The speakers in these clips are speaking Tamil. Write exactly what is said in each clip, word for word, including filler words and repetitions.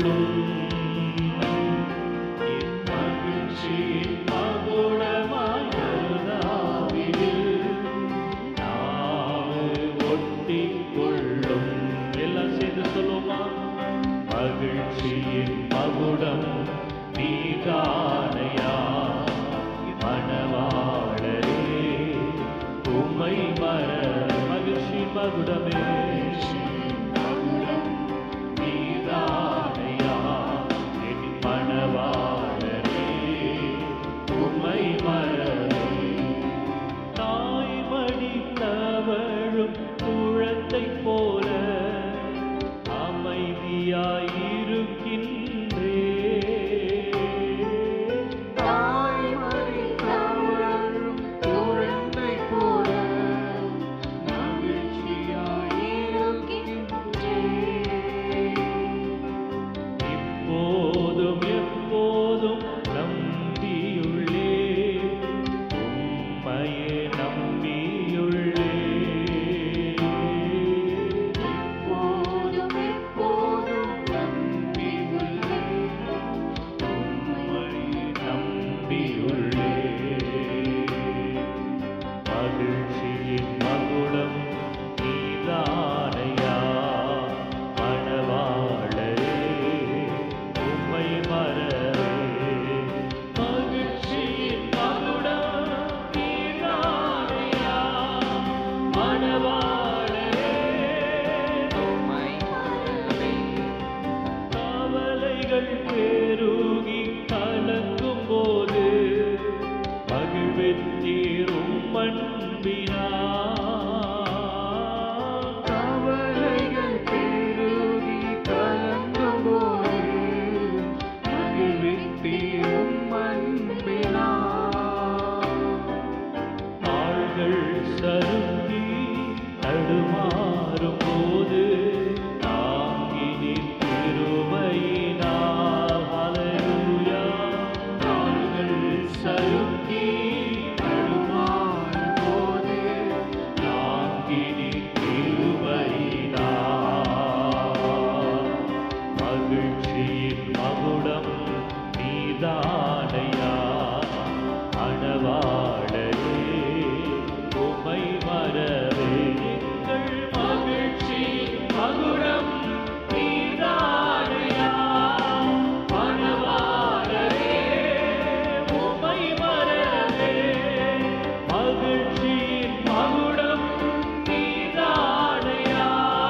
கொள்ளும் மகிழ்ச்சியின் மகுடமாய் கருதாவிடில் நாவு ஒட்டி கொள்ளும். எல்லாம் சேர்ந்து சொல்லுமா? மகிழ்ச்சியின் மகுடம் நீதானையா மணவாளரே உம்மை மற. மகிழ்ச்சி மகுடமே நீதானையா என் மணவாளரே உம்மை மறவே. தாய்மடி தவழும் குழந்தை போல அமைதியாயிருக்கின்றே. தாய்மடி தவழும் குழந்தை போல மகிழ்ச்சியாயிருக்கின்றே. இப்போதும் எப்போதும் நம்பியுள்ளே உம்மையே நம்பியுள்ளே. இப்போதும் எப்போதும் நம்பியுள்ளே உம்மையே நம்பியுள்ளே. மகிழ்ச்சியின் மகுடம் நீதானையா மணவாளரே உம்மை மறவே. மகிழ்ச்சியின் மகுடம் நீதானையா மணவாளரே உம்மை மறவே. கவலைகள் பெருகி கலங்கும் போது மகிழ்வெத்தீரும் அன்பினார். கவலைகள் பெருகி கலங்கும்போது மகிழ்வித்தீரும் அன்பினார். ஆள்கள் சருங்கி தடுமாறும் போது தாங்கி திருமையினார். ஹல்லேலூயா. ஆள்கள் சருங்கி தடுமாறும் போது தாங்கி திருமையினார். மகிழ்ச்சியின் மகுடம் நீதானையா மணவாளரே உம்மை மறவே. எங்கள் மகிழ்ச்சியின் மகுடம் நீதானையா மணவாளரே உம்மை மறவே. மகிழ்ச்சியின் மகுடம் நீதானையா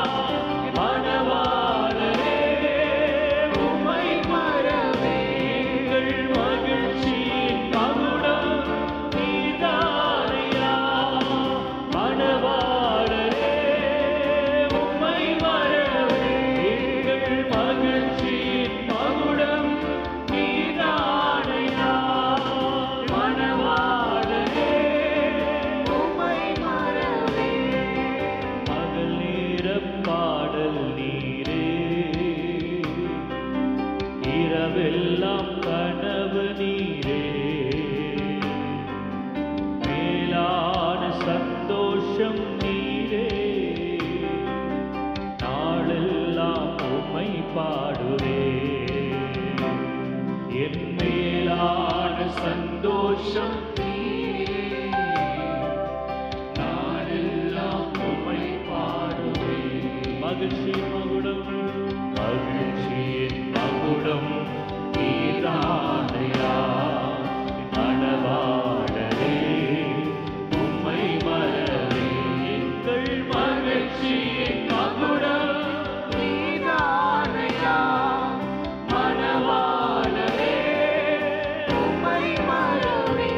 மணவாளரே உம்மை மறவே. எங்கள் மகிழ்ச்சியின் மகுடம் நீதானையா மணவாளரே உம்மை மறவே. எங்கள் மகிழ்ச்சியின் மகுடம் நீதானையா மணவாளரே உம்மை மறவே. பகல் நேர பாடல் நீரே இரவெல்லாம் கனவு நீரே. மேலான சந்தோஷம் நீரே நாளெல்லாம் உம்மை பாடுவே. என் மேலான சந்தோஷம் நாளெல்லாம் உம்மை பாடுவே. மகிழ்ச்சி மகுடம் மகிழ்ச்சியின் மகுடம் நீதானையா மணவாளரே உம்மை மறவே. எங்கள் மகிழ்ச்சியின் மகுடம் நீதானையா மணவாளரே உம்மை மறவே.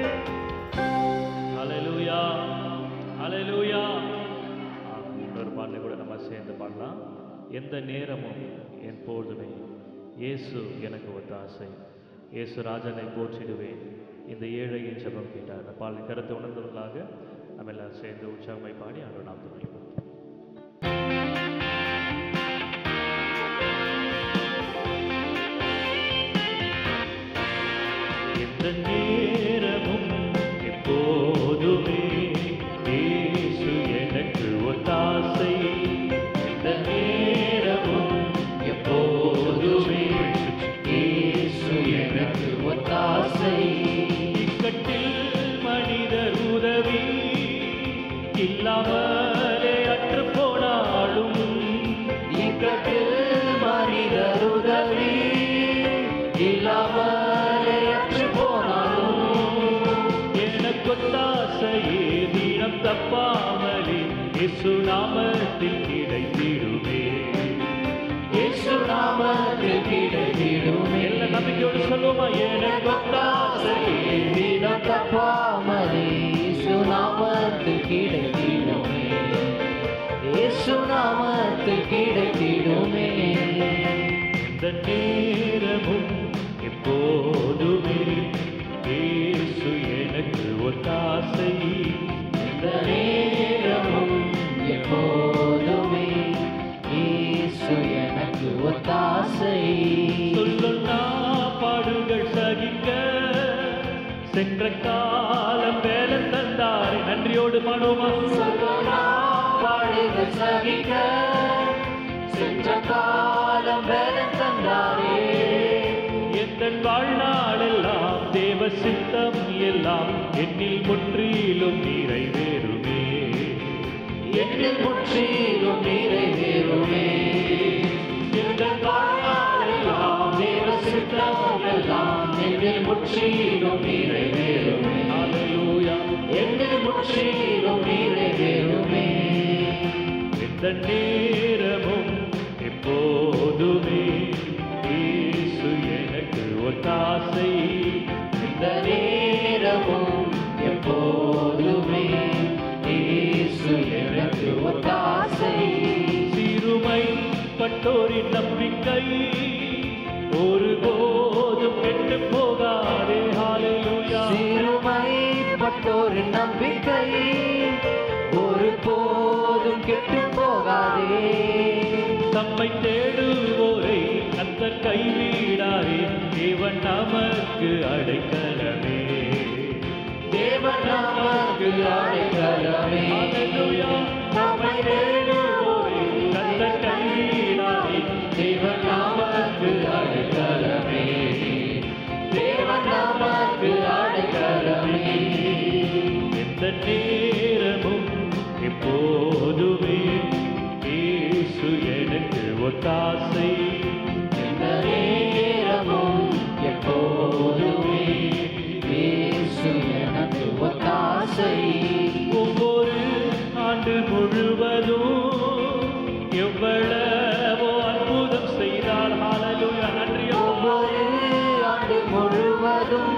ஹல்லேலூயா ஹல்லேலூயா. இன்னொரு பாடலை கூட நம்ம சேர்ந்து பாடலாம். எந்த நேரமும் எப்போதுமே இயேசு எனக்கு ஒத்தாசை, இயேசு ராஜனை போற்றிடுவேன், இந்த ஏழையின் ஜெபம் கேட்டார். அந்த பாடலின் கருத்தை உணர்ந்தவர்களாக நம்ம எல்லாம் சேர்ந்து உற்சாகமாய் பாடி ஆண்டவரை நாம் துதிப்போம். எந்த நேரமும் எப்போதுமே இயேசு எனக்கு ஒத்தாசை. எந்த நேரமும் எப்போதுமே இயேசு நாமத்தில் கிடைத்திடுமே. இயேசு நாமத்தில் கிடைத்திடுமே. எல்லா நம்பிக்கையோடு சொல்லுவோமா? எனக்கு ஒத்தாசை தினம் தப்பாமலே இயேசு நாமத்தில் கிடைத்திடுமே. இயேசு நாமத்தில் கிடைத்திடுமே. இந்த நேரமும் எப்போதுமே இயேசு எனக்கு ஒத்தாசை. இந்த நேரமும் எப்போதுமே இயேசு எனக்கு ஒத்தாசை. சொல்லுன்னா பாடுகள் சகிக்க சென்ற காலம் வேலை தந்தார். நன்றியோடு பாடுவோமா? சொல்லுனா பாடுகள் சகிக்க சென்ற காலம் வேலை தந்தாரே. எந்த வாழ்நாளெல்லாம் தேவ சித்தம் எல்லாம் என்னில் முற்றிலும் நிறைவேறுமே. என்னில் முற்றிலும் நிறைவேறுமே. இந்த வாழ்நாளெல்லாம் தேவ சித்தம் எல்லாம் என்னில் முற்றிலும் நிறைவேறுமே. ஹல்லேலூயா. என்னில் முற்றிலும் நிறைவேறுமே. எந்த நேரமும் எப்போதுமே இயேசு எனக்கு ஒத்தாசை. இந்த நேரமும் எப்போதுமே இயேசு எனக்கு ஒத்தாசை. சிறுமைப்பட்டோரின் நம்பிக்கை ஒருபோதும் கெட்டு போகாதே. ஹல்லேலூயா. சிறுமைப்பட்டோரின் நம்பிக்கை ஒருபோதும் கெட்டு போகாதே. தம்மை தேடுவோரை கர்த்தர் கைவிடாதே. தேவன் நமக்கு அடைக்கலமே. தேவன் நமக்கு அடைக்கலமே. ஹல்லேலூயா. நம்மை தேடுவோரை கர்த்தர் கைவிடாதே. தேவன் நமக்கு அடைக்கலமே. தேவன் நமக்கு அடைக்கலமே. எந்த நேரமும் எப்போதுமே இயேசு எனக்கு ஒத்தாசை. இந்த நேரமும் எப்போதுமே இயேசு எனக்கு ஒத்தாசை. ஒவ்வொரு ஆண்டு முழுவதும் எவ்வளவோ அற்புதம் செய்தார். ஹல்லேலூயா. நன்றியோ. ஒவ்வொரு ஆண்டு முழுவதும்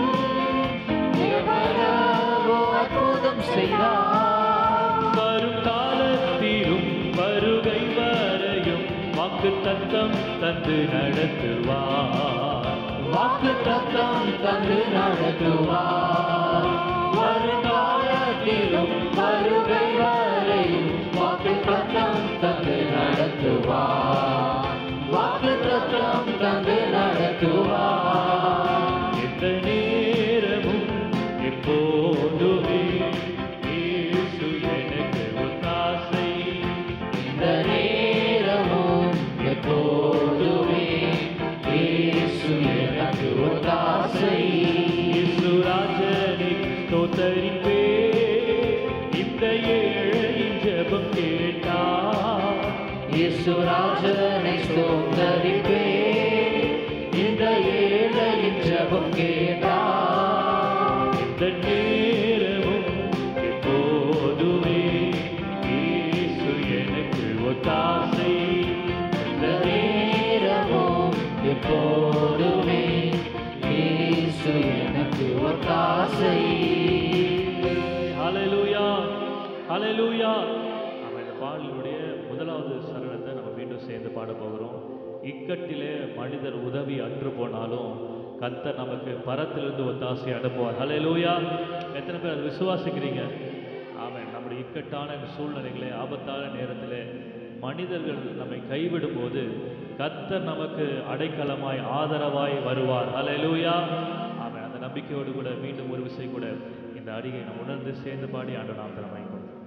எவ்வளவோ அற்புதம் செய்தார். வரும் காலத்திலும் வருகை வரையும் வாக்கு தத்தம் தந்து நடத்துவார். வாக்கு தத்தம் தந்து நடத்துவார். வருங்காலத்திலும் வருகை வரையும் வாக்கு தத்தம் தந்து நடத்துவார். வாக்கு தத்தம் தந்து நடத்துவார். எந்த நேரமும் எப்போதுமே இயேசு எனக்கு ஒத்தாசை. இந்த நேரமும் எப்போதுமே இயேசு எனக்கு ஒத்தாசை. இயேசு ராஜனை ஸ்தோத்தரிப்பே. இந்த ஏழையின் ஜெபம் கேட்டார். இயேசு ராஜனை ஸ்தோத்தரிப்பே. இந்த ஏழையின் ஜெபம் கேட்டார். இந்த நேரமும் எப்போதுமே இயேசு எனக்கு ஒத்தாசை. இந்த நேரமும் எப்போதுமே இயேசு எனக்கு ஒத்தாசை. ஹல்லேலூயா. ஹல்லேலூயா. நம்ம இந்த பாடலுடைய முதலாவது சரணத்தை நம்ம மீண்டும் சேர்ந்து பாட போகிறோம். இக்கட்டிலே மனிதர் உதவி அற்று போனாலும் கர்த்தர் நமக்கு பரத்திலிருந்து ஒத்தாசை அனுப்புவார். ஹல்லேலூயா. எத்தனை பேர் அதை விசுவாசிக்கிறீங்க? ஆமென். நம்முடைய இக்கட்டான சூழ்நிலைகளே, ஆபத்தான நேரத்தில் மனிதர்கள் நம்மை கைவிடும் போது கர்த்தர் நமக்கு அடைக்கலமாய் ஆதரவாய் வருவார். ஹல்லேலூயா. ஆமென். அந்த நம்பிக்கையோடு கூட மீண்டும் ஒரு விசை கூட இந்த அடியை நாம் உணர்ந்து சேர்ந்து பாடி ஆண்டு நாம் திறமை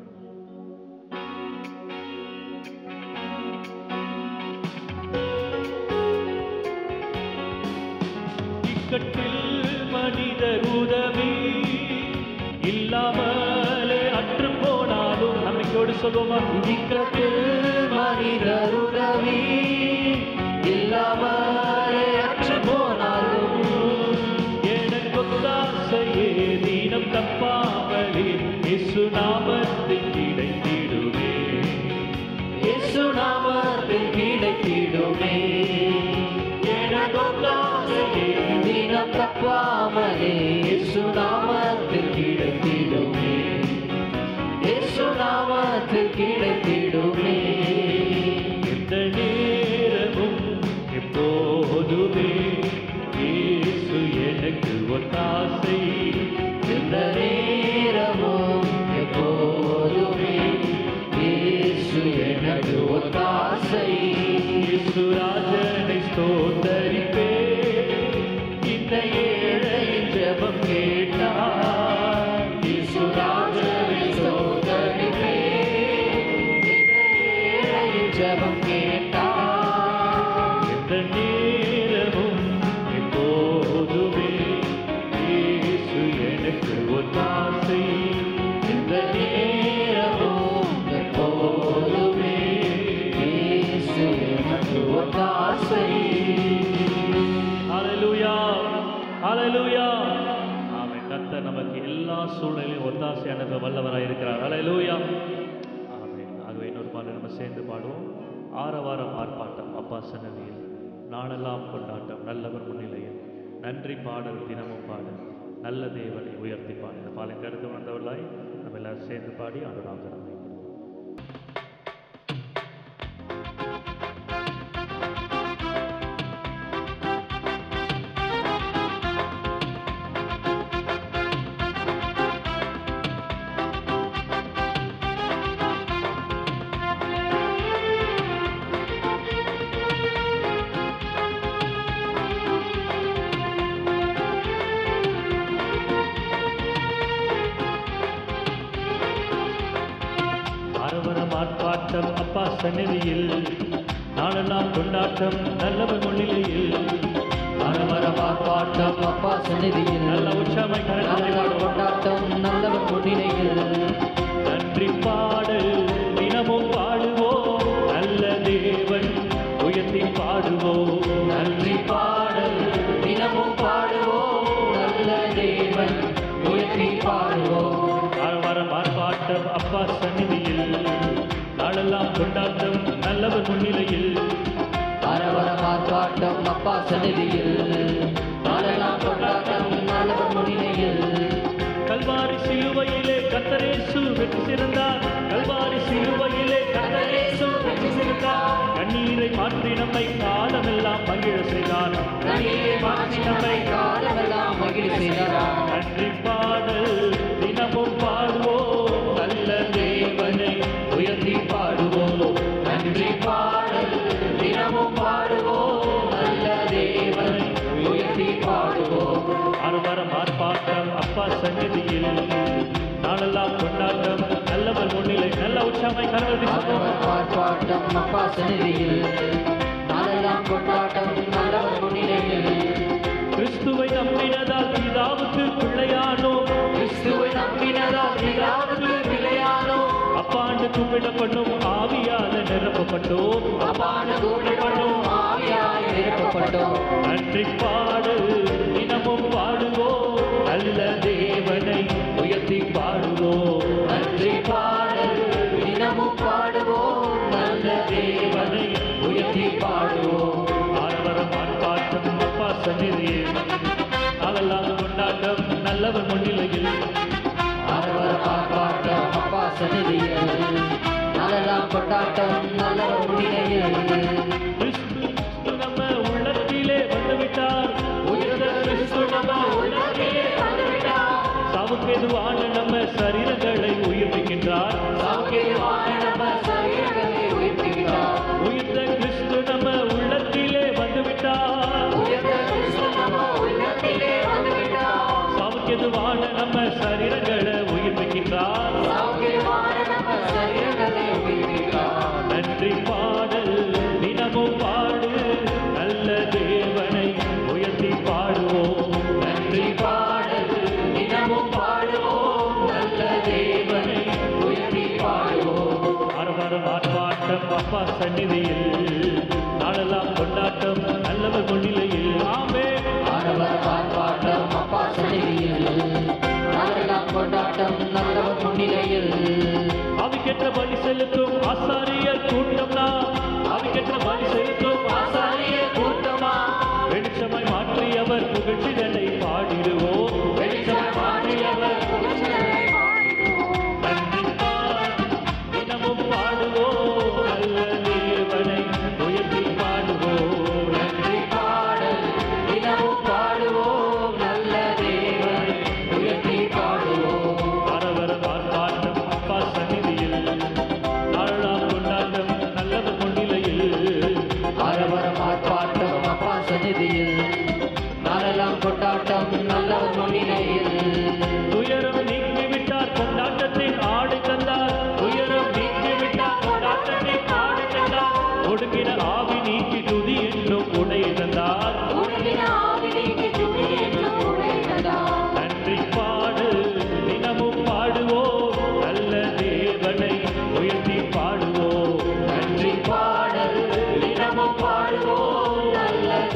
இக்கட்டில் மனிதர் உதவி இல்லாமலே அற்று போனாலும் நம்பிக்கையோடு சொல்லுவோமா? இக்கட்டில் மனிதர் உதவி இல்லாமலே அற்று போனாலும் எனக்கு ஒத்தாசையே தினம் தப்பாமலே இயேசு நாமத்தில் கிடைத்திடுவே. இல்லாமலே இயேசு நாமத்தில் கிடைத்திடுமே, இயேசு நாமத்தில் கிடைத்திடுமே. இந்த நேரமும் எப்போதுமே இயேசு எனக்கு ஒத்தாசை, இந்த நேரமும் எப்போதுமே இயேசு எனக்கு ஒத்தாசை. இயேசு ராஜனை ஸ்தோத்தரிப்பே, இந்த ஏழையின் ஜெபம் கேட்டார். இயேசு ராஜனை ஸ்தோத்தரிப்பே, இந்த ஏழையின் ஜெபம் கேட்டார். இந்த நேரமும் எப்போதுமே இயேசு எனக்கு ஒத்தாசை, இந்த நேரமும் எப்போதுமே இயேசு எனக்கு ஒத்தாசை. ஹல்லேலூயா, ஹல்லேலூயா. ஆமென். கர்த்தர் நமக்கு எல்லா சூழ்நிலையிலும் ஒத்தாசை அனுப்ப வல்லவராய் இருக்கிறார். ஹல்லேலூயா. ஆமென். ஆகவே இன்னொரு பாடல் நம்ம சேர்ந்து பாடுவோம். ஆரவாரம் ஆர்ப்பாட்டம் அப்பா சன்னதியில், நாளெல்லாம் கொண்டாட்டம் நல்லவர் முன்னிலையில், நன்றி பாடல் தினமும் பாடல் நல்ல தேவனை உயர்த்தி பாடு. இந்த பாலை கருத்து வந்தவர்களாய் நம்ம எல்லாரும் சேர்ந்து பாடி ஆண்டவராக நம்மை ஆர்ப்பாட்டம் அப்பா சந்நிதியில், நாளெல்லாம் கொண்டாட்டம் நல்லவர் முன்னிலையில், ஆரவாரம் ஆர்ப்பாட்டம் அப்பா சந்நிதியில், நல்ல உற்சாகமாய் கரங்களை நாளெல்லாம் பாடுவோம். கொண்டாட்டம் நல்லவர் முன்னிலையில், நன்றி பாடல் தினமும் பாடுவோம், நல்ல தேவன் உயர்த்தி பாடுவோம். நன்றி பாடல் தினமும் பாடுவோம், நல்ல தேவன் உயர்த்தி பாடுவோம். ஆரவாரம் ஆர்ப்பாட்டம் அப்பா சந்நிதியில், நாளெல்லாம் கொண்டாட்டம் நல்லவர் முன்னிலையில், ஆரவாரம் ஆர்ப்பாட்டம் அப்பா சந்நிதியில், நாளெல்லாம் கொண்டாட்டம் நல்லவர் முன்னிலையில். கல்வாரி சிலுவையிலே கர்த்தர் இயேசு வெற்றி சிறந்தார், கல்வாரி சிலுவையிலே கர்த்தர் இயேசு வெற்றி சிறந்தார். கண்ணீரை மாற்றி நம்மை காலமெல்லாம் மகிழ செய்தார், கண்ணீரை மாற்றி நம்மை காலமெல்லாம் மகிழ செய்தார். நன்றி பாடல் தினமும் பாடுவோம், நல்ல தேவனை உயர்த்தி பாடுவோம். நன்றி பாடல் தினமும் பாடுவோம், நல்ல தேவனை உயர்த்தி பாடுவோம். ஆரவாரம் ஆர்ப்பாட்டம் அப்பா சந்நிதியில், நாளெல்லாம் கொண்டாட்டம் நல்லவர் முன்னிலை. நல்ல உற்சாகமாய் கரங்களை ஆரவாரம் ஆர்ப்பாட்டம் அப்பா சந்நிதியில், நாளெல்லாம் கொண்டாட்டம் நல்லவர் முன்னிலையில். கிறிஸ்துவை நம்பினதால் பிதாவுக்கு பிள்ளையானோம், கிறிஸ்துவை நம்பினதால் பிதாவுக்கு பிள்ளையானோம். அப்பாண்டு கூப்பிடப்படும் ஆவியால நிரப்பப்பட்டோம், அப்பாண்டு கூப்பிடப்படும் ஆவியால் நிரப்பப்பட்டோம். நன்றி பாடல் தினமும் பாடுவோம், நல்ல தேவனை உயர்த்தி பாடுவோம். நன்றி பாடல் தினமும் பாடுவோம், நல்ல தேவனை உயர்த்தி பாடுவோம். ஆரவாரம் ஆர்ப்பாட்டம் அப்பா சந்நிதியில், நாளெல்லாம் கொண்டாட்டம் நல்லவர் முன்னிலையில், ஆரவாரம் ஆர்ப்பாட்டம் அப்பா சந்நிதியில், நாளெல்லாம் கொண்டாட்டம் நல்லவர் முன்னிலையில். கிறிஸ்து கிறிஸ்து நம்ம உள்ளத்திலே வந்துவிட்டார், உயர்ந்த கிறிஸ்து நம்ம உள்ளத்திலே வந்துவிட்டார். சாவுக்கு எதுவான நம்ம சரீரங்களை உயிர்ப்பிக்கின்றார், சாவுக்கேதுவான நம்ம சரீரங்களை உயிர்ப்பிக்கிறார். உயிர்த்த கிறிஸ்து நம்ம உள்ளத்திலே வந்துவிட்டார், உயர்ந்த கிறிஸ்து நம்ம உள்ளத்திலே வந்துவிட்டார். சாவுக்கு எதுவான நம்ம சரீரங்களை உயிர்ப்பிக்கின்றார். சாவுக்கேதுவான நம்ம சரீரங்களை உயிர்ப்பிக்கிறார். நன்றி பாடல் தினமும் பாடு, நல்ல தேவனை உயர்த்தி பாடுவோம். நன்றி பாடல் தினமும் பாடுவோம், நல்ல தேவனை உயர்த்தி பாடுவோம். ஆரவாரம் ஆர்ப்பாட்டம் அப்பா சந்நிதியில், நாளெல்லாம் கொண்டாட்டம் நல்லவர் முன்னிலையில். ஆமென். ஆரவாரம் ஆர்ப்பாட்டம் அப்பா சந்நிதியில், நாளெல்லாம் கொண்டாட்டம் நல்லவர் முன்னிலையில். ஆவிக்கேற்ற பலி செலுத்தும் ஆசாரியர் கூட்டம்னா, ஆவிக்கேற்ற பலி செலுத்தும் ஆசாரிய கூட்டமா வெளிச்சமாய் மாற்றியவர் புகழ்ச்சிதனை பாடிடுவோம்.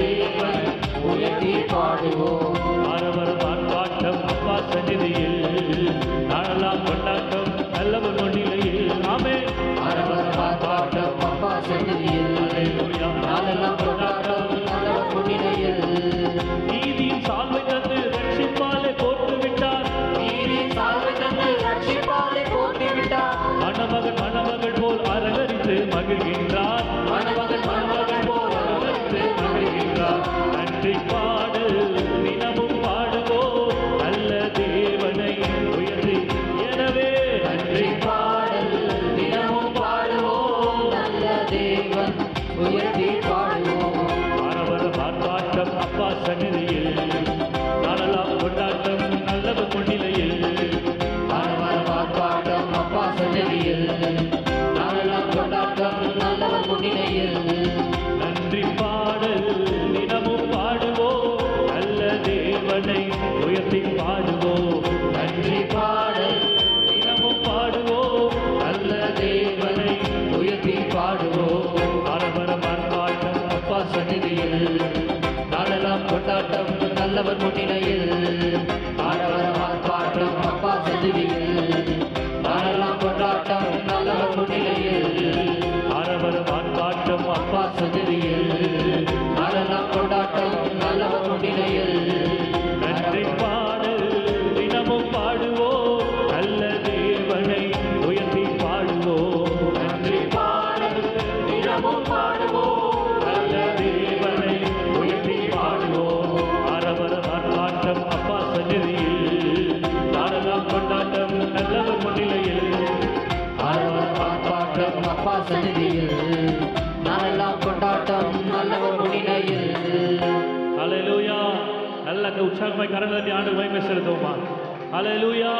தேவன் உயர்த்தி பாடுவோம். ஆரவரம் ஆர்ப்பாட்டம் அப்பா சந்நிதியில் நாளெல்லாம் கொண்டாட்டம் நல்லவர் முன்னிலையில். ஆமென். ஆரவரம் ஆர்ப்பாட்டம் அப்பா சந்நிதியில் நாளெல்லாம் கொண்டாட்டம் நல்லவர் முன்னிலையில். நீதியின் சால்வை தந்து ரட்சிப்பாலே போட்டு விட்டார். நீதியின் சால்வை தந்து ரட்சிப்பாலே போட்டு விட்டார். மணமகன் மணமகள் போல் அரகரித்து மகிழ்கின்றார். மணமகன் மணமகள் போல் அரகரித்து மகிழ்கின்றார். நன்றி பாடு தினமும் பாடுவோம் நல்ல தேவனை உயர்த்தி. எனவே நன்றி பாடல் தினமும் பாடுவோம் நல்ல தேவன் உயர்த்தி பாடுவோம். ஆரவரம் ஆர்ப்பாட்டம் அப்பா சந்நிதியில் நாளெல்லாம் கொண்டாட்டம் நல்லவர் முன்னிலையில். ஆரவரம் ஆர்ப்பாட்டம் அப்பா சந்நிதியில் நாளெல்லாம் கொண்டாட்டம் நல்லவர் முன்னிலையில். நன்றி பாடல் தினமும் பாடுவோம் நல்ல தேவனை உயர்த்தி பாடுவோம். நன்றி பாடல் தினமும் பாடுவோம் நல்ல தேவனை உயர்த்தி பாடுவோம். ஆரவரம் ஆர்ப்பாட்டம் அப்பா சந்நிதியில் நாளெல்லாம் கொண்டாட்டம் நல்லவர் முன்னிலையில். ஆரவரம் ஆர்ப்பாட்டம் அப்பா சந்நிதியில் நாளெல்லாம் கொண்டாட்டம் நல்லவர் முன்னிலையில். ஆரவரம் ஆர்ப்பாட்டம் அப்பா சந்நிதியில் நாளெல்லாம் கொண்டாட்டம் நல்லவர் முன்னிலையில். நன்றி பாடல் தினமும் பாடுவோம் நல்ல தேவனை உயர்த்தி பாடுவோம். நன்றி பாடல் தினமும் பாடுவோம் நல்ல தேவனை உயர்த்தி பாடுவோம். ஆரவரம் ஆர்ப்பாட்டம் அப்பா சந்நிதியில் நாளெல்லாம் கொண்டாட்டம் நல்லவர் முன்னிலையில். ஆரவரம் ஆர்ப்பாட்டம் அப்பா சந்நிதியில் நாளெல்லாம் கொண்டாட்டம் நல்லவர் முன்னிலையில். ஹல்லேலூயா. நல்ல உற்சாகமாய் கரங்களை தட்டி ஆண்டு மகிமை செலுத்துவோமா. ஹல்லேலூயா.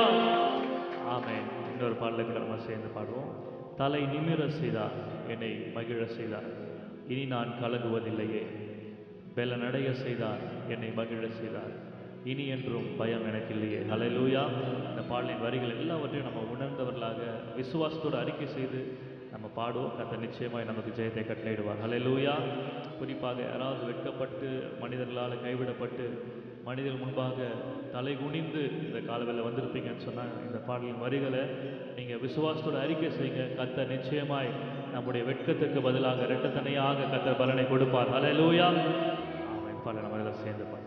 ஆமென். இன்னொரு பாடலுக்கு நம்ம சேர்ந்து பாடுவோம். தலை நிமிர செய்தார் என்னை மகிழ செய்தார் இனி நான் கலங்குவதில்லையே. பெலனடைய செய்தார் என்னை மகிழ செய்தார் இனி என்றும் பயம் எனக்கு இல்லையே. ஹல்லேலூயா. இந்த பாடலின் வரிகள் எல்லாவற்றையும் நம்ம உணர்ந்தவர்களாக விசுவாசத்தோடு அறிக்கை செய்து நம்ம பாடுவோம். கர்த்தர் நிச்சயமாய் நமக்கு ஜெயத்தை கட்டளையிடுவார். ஹல்லேலூயா. குறிப்பாக யாராவது வெட்கப்பட்டு மனிதர்களால் கைவிடப்பட்டு மனிதர்கள் முன்பாக தலை குனிந்து இந்த காலவெளியில் வந்திருப்பீங்கன்னு சொன்னால் இந்த பாடலின் வரிகளை நீங்கள் விசுவாசத்தோடு அறிக்கை செய்யுங்க. கர்த்தர் நிச்சயமாய் நம்முடைய வெட்கத்துக்கு பதிலாக இரட்டத்தனையாக கர்த்தர் பலனை கொடுப்பார். ஹல்லேலூயா. ஆமென். பல நம்ம எல்லாம் சேர்ந்து பண்ணலாம்.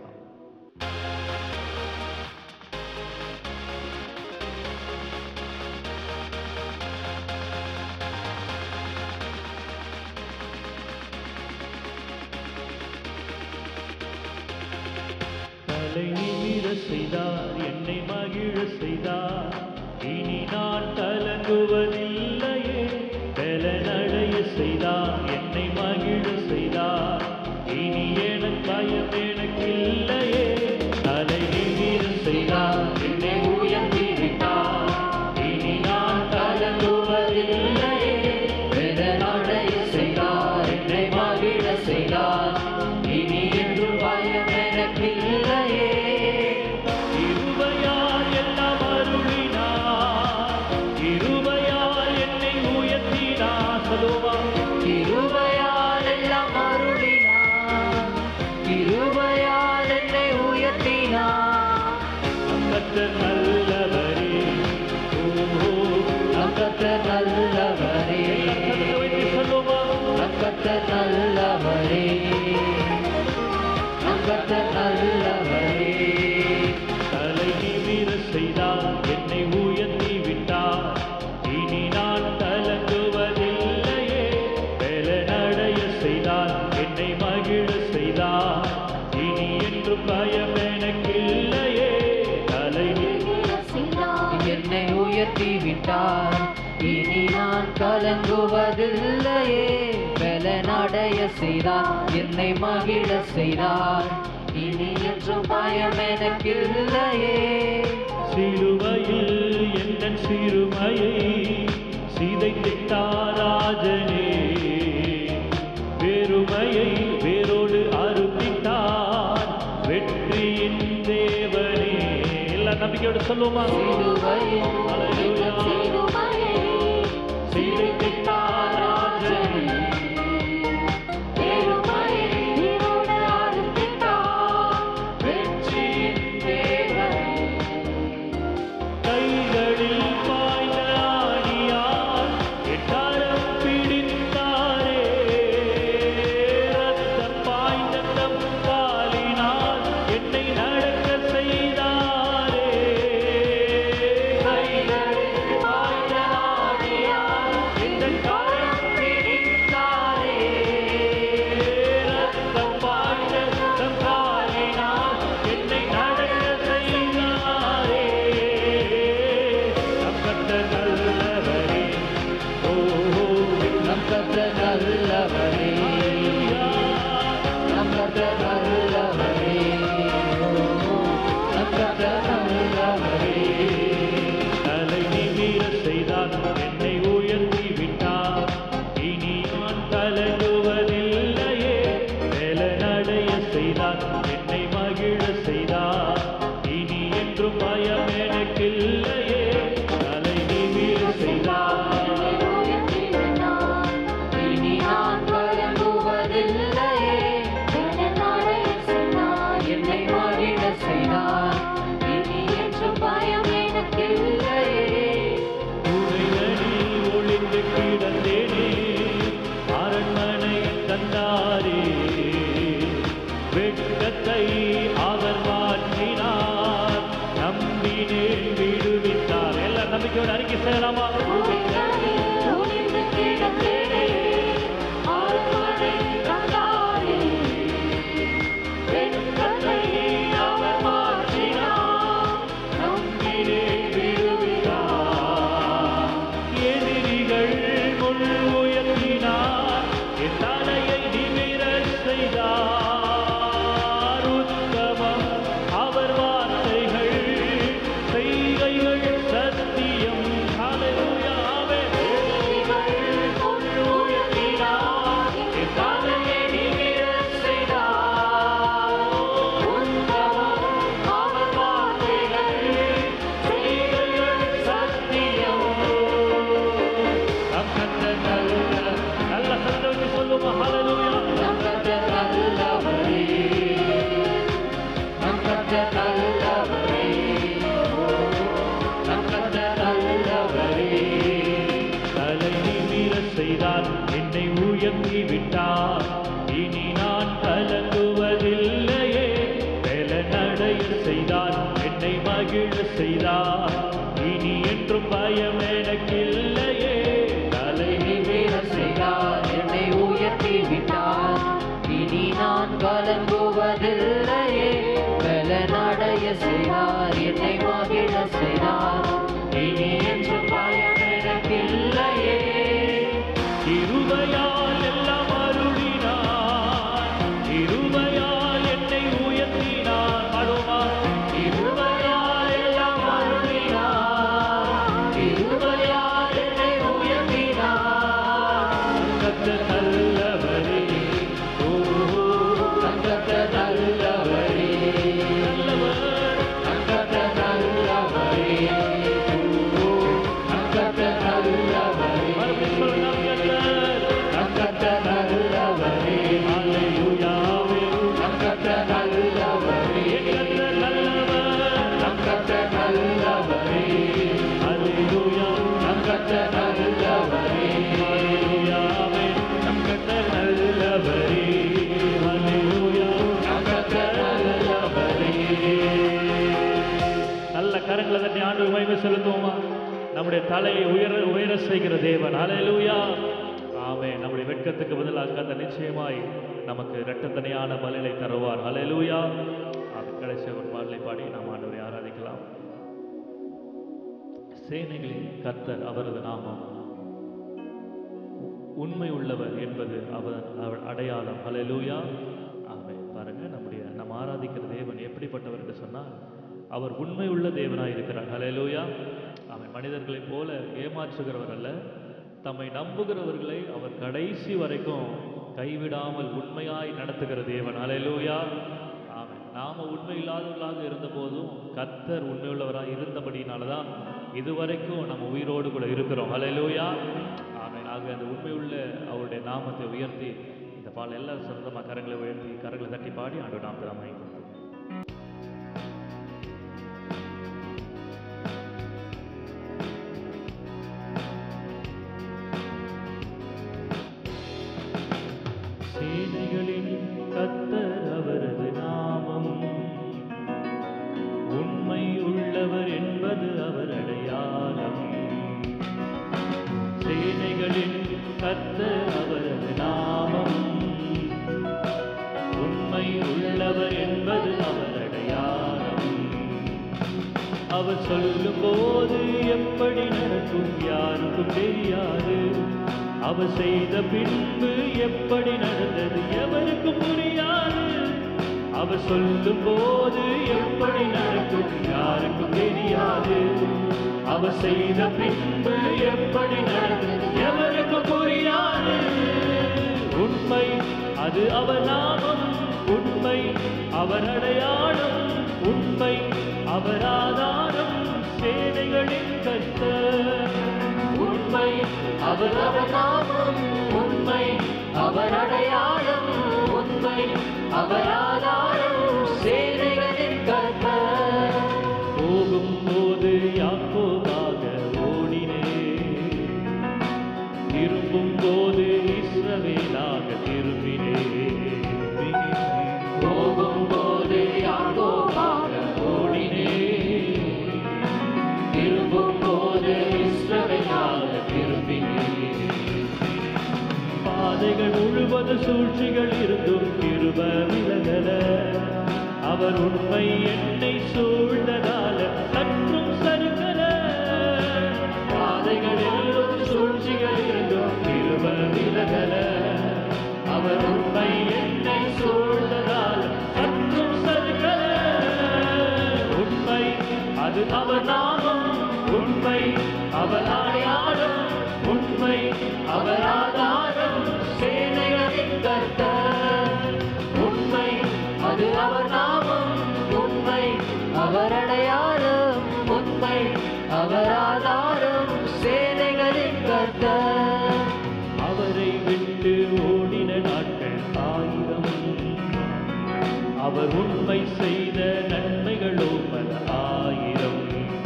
தலை நிமிர செய்தார் என்னை மகிழ செய்தார் இனி நான் கலங்குவதில்லையே. பெலனடைய செய்தார் என்னை மகிழ செய்தார் இனி எனக்கு பயம் எனக்கில்லையே. தலை நிமிர செய்தார் என்னை உயர்த்தி விட்டார் இனி நான் கலங்குவதில்லையே. பெலனடைய செய்தார் என்னை மகிழ செய்தார் இனி என்றும் பயம் எனக்கில்லையே. கிருபையால் எல்லாம் அருளினார் கிருபையால் என்னை உயர்த்தினார். சொல்லுவா. கிருபையால் எல்லாம் அருளினார் கிருபையால் என்னை உயர்த்தினார். கர்த்தர் நல்லவரே. ஓ நம் கர்த்தர் நல்லவரே. கர்த்தரை வைத்து சொல்லுவா. நம் கர்த்தர் நல்லவரே. நம் கர்த்தர் நல்லவரே. தலை நிமிர செய்தார் என்னை உயர்த்தி விட்டார் இனி நான் கலங்குவதில்லையே. பெலனடைய செய்தார் என்னை மகிழ செய்தார் இனி என்றும் பயம் எனக்கில்லையே. தலை என்னை உயர்த்தி விட்டார் இனி நான் கலங்குவதில்லையே. பெலனடைய செய்தார் என்னை மகிழ செய்தார் இனி என்றும் பயம் எனக்கில்லையே. சிலுவையில் என் சிறுமையை சிதைத்திட்டார் ராஜனே. வெறுமையை வேரோடு அறுத்திட்டார் வெற்றியின் தேவனே. எல்லா நம்பிக்கையோடு சொல்லுமா. சிலுவையில் சிதைத்திட்டார் ராஜனே. பெருமையை கர்த்தர் நல்லவரே, நம் கர்த்தர் நல்லவரே. தலை நிமிர செய்தார், என்னை உயர்த்தி விட்டார், இனி நான் கலங்குவதில்லையே. வேலனடைய செய்தார், என்னை மகிழ செய்தார், இனி என்றும் பயம் எனக்கில்லையே. தலை நிமிர செய்தார், இனி நான் கலங்குவதில்லையே. வேலனடைய செய்தார், என்னை மகிழ செய்தார், இனி என்றும் பயம் எனக்கில்லையே. உடையணில் ஒளிந்து கிடந்தேனே, அரண்மனை தந்தாரே. வெட்கத்தை அவர் மாற்றினார், நம்பினேன் விடுவித்தார். எல்லாம் நம்பிக்கையோட அறிக்கை செய்யலாமா? ஒளிந்து கிடந்தேனே, அரண்மனை தந்தாரே. வெட்கத்தை அவர் மாற்றினார், நம்பினேன் விடுவித்தார். எதிரிகள் முள் உயர்த்தினார், என் தலையை நிமிரச் செய்தார். உத்தமம் அவர் வார்த்தைகள், செய்கைகள் சத்தியம். ஹல்லேலூயா. எதிரிகள் முள் உயர்த்தினார், என் தலையை நிமிரச் செய்தார். உத்தமம் அவர் வார்த்தைகள், செய்கைகள் சத்தியம். நம் கர்த்தர் நல்ல- நல்ல சத்தத்தை சொல்லுமா? ஹல்லேலூயா. நம் கர்த்தர் நல்லவரே, நம் கர்த்தர் நல்லவரே, நம் கர்த்தர் நல்லவரே. தலை நிமிர செய்தார், என்னை உயர்த்தி விட்டார், இனி நான் கலங்குவதில்லையே. வேலனடைய செய்தார், என்னை மகிழ செய்தார், இனி என்றும் பயம் எனக்கில்லையே. தலை நிமிர செய்தார், என்னை உயர்த்தி விட்டார், இனி நான் கலங்குவதில்லையே. வேலனடைய செய்தார், என்னை மகிழ செய்தார், இனி என்று பயம் எனக்கில்லையே. இருபையால் எல்லாம் அருளினார், இருபையால் என்னை உயர்த்தினார். பாடுமா? இருபையால் எல்லாம் அருளினார், இருபையால் என்னை உயர்த்தினார். கர்த்தர் நல்லவரே, ஓ நம் கர்த்தர் நல்லவரே, நல்லவர். நம் கர்த்தர் நல்லவரே, நம் கர்த்தர் நல்லவரே, மறுபடியும் சொல்லுங்க, கர்த்தர். நம் கர்த்தர் நல்லவரே, ஹல்லேலூயாவே. நம் கர்த்தர் நல்லவரே, என் கர்த்தர் நல்லவர். நம் கர்த்தர் நல்லவரே, ஹல்லேலூயா. நம் கர்த்தர் நல்லவரே, ஹல்லேலூயாவே. நம் கர்த்தர் நல்லவரே. ஹல்லேலூயா. நம் கர்த்தர் நல்லவரே. நல்ல கரங்களை தட்டி ஆண்டு மகிமை செலுத்துவோமா? நம்முடைய தலையை உயர உயர செய்கிற தேவன். ஹல்லேலூயா. ஆமென். நம்முடைய வெட்கத்துக்கு பதிலாக கர்த்தர் நிச்சயமாய் நமக்கு இரட்டத்தனையான பலனை தருவார். ஹல்லேலூயா. அது கடைசி ஒரு பாடலை பாடி நாம் ஆண்டவரை ஆராதிக்கலாம். சேனைகளின் கர்த்தர் அவரது நாமம், உண்மை உள்ளவர் என்பது அவர் அவர் அடையாளம். ஹல்லேலூயா. ஆமென். பாருங்க, நம்முடைய நம்ம ஆராதிக்கிற தேவன் எப்படிப்பட்டவர் என்று சொன்னால், அவர் உண்மை உள்ள தேவனாய் இருக்கிறார். ஹல்லேலூயா. அவன் மனிதர்களைப் போல ஏமாற்றுகிறவர் அல்ல, தம்மை நம்புகிறவர்களை அவர் கடைசி வரைக்கும் கைவிடாமல் உண்மையாய் நடத்துகிற தேவன். ஹல்லேலூயா. ஆமென். நாம உண்மை இல்லாதவர்களாக இருந்த போதும் கர்த்தர் உண்மையுள்ளவராக இருந்தபடினால்தான் இதுவரைக்கும் நம்ம உயிரோடு கூட இருக்கிறோம். ஹல்லேலூயா. ஆமென். ஆக அந்த உண்மையுள்ள அவருடைய நாமத்தை உயர்த்தி இந்த பால் எல்லாரும் சொந்தமாக கரங்களை உயர்த்தி கரங்களை தட்டி பாடி ஆண்டவர் நாமத்தை நாம் வாங்கிக்கிறோம். சேனைகளின் கர்த்தர் அவரது நாமம், உண்மை உள்ளவர் என்பது அவர் அடையாளம். சேனைகளின் கர்த்தர் அவரது நாமம், உண்மை உள்ளவர் என்பது அவர் அடையாளம். அவர் சொல்லும் போது எப்படி நடக்கும் யாருக்கும் தெரியாது, அவர் செய்த பின்பு எப்படி நடந்தது எவருக்கும் புரியாது. அவர் சொல்லும் போது எப்படி நடக்கும் யாருக்கும் தெரியாது. அவர் செய்த பின்பு எப்படி நடந்தது எவருக்கும் புரியாது. உண்மை அது அவர் நாமம், உண்மை அவர் அடையாளம், உண்மை அவர் ஆதாரம், சேனைகளின் கர்த்தர். உண்மை அவர் அவர் நாமம், உண்மை அவர் அடையாளம், உண்மை அவர் ஆதாரம், சேனைகளின் கர்த்தர். போகும்போது யாக்கோபாக ஓடினே, திரும்பும் போது இஸ்ரவேலாக திரும்பினே. போகும்போது யாக்கோபாக ஓடினே, திரும்பும் போது இஸ்ரவேலாக திரும்பினே. பாதைகள் முழுவதும் சூழ்ச்சிகள் இருந்தும் கிருப விலகல. அவர் உண்மை என்னை சூழ்ந்ததால சற்றும் சறுக்கல. பாதைகள் எல்லாம் சூழ்ச்சிகள் இருந்தும் கிருப விலகல. அவர் உண்மை என்னை சூழ்ந்ததால சற்றும் சறுக்கல. உண்மை அது அவர் நாமம், உண்மை அவர் அடையாளம், உண்மை அவர் ஆதாரம், சேனைகளின் கர்த்தர். உண்மை அது அவர் நாமம், உண்மை அவர் அடையாளம், உண்மை அவர் ஆதாரம், சேனைகளின் கர்த்தர். அவரை விட்டு ஓடின நாட்கள் ஆயிரம், அவர் உண்மை செய்த நன்மைகளோ பல ஆயிரம்.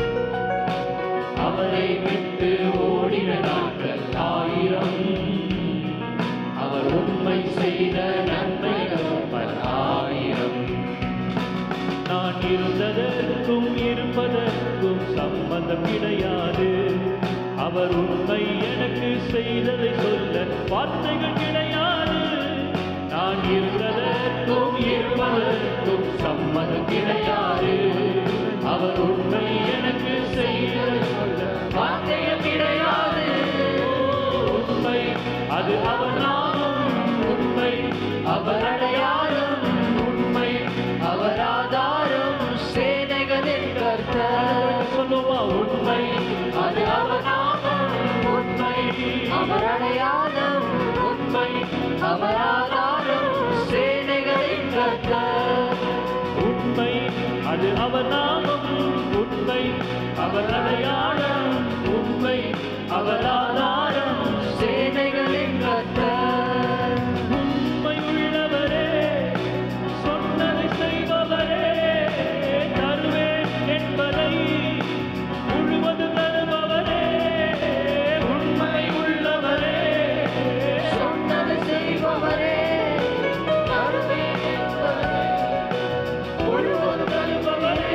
அவரை விட்டு ஓடின நாட்கள் ஆயிரம், அவர் உண்மை செய்த நன்மைகளோ பல ஆயிரம். நான் இருந்ததற்கும் இருப்பதற்கும் சம்பந்தம் கிடையாது. அவர் உண்மை எனக்கு செய்ததை சொல்ல வார்த்தைகள் கிடையாது. நான் இருந்ததற்கும் இருப்பதற்கும் சம்பந்தம் கிடையாது. அவர் உண்மை எனக்கு செய்ததை சொல்ல வார்த்தைகள் கிடையாது. உண்மை அது அவர் நாமம், உண்மை அவர் அடையாளம், உண்மை அவர் ஆதாரம், சேனைகளின் கர்த்தர். சொல்லுவா உண்மை அது அவர் நாமம், உண்மை அவர் அடையாளம், உண்மை அவர் ஆதாரம், சேனைகளின் கர்த்தர். உண்மை அது அவர் நாமம், உண்மை அவர் அடையாளம், உண்மை அவர் ஆதாரம், சேனைகளின் கர்த்தர். உண்மை உள்ளவரே, சொன்னதை செய்பவரே, தருவேன் என்பதை முழுவதும் தருபவரே. உண்மை உள்ளவரே, சொன்னதை செய்பவரே, தருவேன் என்பவரே, முழுவதும் தருபவரே.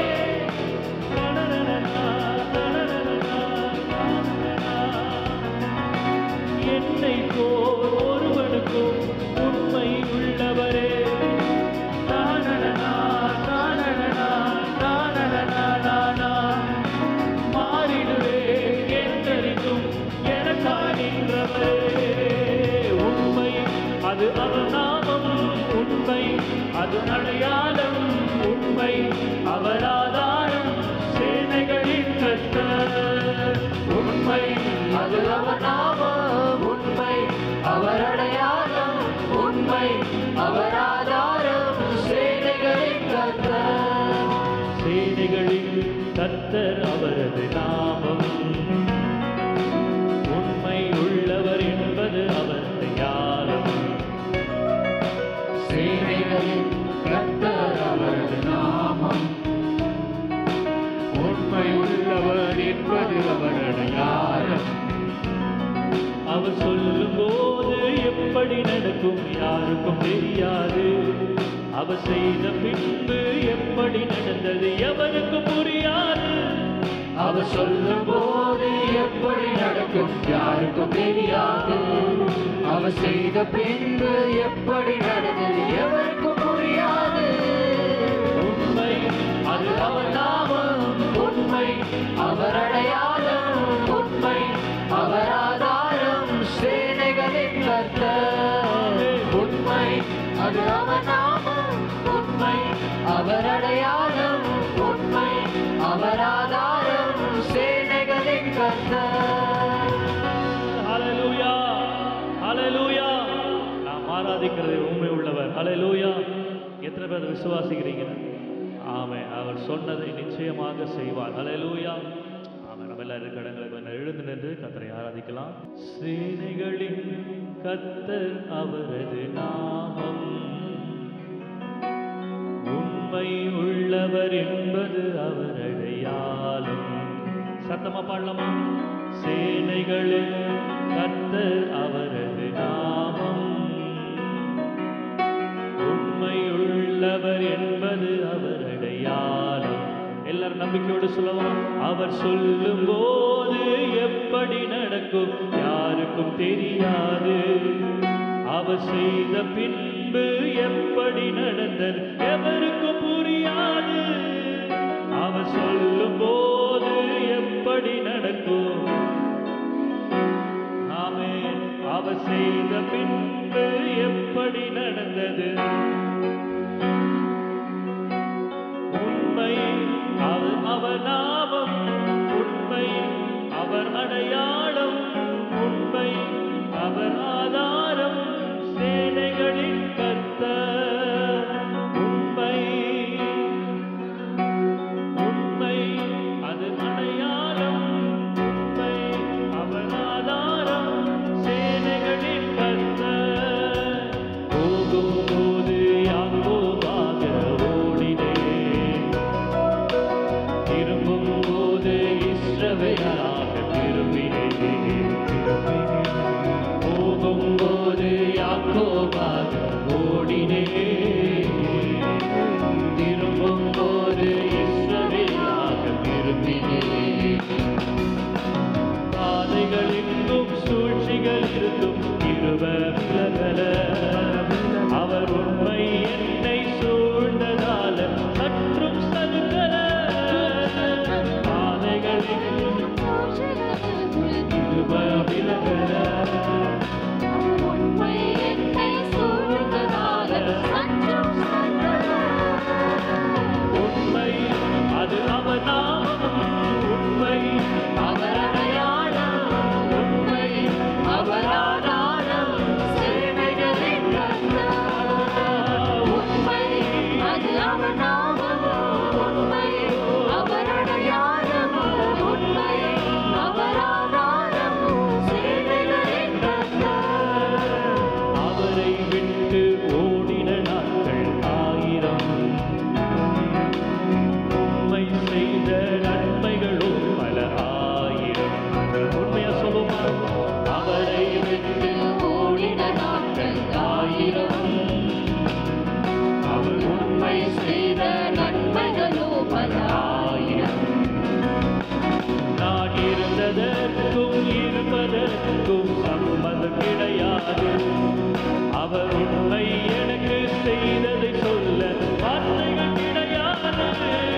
என்னை போல் ஒருவனுக்கும் உண்மை உள்ளவரே. மாறிடுவேன் என்றென்றும் எனக்காய் நின்றவரே. உண்மை அது அவர் நாமம், உண்மை அது அடையாளம், உண்மை அவர் ஆதாரம், சேனைகளின் கர்த்தர். உண்மை அது அவர் நாமம், உண்மை அவர் அடையாளம், உண்மை அவர் ஆதாரம், சேனைகளின் கர்த்தர். சேனைகளின் கர்த்தர் அவரது நாமம், உண்மை உள்ளவர் என்பது அவர் அடையாளம். சேனைகளின் கர்த்தர் அவரது நாமம், உண்மை உள்ளவர் என்பது அவர் அடையாளம். அவர் சொல்லும் போது எப்படி நடக்கும் யாருக்கும் தெரியாது. அவர் செய்த பின்பு எப்படி நடந்தது எவருக்கும் புரியாது. அவர் சொல்லும் போது எப்படி நடக்கும் யாருக்கும் தெரியாது. அவர் செய்த பின்பு எப்படி நடந்தது எவருக்கும் புரியாது. உண்மை அது அவர் நாமம், உண்மை அவர் அடையாளம், உண்மை அவர் ஆதாரம், சேனைகளின் கர்த்தர். உண்மை அது அவர் நாமம், உண்மை காக்கிறதை உண்மை உள்ளவர். ஹல்லேலூயா. எத்தனை பேர் விசுவாசிக்கிறீங்க? ஆமென். அவர் சொன்னதை நிச்சயமாக செய்வார். ஹல்லேலூயா. ஆமென். நம்ம எல்லாரும் இருக்கிற இடங்களுக்கு கொஞ்சம் எழுந்து நின்று கர்த்தரை ஆராதிக்கலாம். சேனைகளின் கர்த்தர் அவரது நாமம், உண்மை உள்ளவர் என்பது அவர் அடையாளம். சத்தமா பாடலாமா? சேனைகளின் கர்த்தர் அவரது நாமம், உண்மை உள்ளவர் என்பது அவர் அடையாளம். எல்லாரும் நம்பிக்கையோடு சொல்லலாம். அவர் சொல்லும் போது எப்படி நடக்கும் யாருக்கும் தெரியாது, அவர் செய்த பின்பு எப்படி நடந்தது எவருக்கும் புரியாது. அவர் சொல்லும் போது எப்படி நடக்கும், ஆமென். அவர் செய்த பின்பு எப்படி நடந்தது உண்மை. அவர் அவர் நாமம் உண்மை, அவர் அடையாளம் உண்மை, அவர் ஆதாரம். சேனைகளின் கர்த்தர் உண்மை, உண்மை அது அடையாளம் உண்மை, அவர் ஆதாரம். சேனைகளின் கர்த்தர். போகும்போது யாக்கோபாக ஓடினேன், திரும்பும் போது இஸ்ரவேலாக திரும்பினேன். போகும்போது யாக்கோபாக ஓடினேன், திரும்பும் போது இஸ்ரவேலாக திரும்பினேன். பாதைகள் எங்கும் சூழ்ச்சிகள் இருக்கும் கிருபை விலகல, அவர் உண்மை என்னை சூழ்ந்ததால சற்றும் சறுக்கல. பாதைகள் எங்கும் கிருபை விலகல, உண்மை என்னை சூழ்ந்ததால சற்றும் சறுக்கல. உண்மை அது அவர் நாமம், உண்மை அவர் அடையாளம் உண்மை, அவர் ஆதாரம். சேனைகளின் கர்த்தர் உண்மை, அது அவர் நாமம் உண்மை, அவர் அடையாளம் உண்மை, அவர் ஆதாரம். சேனைகளின் கர்த்தர். அவரை விட்டு ஓடின நாட்கள் ஆயிரம், உண்மை செய்த நன்மைகளோ பல ஆயிரம். உண்மையா சொல்லுமா? அவரை விட்டு ஓடின நாட்கள் ஆயிரம், அவர் உண்மை செய்த நன்மைகளோ பல ஆயிரம். நான் இருந்ததற்கும் இருப்பதற்கும் சம்மதம் கிடையாது, அவர் உண்மை எனக்கு செய்ததை சொல்ல வார்த்தைகள் கிடையாது.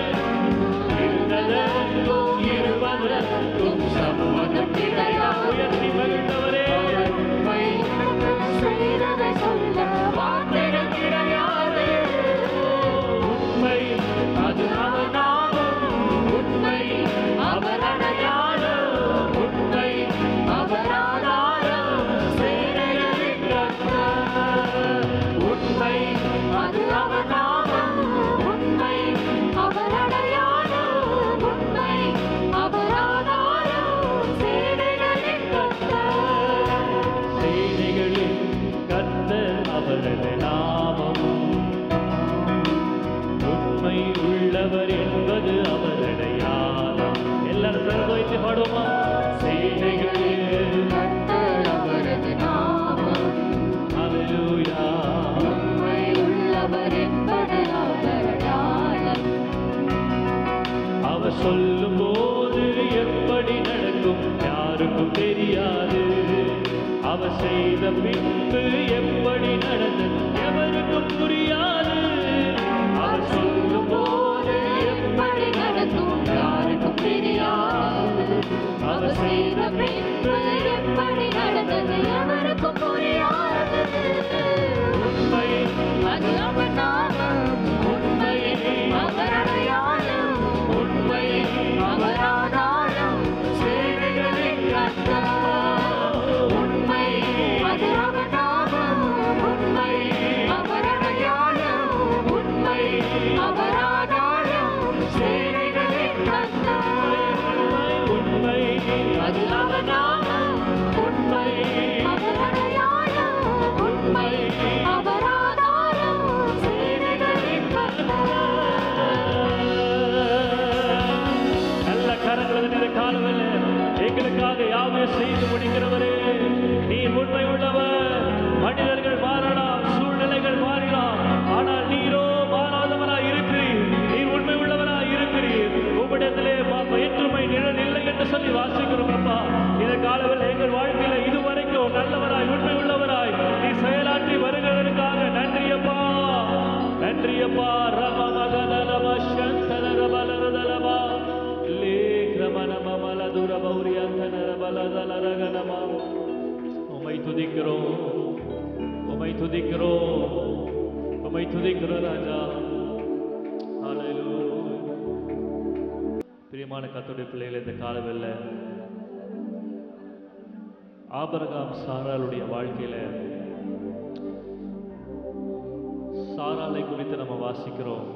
இருந்ததற்கும் இருப்பதற்கும் சம்மதம் கிடையாது. உயர்த்தி மகிழ்ந்தவரே, உண்மை செய்ததை சொல்ல வார்த்தைகள் கிடையாது. உண்மை அது அவர் நாமம், உண்மை அவர் அடையாளம் உண்மை, அவர் ஆதாரம். சேனைகளின் கர்த்தர் உண்மை, அது அவர் நாமம் உண்மை, அவர் அடையாளம் உண்மை, அவர் ஆதாரம். சேனைகளின் கர்த்தர். சேனைகளின் கர்த்தர் அவரது நாமம், உண்மை உள்ளவர் என்பது அவர் அடையாளம். எல்லாரும் சேர்ந்து வைத்து பாடுவோமா? சேனைகளில் கர்த்தர் அவரது நாமம், ஹல்லேலூயா. உண்மை உள்ளவர் என்பது அவர் அடையாளம். அவர் சொல்லும் போது எப்படி நடக்கும் யாருக்கும் தெரியாது, அவர் செய்த பின்பு எப்படி நடந்தது எவருக்கும் புரியாது. அவர் சொல்லும் போது எப்படி நடக்கும் யாருக்கும் தெரியாது, அவர் செய்த பின்பு எப்படி நடந்தது எவருக்கும் புரியாது. உண்மை அது அவர் நாமம் உண்மை, அவர் அடையாளம் உண்மை, அவர் ஆதாரம். சேனைகளின் கர்த்தர் உண்மை, அது அவர் நாமம் உண்மை, எனக்காக யாவையும் செய்து முடிக்கிறவரே, நீர் உண்மை உள்ளவர். மனிதர்கள் மாறலாம், சூழ்நிலைகள் மாறலாம், ஆனால் நீரோ மாறாதவராய் இருக்கிறீர். நீர் உண்மை உள்ளவராய் இருக்கிறீர். உம்மிடத்திலே வேற்றுமை நிழல் இல்லை என்று சொல்லி வாசிக்கிறோம் அப்பா. இந்த காலவில் எங்கள் வாழ்க்கையில இதுவரைக்கும் நல்லவராய் உண்மை உள்ளவராய் நீ செயலாற்றி வருகிறதற்காக நன்றி அப்பா, நன்றி அப்பா. ரம மகதலம சந்தரபலரதலமா லேக்ரமனமலதுரபௌரியந்தனரபலதலரகனமா. உம்மை துதிக்கிறோம், உம்மை துதிக்கிறோம், உம்மை துதிக்கிறோம் ராஜா. ஹல்லேலூயா. பிரியமான கர்த்தருடைய பிள்ளைகளை, இந்த காலவெல்ல ஆபிரகாம் சாராளுடைய வாழ்க்கையில சாராளை குறித்து நம்ம வாசிக்கிறோம்.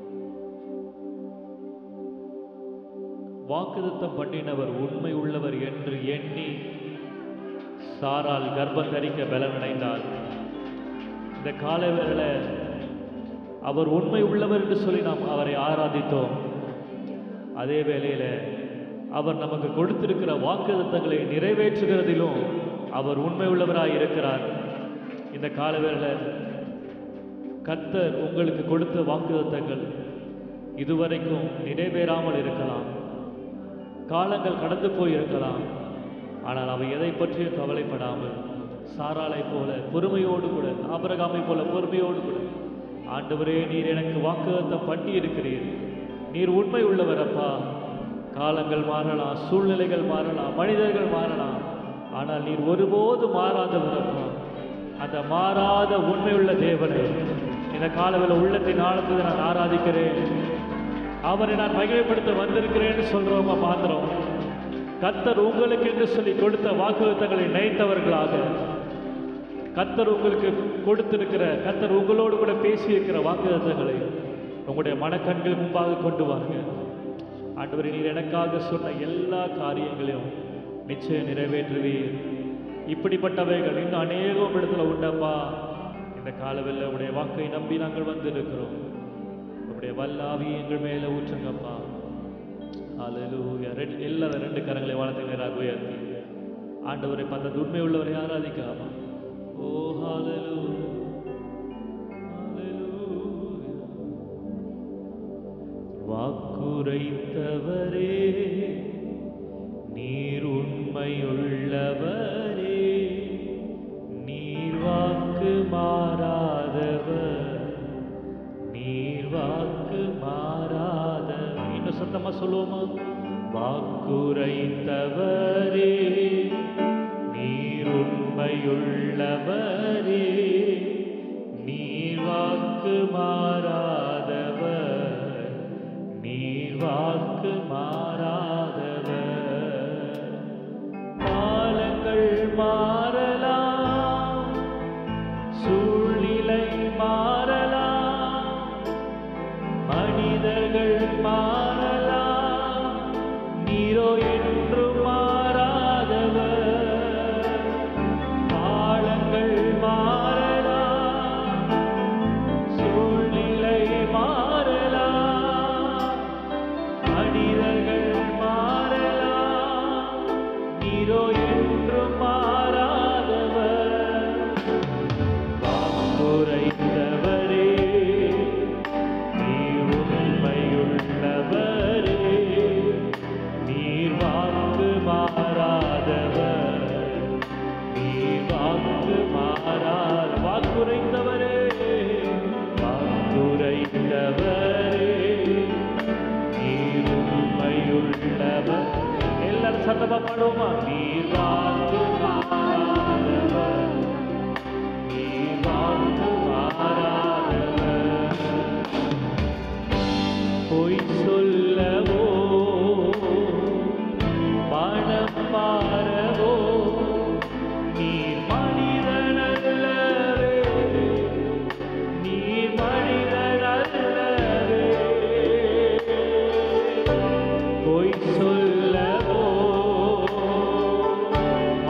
வாக்குத்தத்தம் பண்ணினவர் உண்மை உள்ளவர் என்று எண்ணி சாராள் கர்ப்பம் தரிக்க பலனடைந்தார். இந்த காலவேளையில அவர் உண்மை உள்ளவர் என்று சொல்லி நாம் அவரை ஆராதித்தோம். அதே வேளையில அவர் நமக்கு கொடுத்திருக்கிற வாக்குத்தத்தங்களை நிறைவேற்றுகிறதிலும் அவர் உண்மை உள்ளவராய் இருக்கிறார். இந்த காலவேளையில கர்த்தர் உங்களுக்கு கொடுத்த வாக்குத்தத்தங்கள் இதுவரைக்கும் நிறைவேறாமல் இருக்கலாம், காலங்கள் கடந்து போயிருக்கலாம். ஆனால் அவை எதை பற்றியும் கவலைப்படாமல் சாராளை போல பொறுமையோடு கூட, ஆபிரகாமை போல பொறுமையோடு கூட, ஆண்டவரே நீர் எனக்கு வாக்குத்தத்தம் பண்ணி இருக்கிறீர், நீர் உண்மை உள்ளவர் அப்பா. காலங்கள் மாறலாம், சூழ்நிலைகள் மாறலாம், மனிதர்கள் மாறலாம், ஆனால் நீர் ஒருபோது மாறாதவர் அப்பா. அந்த மாறாத உண்மையுள்ள தேவனை இந்த காலவில் உள்ளத்தின் ஆழத்தில் நான் ஆராதிக்கிறேன். அவரை நான் மகிமைப்படுத்த வந்திருக்கிறேன்னு சொல்றவங்க மாத்திரம் கர்த்தர் உங்களுக்கு என்று சொல்லி கொடுத்த வாக்குத்தத்தங்களை நினைத்தவர்களாக, கர்த்தர் உங்களுக்கு கொடுத்திருக்கிற, கர்த்தர் உங்களோடு கூட பேசியிருக்கிற வாக்குத்தத்தங்களை உங்களுடைய மனக்கண்கள் முன்பாக கொண்டு வாங்க. ஆண்டவரே நீர் எனக்காக சொன்ன எல்லா காரியங்களையும் நிச்சயம் நிறைவேற்றுவீர். இப்படிப்பட்டவைகள் இன்னும் அநேகம் இடத்துல உண்டப்பா. இந்த காலவில் உடைய வாக்கை நம்பி நாங்கள் வந்திருக்கிறோம். உடைய வல்லாவி எங்கள் மேல ஊற்றுங்கப்பா. ஹல்லேலூயா. ரெண்டு எல்லாரும் ரெண்டு கரங்களை வானத்தை நேராக உயர்த்தி ஆண்டவரை பார்த்து உண்மை உள்ளவரை ஆராதிக்காமா. ஓ ஹல்லேலூயா, ஹல்லேலூயா. வாக்குரைத்தவரே நீர் உண்மையுள்ளவரே, நீர் வாக்கு மாறாதவர், நீர் வாக்கு மாறாதவர். இன்னும் சத்தமா சொல்லுவோமா? வாக்குரைத்தவரே நீர் உண்மையுள்ளவரே, நீர் வாக்கு மாறாதவர், நீர் வாக்கு மாறாதவர். காலங்கள் மாறலாம், சூழ்நிலை மாறலாம், மனிதர்கள் மாறலாம், நீரோ என்று மாறாதவர். காலங்கள் மாறலாம், சூழ்நிலை மாறலாம், மனிதர்கள் மாறலாம், நீரோ என்று மாறாதவர். வாக்குரைத்தவரே நீர் உண்மையுள்ளவரே, நீர் வாக்கு மாறாதவர், நீர் வாக்கு மாறாத. வாக்குரைத்தவரே வாக்குரைத்தவரே நீர் உண்மையுள்ளவர். எல்லாரும் சத்தமா பாடுவோமா? நீர் வாக்கு மாறாதவர், நீர் வாக்கு மாறாதவர். பொய் சொல்லவோ மனம் மாறவோ நீர் மனிதனல்லவே, நீர் மனிதனல்லவே. பொய் சொல்லவோ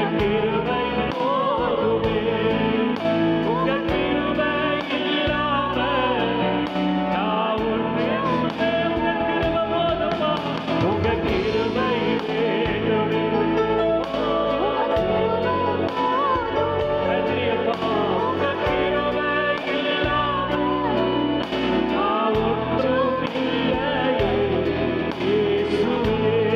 கிருபை போதுமே. உங்க கிருபை இல்லாம நான் ஒன்றே சொல்வேன். உங்க கிருபை போதுமா, உங்க கிருபை வேண்டுமே. நன்றியப்பா, உங்க கிருபை இல்லாம நான் ஒன்றும் இல்லையே இயேசுவே.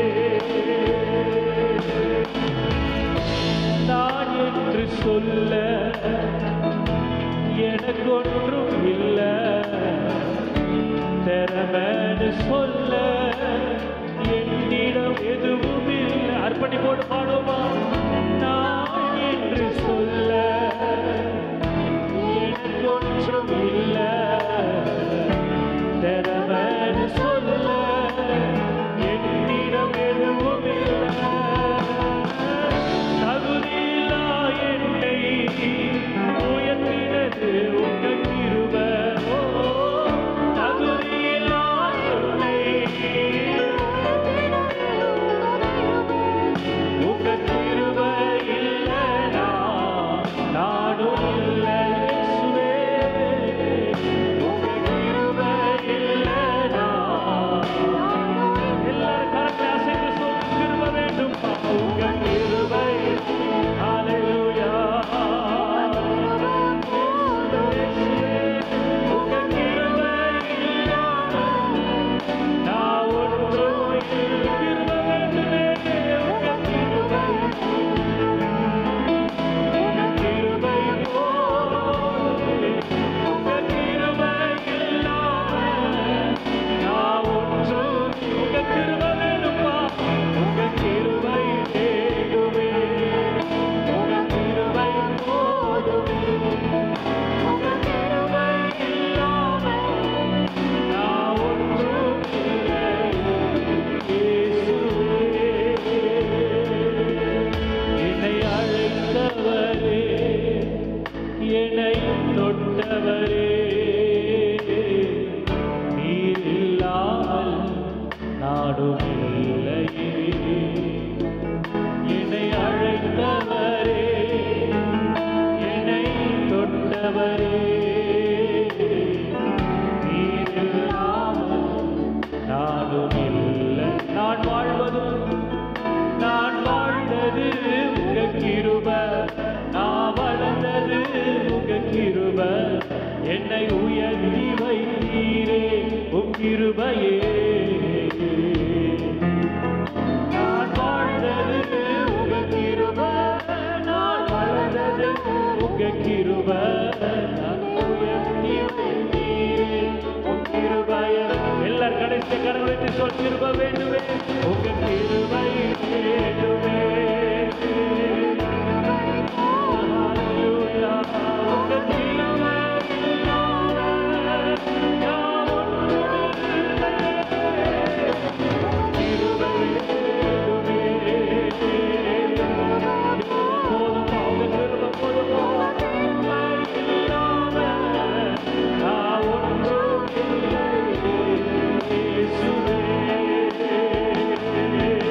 நான் என்று சொல்ல எனக்கு ஒன்றும் இல்லை, திறமைன்னு சொல்ல என்னிடம் எதுவும் இல்லை. அர்ப்பணிப்போடு பாடுமா. நான் என்று சொல்ல எனக்கு ஒன்றும் இல்லை, திறமைன்னு சொல்ல என்னிடம் எதுவும் இல்லை. தகுதியில்லா என்னை உயர்த்தினது உங்க கிருபை. ஓ, தகுதியில்லா என்னை உங்க கிருபை இல்லைனா நானும் இல்லை இயேசுவே. உங்க கிருபை இல்லைனா எல்லாரும் கரங்களை அசைத்து சொல்லு, கிருபை வேண்டும். உங்க கிருபை. ஹல்லேலூயா. உங்க கிருபை இல்லாம நான் ஒன்றும் இல்லை. கிருபை வேண்டுமே. உங்க கிருபை, உங்க கிருபை போதுமே. உங்க கிருபை இல்லாம நான் ஒன்றும். உங்க கிருபை வேண்டுமா, உங்க கிருபை வேண்டுமே. உங்க கிருபை போதுமே. உங்க கிருபை இல்லாம நான் ஒன்றும் இல்லை இயேசுவே. என்னை அழைத்தவரே, என்னை தொட்டவரே, நீர் இல்லாமல் நாடும் இல்லையே. என்னை அழைத்தவரே, என்னை தொட்டவரே, நீர் இல்லாமல் நாடும் இல்லை. நான் வாழ்வதும் நான் வாழ்ந்தது உங்க கிருபை, நான் வளர்ந்தது உங்க கிருபை. என்னை உயர்த்தி வைத்தீரே உம் கிருபையே. நான் வாழ்ந்தது உங்க கிருபை, நான் வளர்ந்தது உங்க கிருபை. நான் உயர்த்தி வைத்தீரே உம் கிருபையே. எல்லாரும் கடைசி கடவுளுக்கு சொல், கிருபை வேண்டுமே. உங்க கிருபை வேண்டுமே. ஹல்லேலூயா. உங்க கிருபை இல்லாம நான் ஒன்றும் இல்லை. கிருபை வேண்டுமே. போதுமா, உங்க கிருபை போதுமா. கிருபை இல்லாம நான் ஒன்றும் இல்லை இயேசுவே.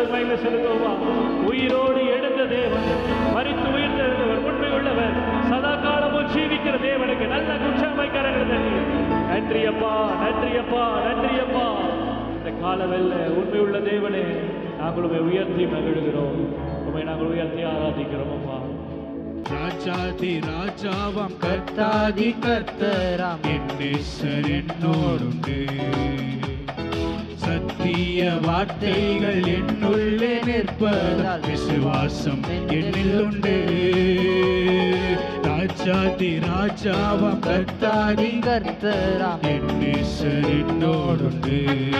கரத்தில் மகிமை செலுத்துவோமா? உயிரோடு எழுந்த தேவன், மரித்து உயிர்த்தெழுந்தவர், உண்மையுள்ளவர், சதா காலமும் ஜீவிக்கிற தேவனுக்கு நல்ல உற்சாகமாய் கரங்களை தட்டி நன்றி அப்பா, நன்றி அப்பா, நன்றி அப்பா. இந்த காலவெல்ல உண்மையுள்ள தேவனே, நாங்கள் உண்மை உயர்த்தி மகிழ்கிறோம், உண்மை நாங்கள் உயர்த்தி ஆராதிக்கிறோம் அப்பா. ராஜாதி ராஜாவாம் கர்த்தாதி கர்த்தராம் என் நேசர் என்னோடுண்டு. சத்திய வார்த்தைகள் என்னுள்ளே நிற்பதால் விசுவாசம் என்னில் உண்டு. ராஜாதி ராஜாவாம் கர்த்தாதி கர்த்தராம் என் நேசர் என்னோடுண்டு.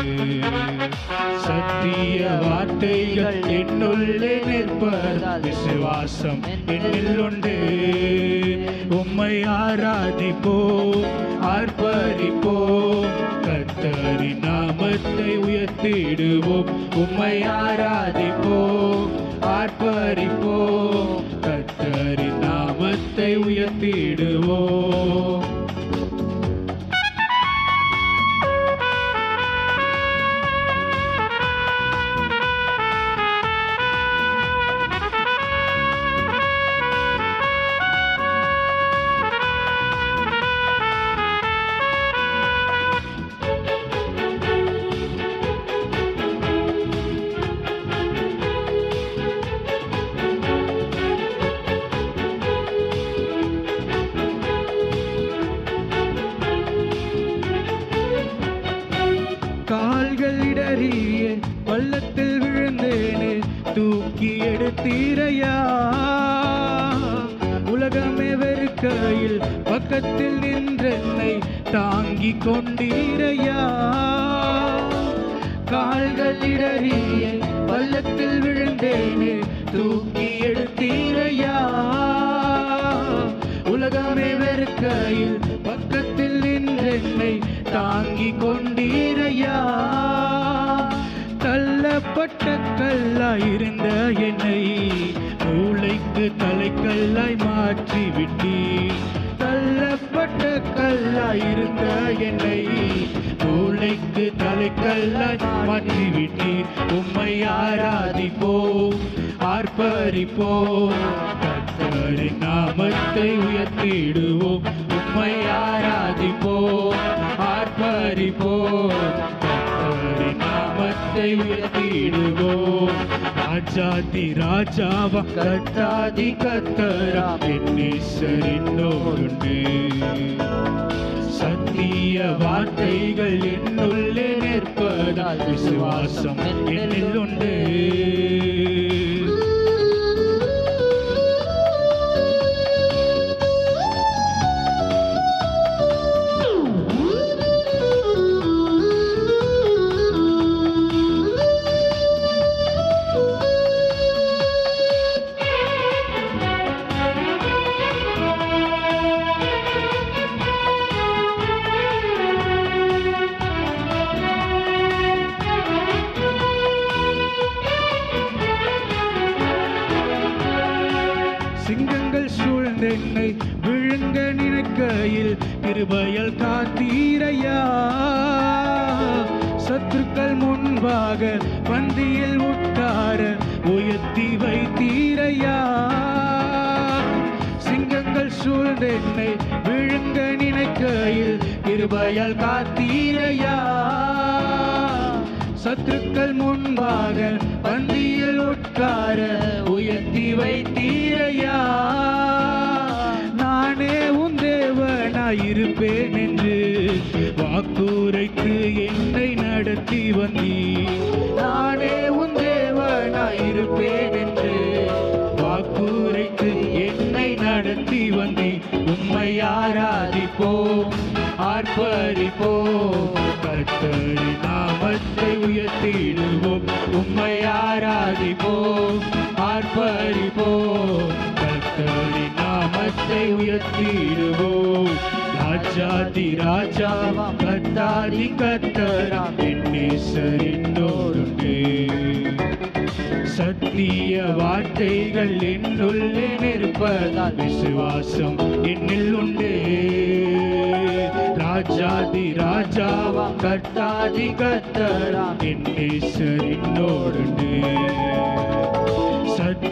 சத்திய வார்த்தைகள் என்னுள்ளே நிற்பதால் விசுவாசம் என்னில் உண்டு. உம்மை ஆராதிப்போம், ஆர்ப்பரிப்போம், கர்த்தரின் நாமத்தை உயர்த்திடுவோம். உம்மை ஆராதிப்போம், ஆர்ப்பரிப்போம், கர்த்தரின் நாமத்தை உயர்த்திடுவோம். கால்கள் இடறிய பள்ளத்தில் விழுந்தேனே, தூக்கி எடுத்தீரையா. உலகமே வெறுக்கையில் பக்கத்தில் நின்றென்னை தாங்கி கொண்டீரையா. கால்கள் இடறிய பள்ளத்தில் விழுந்தேனே, தூக்கி எடுத்தீரையா. உலகமே வெறுக்கையில் பக்கத்தில் நின்றென்னை தாங்கி கொண்டீரையா. தள்ளப்பட்ட கல்லாயிருந்த என்னை மூளைக்கு தலைக்கல்லாய் மாற்றி விட்டீர். தள்ளப்பட்ட கல்லாயிருந்த என்னை மூளைக்கு தலைக்கல்லாய் மாற்றி விட்டீர். உம்மை ஆராதிப்போம், ஆர்ப்பரிப்போம், கர்த்தரின் நாமத்தை உயர்த்திடுவோம். உம்மை ஆராதிப்போம், ஆர்ப்பரிப்போம், கர்த்தரின் நாமத்தை உயர்த்திடுவோம். ராஜாதி ராஜாவா கர்த்தாதி கர்த்தராம் என் நேசர் என்னோடுண்டு. சத்திய வார்த்தைகள் என்னுள்ளே நிற்பதால் விசுவாசம் என்னில் உண்டு. சிங்கங்கள் சூழ்ந்தென்னை விழுங்க நினைக்கையில் கிருபையால் காத்தீரையா. சத்துருக்கள் முன்பாக பந்தியில் உட்கார உயர்த்தி வைத்தீரையா. சிங்கங்கள் சூழ்ந்தென்னை விழுங்க நினைக்கையில் கிருபையால் காத்தீரையா. சத்துருக்கள் முன்பாக பந்தியில் உட்கார உயர்த்தி வைத்தீரையா. நானே உன் தேவனாயிருப்பேன் என்று வாக்குரைத்து என்னை நடத்தி வந்தீர். நானே உன் தேவனாயிருப்பேன் என்று வாக்குரைத்து என்னை நடத்தி வந்தீர். உம்மை ஆராதிப்போம், ஆர்ப்பரிப்போம், கர்த்தரின் நாமத்தை உயர்த்திடுவோம். உம்மை ஆராதிப்போம், ஆர்ப்பரிப்போம், கர்த்தரின் நாமத்தை உயர்த்திடுவோம். ராஜாதி ராஜாவாம் கர்த்தாதி கர்த்தராம் என் நேசர் என்னோடுண்டு. சத்திய வார்த்தைகள் என்னுள்ளே நிற்பதால் விசுவாசம் என்னில் உண்டு. ராஜாதி ராஜாவாம் கர்த்தாதி கர்த்தராம் என் நேசர் என்னோடுண்டு.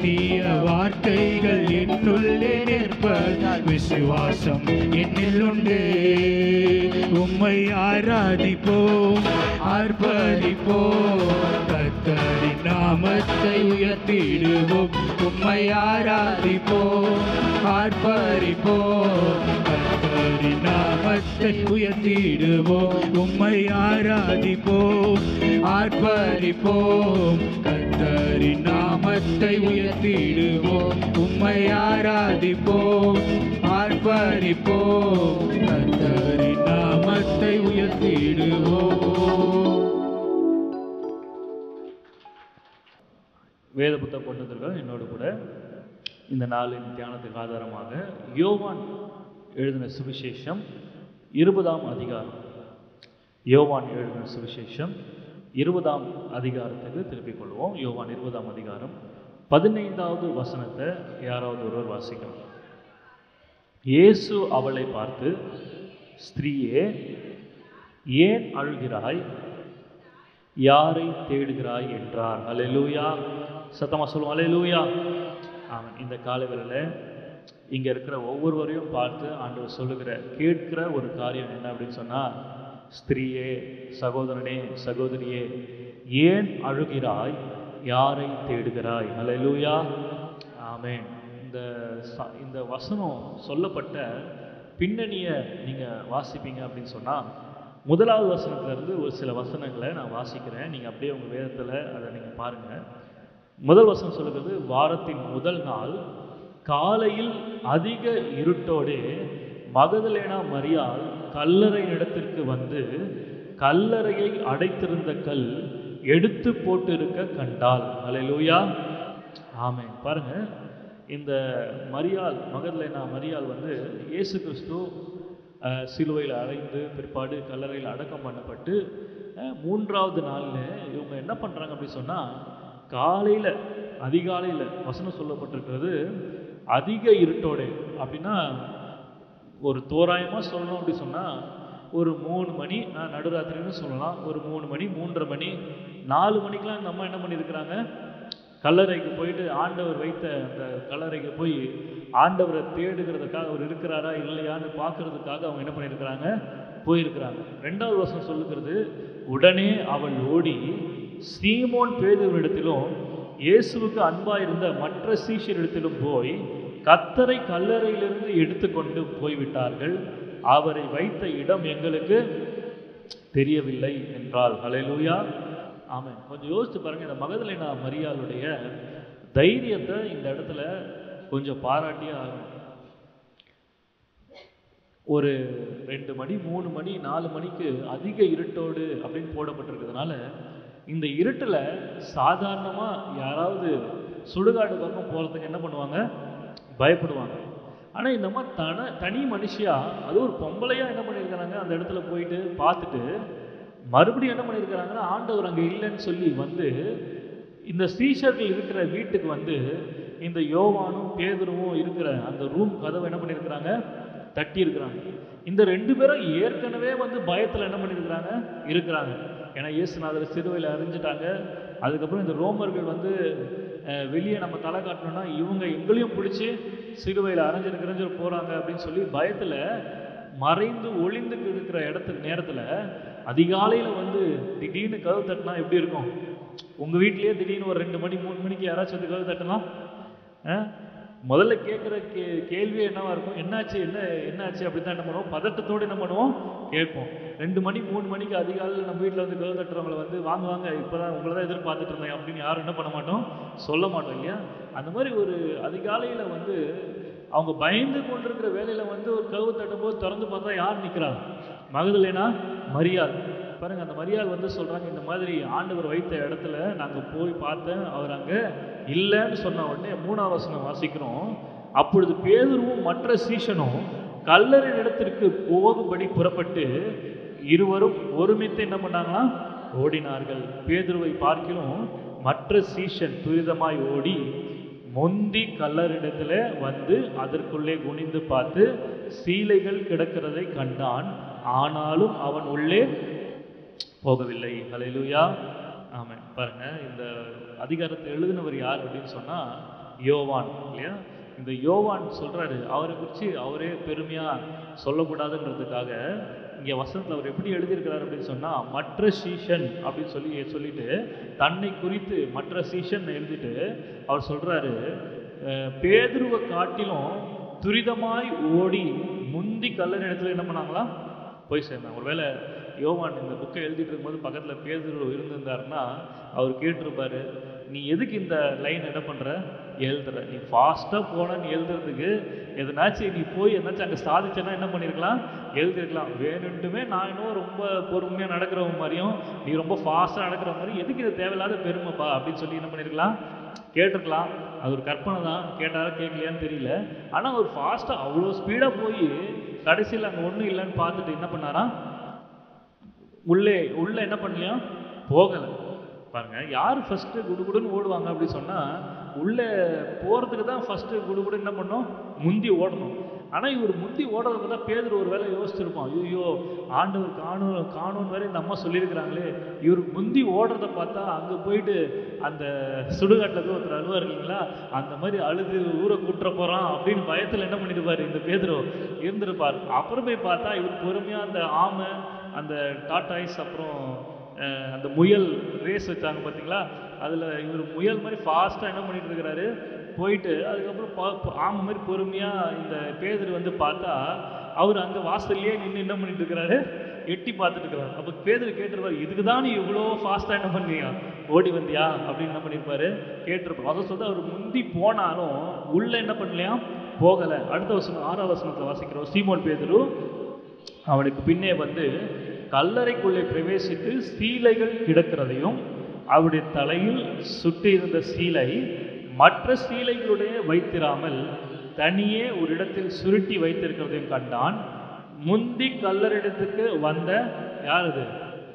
தீய வார்த்தைகள் என்னுள்ளே நிற்பதால் விசுவாசம் என்னில் உண்டு. உம்மை ஆராதிப்போம், ஆர்ப்பரிப்போம், கர்த்தரின் நாமத்தை உயர்த்திடுவோம். உம்மை ஆராதிப்போம், ஆர்ப்பரிப்போம், கர்த்தரின் நாமத்தை உயர்த்திடுவோம். உம்மை ஆராதிப்போம், ஆர்ப்பரிப்போம், கர்த்தரின் நாமத்தை உயர்த்திடுவோம். உம்மை ஆராதிப்போம், ஆர்ப்பரிப்போம், கர்த்தரின் நாமத்தை உயர்த்திடுவோம். வேத புத்தகம் கொண்டு வந்திருக்கோம். என்னோடு கூட இந்த நாளின் தியானத்துக்கு ஆதாரமாக யோவான் எழுதின சுவிசேஷம் இருபதாம் அதிகாரம், யோவான் எழுதின சுவிசேஷம் இருபதாம் அதிகாரத்துக்கு திருப்பிக் கொள்வோம். யோவான் இருபதாம் அதிகாரம் பதினைந்தாவது வசனத்தை யாராவது ஒருவர் வாசிக்கணும். இயேசு அவளை பார்த்து, ஸ்திரீயே, ஏன் அழுகிறாய்? யாரை தேடுகிறாய் என்றார். அல்லேலூயா. சத்தமா சொல்லுவோம் அல்லேலூயா. ஆமாம். இந்த காலவெளியில் இங்கே இருக்கிற ஒவ்வொருவரையும் பார்த்து ஆண்டவர் சொல்லுகிற கேட்கிற ஒரு காரியம் என்ன அப்படின்னு சொன்னால், ஸ்திரீயே, சகோதரனே, சகோதரியே, ஏன் அழுகிறாய்? யாரை தேடுகிறாய்? அல்லேலூயா. ஆமென். இந்த இந்த வசனம் சொல்லப்பட்ட பின்னணியை நீங்கள் வாசிப்பீங்க அப்படின்னு சொன்னால், முதலாவது வசனத்திலிருந்து ஒரு சில வசனங்களை நான் வாசிக்கிறேன். நீங்கள் அப்படியே உங்கள் வேதத்தில் அதை நீங்கள் பாருங்கள். முதல் வசனம் சொல்லுகிறது, வாரத்தின் முதல் நாள் காலையில் அதிக இருட்டோடே மகதலேனா மரியாள் கல்லறை இடத்திற்கு வந்து கல்லறையை அடைத்திருந்த கல் எடுத்து போட்டிருக்க கண்டாள். அல்லேலூயா. ஆமென். பாருங்க, இந்த மரியாள், மகதலேனா மரியாள் வந்து இயேசு கிறிஸ்து சிலுவையில் அறைந்து பிற்பாடு கல்லறையில் அடக்கம் பண்ணப்பட்டு மூன்றாவது நாளில் இவங்க என்ன பண்ணுறாங்க அப்படின்னு சொன்னால், காலையில் அதிகாலையில் வசனம் சொல்லப்பட்டிருக்கிறது அதிக இருட்டோடு. அப்படின்னா ஒரு தோராயமாக சொல்லணும் அப்படி சொன்னால் ஒரு மூணு மணி, நான் நடுராத்திரின்னு சொல்லலாம், ஒரு மூணு மணி, மூன்றரை மணி, நாலு மணிக்கெலாம் இந்த அம்மா என்ன பண்ணியிருக்கிறாங்க, கல்லறைக்கு போயிட்டு ஆண்டவர் வைத்த அந்த கல்லறைக்கு போய் ஆண்டவரை தேடுகிறதுக்காக அவர் இருக்கிறாரா இல்லையான்னு பார்க்கறதுக்காக அவங்க என்ன பண்ணியிருக்கிறாங்க, போயிருக்கிறாங்க. ரெண்டாவது வசனம் சொல்லுகிறது, உடனே அவள் ஓடி சீமோன் பேதுருவிடத்திலும் இயேசுவுக்கு அன்பாயிருந்த மற்ற சீஷரிடத்திலும் போய் கர்த்தரை கல்லறையிலிருந்து எடுத்துக்கொண்டு போய்விட்டார்கள், அவரை வைத்த இடம் எங்களுக்கு தெரியவில்லை என்றாள். அல்லேலூயா. ஆமென். கொஞ்சம் யோசித்து பாருங்க, இந்த மகதலேனா மரியாளுடைய தைரியத்தை இந்த இடத்துல கொஞ்சம் பாராட்டியே ஆகணும். ஒரு ரெண்டு மணி, மூணு மணி, நாலு மணிக்கு அதிக இருட்டோடு அப்படின்னு போடப்பட்டிருக்கிறதுனால இந்த இருட்டில் சாதாரணமாக யாராவது சுடுகாடு பக்கம் போகிறதுக்கு என்ன பண்ணுவாங்க, பயப்படுவாங்க. ஆனால் இந்த மாதிரி தன தனி மனுஷியாக, அது ஒரு பொம்பளையாக என்ன பண்ணியிருக்கிறாங்க, அந்த இடத்துல போயிட்டு பார்த்துட்டு மறுபடியும் என்ன பண்ணியிருக்கிறாங்கன்னா, ஆண்டவர் அங்கே இல்லைன்னு சொல்லி வந்து இந்த சீஷர்கள் இருக்கிற வீட்டுக்கு வந்து இந்த யோவானும் பேதுருவும் இருக்கிற அந்த ரூம் கதவை என்ன பண்ணியிருக்கிறாங்க, தட்டி இருக்கிறாங்க. இந்த ரெண்டு பேரும் ஏற்கனவே வந்து பயத்தில் என்ன பண்ணியிருக்கிறாங்க, இருக்கிறாங்க. ஏன்னா இயேசுநாதரை சிலுவையில் அறிஞ்சிட்டாங்க. அதுக்கப்புறம் இந்த ரோமர்கள் வந்து வெளியே நம்ம தலை காட்டணும்னா இவங்க எங்களையும் பிடிச்சி சிலுவையில் அரைஞ்சிரு கிரைஞ்சிரு போகிறாங்க அப்படின்னு சொல்லி பயத்தில் மறைந்து ஒளிந்து இருக்கிற இடத்துக்கு நேரத்தில் அதிகாலையில் வந்து திடீர்னு கதவு தட்டினா எப்படி இருக்கும்? உங்கள் வீட்லேயே திடீர்னு ஒரு ரெண்டு மணி மூணு மணிக்கு யாராச்சும் வந்து கதவு தட்டலாம், முதல்ல கேட்குற கே கேள்வியே என்னவா இருக்கும், என்னாச்சு என்ன என்னாச்சு அப்படி தான் என்ன பண்ணுவோம், பதட்டத்தோடு என்ன பண்ணுவோம், கேட்போம். ரெண்டு மணி மூணு மணிக்கு அதிகாலையில் நம்ம வீட்டில் வந்து கதவு தட்டுறவங்களை வந்து வாங்க வாங்க இப்போ தான் உங்களை தான் எதிர்பார்த்துட்டு இருந்தேன் அப்படின்னு யாரும் என்ன பண்ண மாட்டோம், சொல்ல மாட்டோம் இல்லையா? அந்த மாதிரி ஒரு அதிகாலையில் வந்து அவங்க பயந்து கொண்டிருக்கிற வேலையில் வந்து ஒரு கதவு தட்டும்போது திறந்து பார்த்தா யார் நிற்கிறாங்க, மகதலேனா மரியாள். பாருங்கள், அந்த மரியாள் வந்து சொல்கிறாங்க, இந்த மாதிரி ஆண்டவர் வைத்த இடத்துல நாங்கள் போய் பார்த்தேன், அவர் அங்கே இல்லைன்னு சொன்ன உடனே மூணாவது வசனம் வாசிக்கிறோம், அப்பொழுது பேதுருவும் மற்ற சீஷனும் கல்லறை இடத்திற்கு போகும்படி புறப்பட்டு இருவரும் ஒருமித்து என்ன பண்ணாங்களா, ஓடினார்கள். பேதுருவை பார்க்கிலும் மற்ற சீஷன் துரிதமாய் ஓடி முந்தி கல்லறிடத்தில் வந்து அதற்குள்ளே குனிந்து பார்த்து சீலைகள் கிடக்கிறதை கண்டான், ஆனாலும் அவன் உள்ளே போகவில்லை. அல்லேலூயா. ஆமென். பாருங்க, இந்த அதிகாரத்தை எழுதினவர் யார் அப்படின்னு சொன்னால் யோவான் இல்லையா? இந்த யோவான் சொல்றாரு, அவரை குறித்து அவரே பெருமையா சொல்லக்கூடாதுன்றதுக்காக இங்கே வசனத்தில் அவர் எப்படி எழுதியிருக்கிறார் அப்படின்னு சொன்னால், மற்ற சீஷன் அப்படின்னு சொல்லி சொல்லிட்டு தன்னை குறித்து மற்ற சீஷன் எழுதிட்டு அவர் சொல்றாரு, பேதுருவை காட்டிலும் துரிதமாய் ஓடி முந்தி கல்லறை இடத்துல என்ன பண்ணாங்களா போய் சேர்ந்தாங்க. ஒருவேளை யோவான் இந்த புக்கை எழுதிட்டு இருக்கும்போது பக்கத்தில் பேதுரு இருந்திருந்தாருன்னா அவர் கேட்டிருப்பாரு, நீ எதுக்கு இந்த லைன் என்ன பண்ணுற எழுதுற, நீ ஃபாஸ்ட்டாக போனன்னு எழுதுறதுக்கு எதனாச்சும் நீ போய் எதனாச்சும் அங்கே சாதிச்சேன்னா என்ன பண்ணியிருக்கலாம், எழுதிருக்கலாம். வேணுன்ட்டுமே நான் இன்னும் ரொம்ப பொறுமையாக நடக்கிறவங்க மாதிரியும் நீ ரொம்ப ஃபாஸ்ட்டாக நடக்கிற மாதிரி எதுக்கு இது தேவையில்லாத பெருமைப்பா அப்படின்னு சொல்லி என்ன பண்ணியிருக்கலாம், கேட்டிருக்கலாம். அது ஒரு கற்பனை தான், கேட்டாரா கேட்கலையான்னு தெரியல. ஆனால் ஒரு ஃபாஸ்ட்டாக அவ்வளோ ஸ்பீடாக போய் கடைசியில் அங்கே ஒன்றும் இல்லைன்னு பார்த்துட்டு என்ன பண்ணாராம், உள்ளே உள்ளே என்ன பண்ணலையா போகலை. பாருங்க, யார் ஃபஸ்ட்டு குடுகுடுன்னு ஓடுவாங்க அப்படின்னு சொன்னால் உள்ளே போகிறதுக்கு தான் ஃபஸ்ட்டு குடுகுடு என்ன பண்ணோம், முந்தி ஓடணும். ஆனால் இவர் முந்தி ஓடுறதுக்கு தான் பேதுரு ஒரு வேலை யோசிச்சிருப்பான், ஐயோ ஆண்டவர் காணும் காணும்னு வேறு இந்த அம்மா சொல்லியிருக்கிறாங்களே, இவர் முந்தி ஓடுறத பார்த்தா அங்கே போயிட்டு அந்த சுடுகாட்டில் போய் ஒருத்தர் அழுவார் இல்லைங்களா, அந்த மாதிரி அழுது ஊரை கூட்டுற போகிறான் அப்படின்னு பயத்தில் என்ன பண்ணியிருப்பார் இந்த பேதுரு இருந்திருப்பார். அப்புறம் போய் பார்த்தா இவர் பொறுமையாக அந்த ஆமை, அந்த டாட்டாய்ஸ், அப்புறம் அந்த முயல் ரேஸ் வச்சாங்க பார்த்தீங்களா, அதில் இவர் முயல் மாதிரி ஃபாஸ்ட்டாக என்ன பண்ணிட்டு இருக்கிறாரு போயிட்டு, அதுக்கப்புறம் ஆமை மாதிரி பொறுமையாக இந்த பேதுரு வந்து பார்த்தா அவர் அங்கே வாசல்லையே நின்று என்ன பண்ணிட்டு இருக்கிறாரு, எட்டி பார்த்துட்டு இருக்கிறாரு. அப்போ பேதுரு கேட்டிருப்பாரு, இதுக்கு தான் நீ இவ்வளோ ஃபாஸ்ட்டாக என்ன பண்ணுவீங்க ஓடி வந்தியா அப்படின்னு என்ன பண்ணியிருப்பாரு கேட்டிருப்பாரு. அதை சொல்லிட்டு அவர் முந்தி போனாலும் உள்ளே என்ன பண்ணலையா போகலை. அடுத்த வசனம் ஆறாவது வசனத்தில் வாசிக்கிறோம், சீமோன் பேதுரு அவனுக்கு பின்னே வந்து கல்லறைக்குள்ளே பிரவேசித்து சீலைகள் கிடக்கிறதையும் அவருடைய தலையில் சுற்றி இருந்த சீலை மற்ற சீலைகளுடைய வைத்திராமல் தனியே ஒரு இடத்தில் சுருட்டி வைத்திருக்கிறதையும் கண்டான். முந்தி கல்லறையிடத்துக்கு வந்த யார் அது,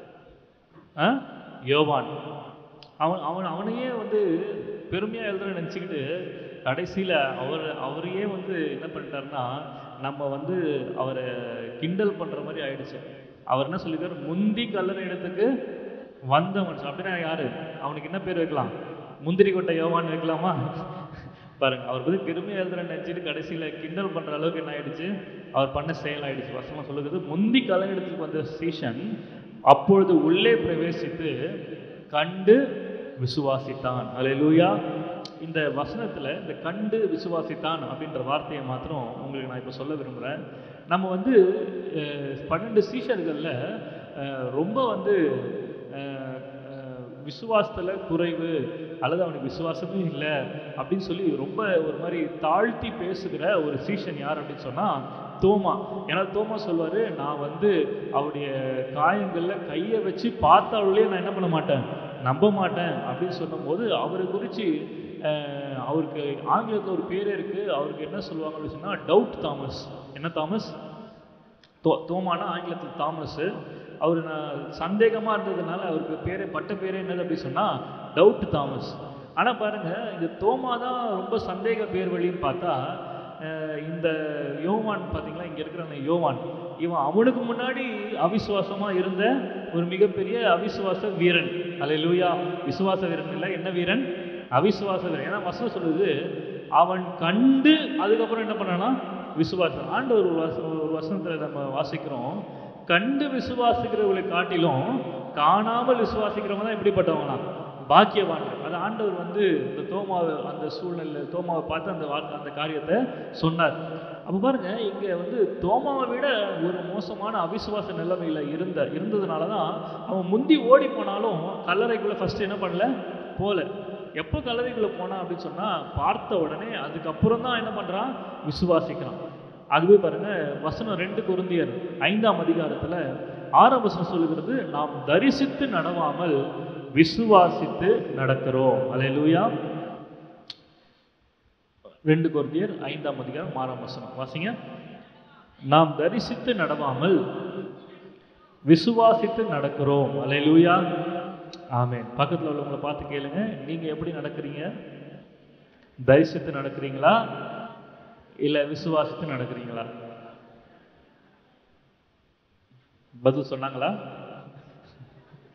யோவான். அவன் அவன் அவனையே வந்து பெருமையாக எழுதுற நினச்சிக்கிட்டு கடைசியில் அவர் அவரையே வந்து என்ன பண்ணிட்டாருன்னா நம்ம வந்து அவரை கிண்டல் பண்ணுற மாதிரி ஆயிடுச்சு. அவர் என்ன சொல்லியிருக்காரு, முந்தி கல்லறை இடத்துக்கு வந்த மனுஷன். அப்படின்னா யாரு, அவனுக்கு என்ன பேர் வைக்கலாம், முந்திரி கொட்டை யோவான் வைக்கலாமா? பாருங்க, அவர் வந்து பெருமையாக எழுதுறேன்னு நினச்சிட்டு கடைசியில் கிண்டல் பண்ணுற அளவுக்கு என்ன ஆயிடுச்சு, அவர் பண்ண செயல் ஆயிடுச்சு. வசமாக சொல்லுகிறது, முந்தி கல்லறை இடத்துக்கு வந்த சீஷன் அப்பொழுது உள்ளே பிரவேசித்து கண்டு விசுவாசித்தான். அல்லேலூயா. இந்த வசனத்தில் இந்த கண்டு விசுவாசித்தான் அப்படின்ற வார்த்தையை மாத்திரம் உங்களுக்கு நான் இப்போ சொல்ல விரும்புகிறேன். நம்ம வந்து பன்னெண்டு சீஷர்களில் ரொம்ப வந்து விசுவாசத்தில் குறைவு அல்லது அவனுக்கு விசுவாசமே இல்லை அப்படின்னு சொல்லி ரொம்ப ஒரு மாதிரி தாழ்த்தி பேசுகிற ஒரு சீஷன் யார் அப்படின்னு சொன்னால் தோமா. ஏன்னா தோமா சொல்வார், நான் வந்து அவருடைய காயங்களில் கையை வச்சு பார்த்தாலே நான் என்ன பண்ண மாட்டேன், நம்ப மாட்டேன் அப்படின்னு சொல்லும்போது அவரை குறித்து அவருக்கு ஆங்கிலத்தில் ஒரு பேரே இருக்குது. அவருக்கு என்ன சொல்லுவாங்க அப்படின்னு சொன்னால் டவுட் தாமஸ். என்ன தாமஸ்? தோ தோமானா ஆங்கிலத்தில் தாமஸு. அவர் நான் சந்தேகமாக இருந்ததுனால அவருக்கு பேரே பட்ட பேரே என்னது அப்படின்னு சொன்னால் டவுட் தாமஸ். ஆனால் பாருங்கள், இந்த தோமா தான் ரொம்ப சந்தேக பேர் வழின்னு பார்த்தா இந்த யோவான் பார்த்தீங்களா, இங்கே இருக்கிற அந்த யோவான், இவன் அவனுக்கு முன்னாடி அவிசுவாசமாக இருந்த ஒரு மிகப்பெரிய அவிசுவாச வீரன். அல்லேலூயா. விசுவாச வீரன் இல்லை, என்ன வீரன், அவிசுவாச வீரன். ஏன்னா வசனம் சொல்லுது, அவன் கண்டு அதுக்கப்புறம் என்ன பண்ணானா விசுவாசம். ஆண்டவர் ஒரு வச ஒரு வசனத்தில் நம்ம வாசிக்கிறோம், கண்டு விசுவாசிக்கிறவர்களை காட்டிலும் காணாமல் விசுவாசிக்கிறவங்க தான் எப்படிப்பட்டவங்களா பாக்கியவான்கள். அது ஆண்டவர் வந்து இந்த தோமாவை அந்த சூழ்நிலை தோமாவை பார்த்து அந்த வார்த்தை அந்த காரியத்தை சொன்னார். அப்போ பாருங்க, இங்கே வந்து தோமாவை விட ஒரு மோசமான அவிசுவாச நிலைமையில் இருந்த இருந்ததுனால தான் அவன் முந்தி ஓடி போனாலும் கல்லறைக்குள்ளே ஃபஸ்ட்டு என்ன பண்ணல போகல. எப்போ கல்லறைக்குள்ளே போனான் அப்படின்னு சொன்னால் பார்த்த உடனே அதுக்கப்புறம் தான் என்ன பண்ணுறான், விசுவாசிக்கிறான். அதுவே பாருங்க, வசனம் ரெண்டு கொரிந்தியர் ஐந்தாம் அதிகாரத்தில் ஆறாம் வசனம் சொல்லுகிறது, நாம் தரிசித்து நடவாமல் விசுவாசித்து நடக்கிறோம். அல்லேலூயா. ரெண்டு கொரிந்தியர் ஐந்தாம் அதிகாரம் ஆறாம் வசனம் வாசிங்க. நாம் தரிசித்து நடவாமல் விசுவாசித்து நடக்கிறோம். அல்லேலூயா. ஆமென். பக்கத்தில் உள்ளவங்களை பார்த்து கேளுங்க, நீங்க எப்படி நடக்கிறீங்க? தரிசித்து நடக்கிறீங்களா இல்லை விசுவாசித்து நடக்கிறீங்களா? பதில் சொன்னாங்களா?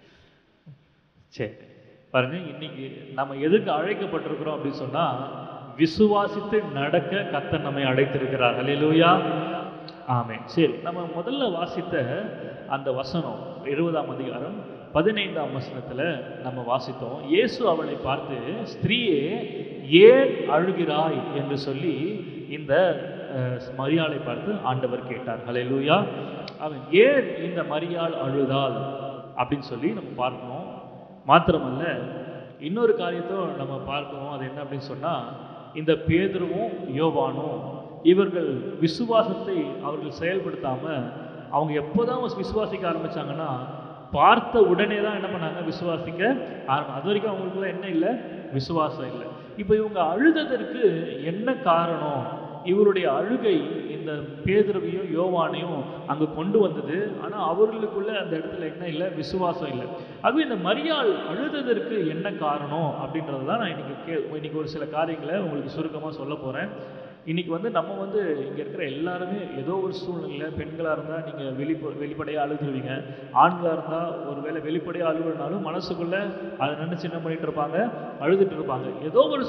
சரி பாருங்க, இன்னைக்கு நம்ம எதுக்கு அழைக்கப்பட்டிருக்கிறோம் அப்படின்னு சொன்னா விசுவாசித்து நடக்க கர்த்தர் நம்மை அழைத்திருக்கிறார். அல்லேலூயா, ஆமென். சரி, நம்ம முதல்ல வாசித்த அந்த வசனம் இருபதாம் அதிகாரம் பதினைந்தாம் வசனத்துல நம்ம வாசித்தோம். இயேசு அவளை பார்த்து, ஸ்திரீயே ஏன் அழுகிறாய் என்று சொல்லி இந்த மரியாளை பார்த்து ஆண்டவர் கேட்டார். அல்லேலூயா, அவன் ஏன் இந்த மரியாள் அழுதாள் அப்படின்னு சொல்லி நம்ம பார்க்கணும். மாத்திரமல்ல, இன்னொரு காரியத்தை நம்ம பார்க்கணும். அது என்ன அப்படின்னு சொன்னா, இந்த பேதுருவும் யோவானும் இவர்கள் விசுவாசத்தை அவர்கள் செயல்படுத்தாம அவங்க எப்போதான் விசுவாசிக்க ஆரம்பிச்சாங்கன்னா, பார்த்த உடனே தான் என்ன பண்ணாங்க, விசுவாசிக்க ஆரம்பி. அது வரைக்கும் அவங்களுக்குள்ள என்ன இல்லை, விசுவாசம் இல்லை. இப்போ இவங்க அழுததற்கு என்ன காரணம்? இவருடைய அழுகை இந்த பேதுருவையும் யோவானையும் அங்கே கொண்டு வந்தது. ஆனால் அவர்களுக்குள்ள அந்த இடத்துல என்ன இல்லை, விசுவாசம் இல்லை. அதுவும் இந்த மரியாள் அழுததற்கு என்ன காரணம் அப்படின்றது தான் நான் இன்னைக்கு கே இன்னைக்கு ஒரு சில காரியங்களை உங்களுக்கு சுருக்கமாக சொல்ல போகிறேன். இன்றைக்கி வந்து நம்ம வந்து இங்கே இருக்கிற எல்லாருமே ஏதோ ஒரு சூழ்நிலையில், பெண்களாக இருந்தால் நீங்கள் வெளிப்ப வெளிப்படையாக அழுதுருவீங்க, ஆண்களாக இருந்தால் ஒரு வேளை வெளிப்படையாக அழுகுனாலும் மனசுக்குள்ளே அதை நினச்சி என்ன பண்ணிகிட்டு இருப்பாங்க, அழுதுட்டு இருப்பாங்க. ஏதோ ஒரு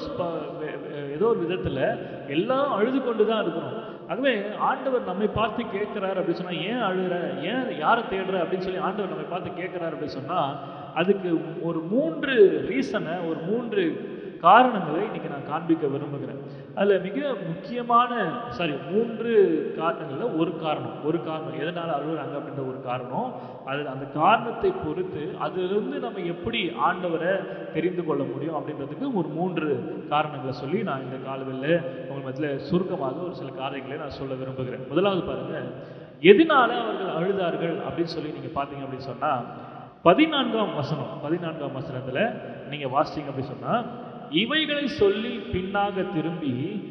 ஏதோ ஒரு விதத்தில் எல்லாம் அழுது கொண்டு தான் இருக்கிறோம். ஆகவே ஆண்டவர் நம்மை பார்த்து கேட்குறாரு அப்படின்னு சொன்னால், ஏன் அழுகிற, ஏன் யாரை தேடுற அப்படின்னு சொல்லி ஆண்டவர் நம்மை பார்த்து கேட்குறாரு அப்படின்னு சொன்னால், அதுக்கு ஒரு மூன்று ரீசனை, ஒரு மூன்று காரணங்களை இன்னைக்கு நான் காண்பிக்க விரும்புகிறேன். அதில் மிக முக்கியமான சாரி மூன்று காரணங்களில் ஒரு காரணம் ஒரு காரணம் எதனால் அழுகுறாங்க அப்படின்ற ஒரு காரணம். அது அந்த காரணத்தை பொறுத்து அதிலிருந்து நம்ம எப்படி ஆண்டவரை தெரிந்து கொள்ள முடியும் அப்படின்றதுக்கு ஒரு மூன்று காரணங்களை சொல்லி நான் இந்த காலவில் உங்கள் மத்தியில் சுருக்கமாக ஒரு சில காரியங்களை நான் சொல்ல விரும்புகிறேன். முதலாவது பாருங்க, எதனால அவர்கள் அழுதார்கள் அப்படின்னு சொல்லி நீங்கள் பார்த்தீங்க அப்படின்னு சொன்னால், பதினான்காம் வசனம் பதினான்காம் வசனத்தில் நீங்கள் வாசிங்க அப்படின்னு சொன்னால், இவைகளை சொல்லி பின்னாக திரும்பி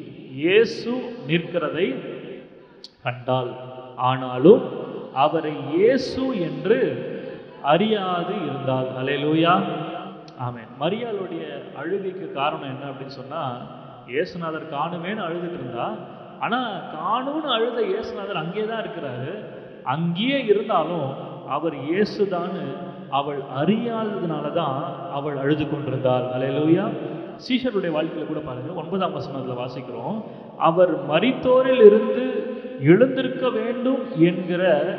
இயேசு நிற்கிறதை கண்டாள். ஆனாலும் அவரை இயேசு என்று அறியாது இருந்தாள். அல்லேலூயா, ஆமென். மரியாளுடைய அழுகைக்கு காரணம் என்ன அப்படின்னு சொன்னால், இயேசுநாதர் காணுமேன்னு அழுதுட்டு இருந்தா. ஆனால் காணும்னு அழுத இயேசுநாதர் அங்கே தான் இருக்கிறாரு. அங்கேயே இருந்தாலும் அவர் இயேசுதான்னு அவள் அறியாததுனால தான் அவள் அழுது கொண்டிருந்தாள். அல்லேலூயா. சீஷருடைய வாழ்க்கையில் கூட பாருங்க, ஒன்பதாம் வசனத்தில் வாசிக்கிறோம், அவர் மரித்தோரில் இருந்து எழுந்திருக்க வேண்டும் என்கிற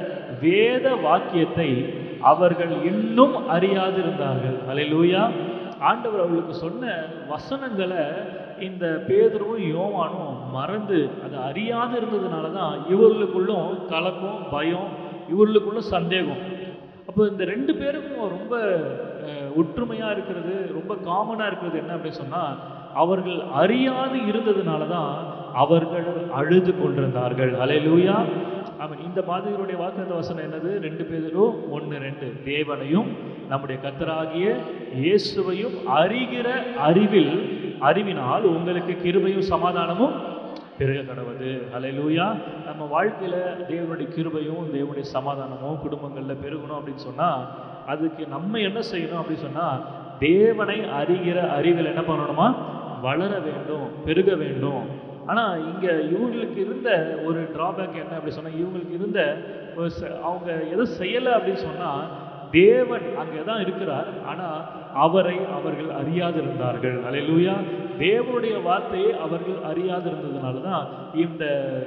வேத வாக்கியத்தை அவர்கள் இன்னும் அறியாதிருந்தார்கள். அல்லேலூயா. ஆண்டவர் அவர்களுக்கு சொன்ன வசனங்களை இந்த பேதுருவும் யோவானும் மறந்து அதை அறியாது இருந்ததுனால தான் இவர்களுக்குள்ளும் கலக்கம், பயம், இவர்களுக்குள்ள சந்தேகம். அப்போ இந்த ரெண்டு பேருக்கும் ரொம்ப ஒற்றுமையாக இருக்கிறது, ரொம்ப காமனாக இருக்கிறது என்ன அப்படின்னு சொன்னால், அவர்கள் அறியாது இருந்ததுனால தான் அவர்கள் அழுது கொண்டிருந்தார்கள். அல்லேலூயா, ஆமென். இந்த மாதிரியுடைய வாக்குத்த வசனம் என்னது, ரெண்டு பேரும் ஒன்று ரெண்டு, தேவனையும் நம்முடைய கர்த்தராகிய இயேசுவையும் அறிகிற அறிவில் அறிவினால் உங்களுக்கு கிருபையும் சமாதானமும் பெருக கடவுது. அல்லேலூயா. நம்ம வாழ்க்கையில் தேவனுடைய கிருபையும் தேவனுடைய சமாதானமும் குடும்பங்களில் பெருகணும் அப்படின்னு சொன்னால், அதுக்கு நம்ம என்ன செய்யணும் அப்படின்னு சொன்னால், தேவனை அறிகிற அறிவில் என்ன பண்ணணுமா, வளர வேண்டும், பெருக வேண்டும். ஆனால் இங்கே இவங்களுக்கு இருந்த ஒரு டிராபேக் என்ன அப்படி சொன்னால், இவங்களுக்கு இருந்த ஒரு அவங்க எதை செய்யலை அப்படின்னு சொன்னால், தேவன் அங்கே தான் இருக்கிறார், ஆனால் அவரை அவர்கள் அறியாதிருந்தார்கள். அல்லேலூயா. தேவனுடைய வார்த்தையை அவர்கள் அறியாதிருந்ததுனால தான் இந்த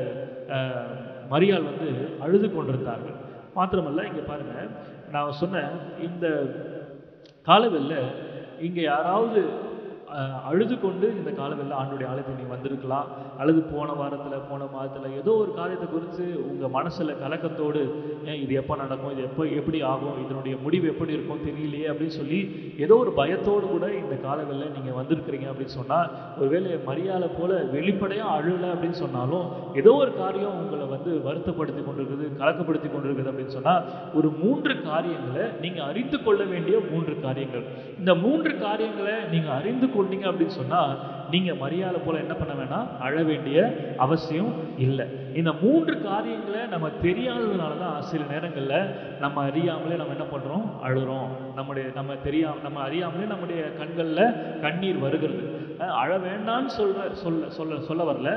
மரியாள் வந்து அழுது கொண்டிருந்தார்கள். மாத்திரமல்ல, இங்கே பாருங்க, நான் சொன்ன இந்த காலவெல்ல இங்கே யாராவது அழுது கொண்டு இந்த காலவெல்ல ஆண்டுடைய ஆலயத்தை நீங்கள் வந்திருக்கலாம், அல்லது போன வாரத்தில் போன மாதத்தில் ஏதோ ஒரு காரியத்தை குறித்து உங்கள் மனசில் கலக்கத்தோடு, ஏன் இது எப்போ நடக்கும், இது எப்போ எப்படி ஆகும், இதனுடைய முடிவு எப்படி இருக்கும் தெரியலையே அப்படின்னு சொல்லி ஏதோ ஒரு பயத்தோடு கூட இந்த காலவெல்ல நீங்கள் வந்திருக்கிறீங்க அப்படின்னு சொன்னால், ஒருவேளை மரியாதை போல வெளிப்படையாக அழுலை அப்படின்னு சொன்னாலும் ஏதோ ஒரு காரியம் உங்களை வந்து வருத்தப்படுத்தி கொண்டிருக்குது, கலக்கப்படுத்தி கொண்டிருக்குது அப்படின்னு சொன்னால், ஒரு மூன்று காரியங்களை நீங்கள் அறிந்து கொள்ள வேண்டிய மூன்று காரியங்கள். இந்த மூன்று காரியங்களை நீங்கள் அறிந்து கொண்டீங்க அப்படின்னு சொன்னால், நீங்கள் மரியாதை போல என்ன பண்ண வேணாம், அழ வேண்டிய அவசியம் இல்லை. இந்த மூன்று காரியங்களை நம்ம தெரியாததுனால தான் சில நேரங்களில் நம்ம அறியாமலே நம்ம என்ன பண்ணுறோம், அழுகிறோம். நம்முடைய நம்ம தெரியா நம்ம அறியாமலே நம்முடைய கண்களில் கண்ணீர் வருகிறது. அழ வேண்டான்னு சொல்ற சொல்ல சொல்ல சொல்ல வரல.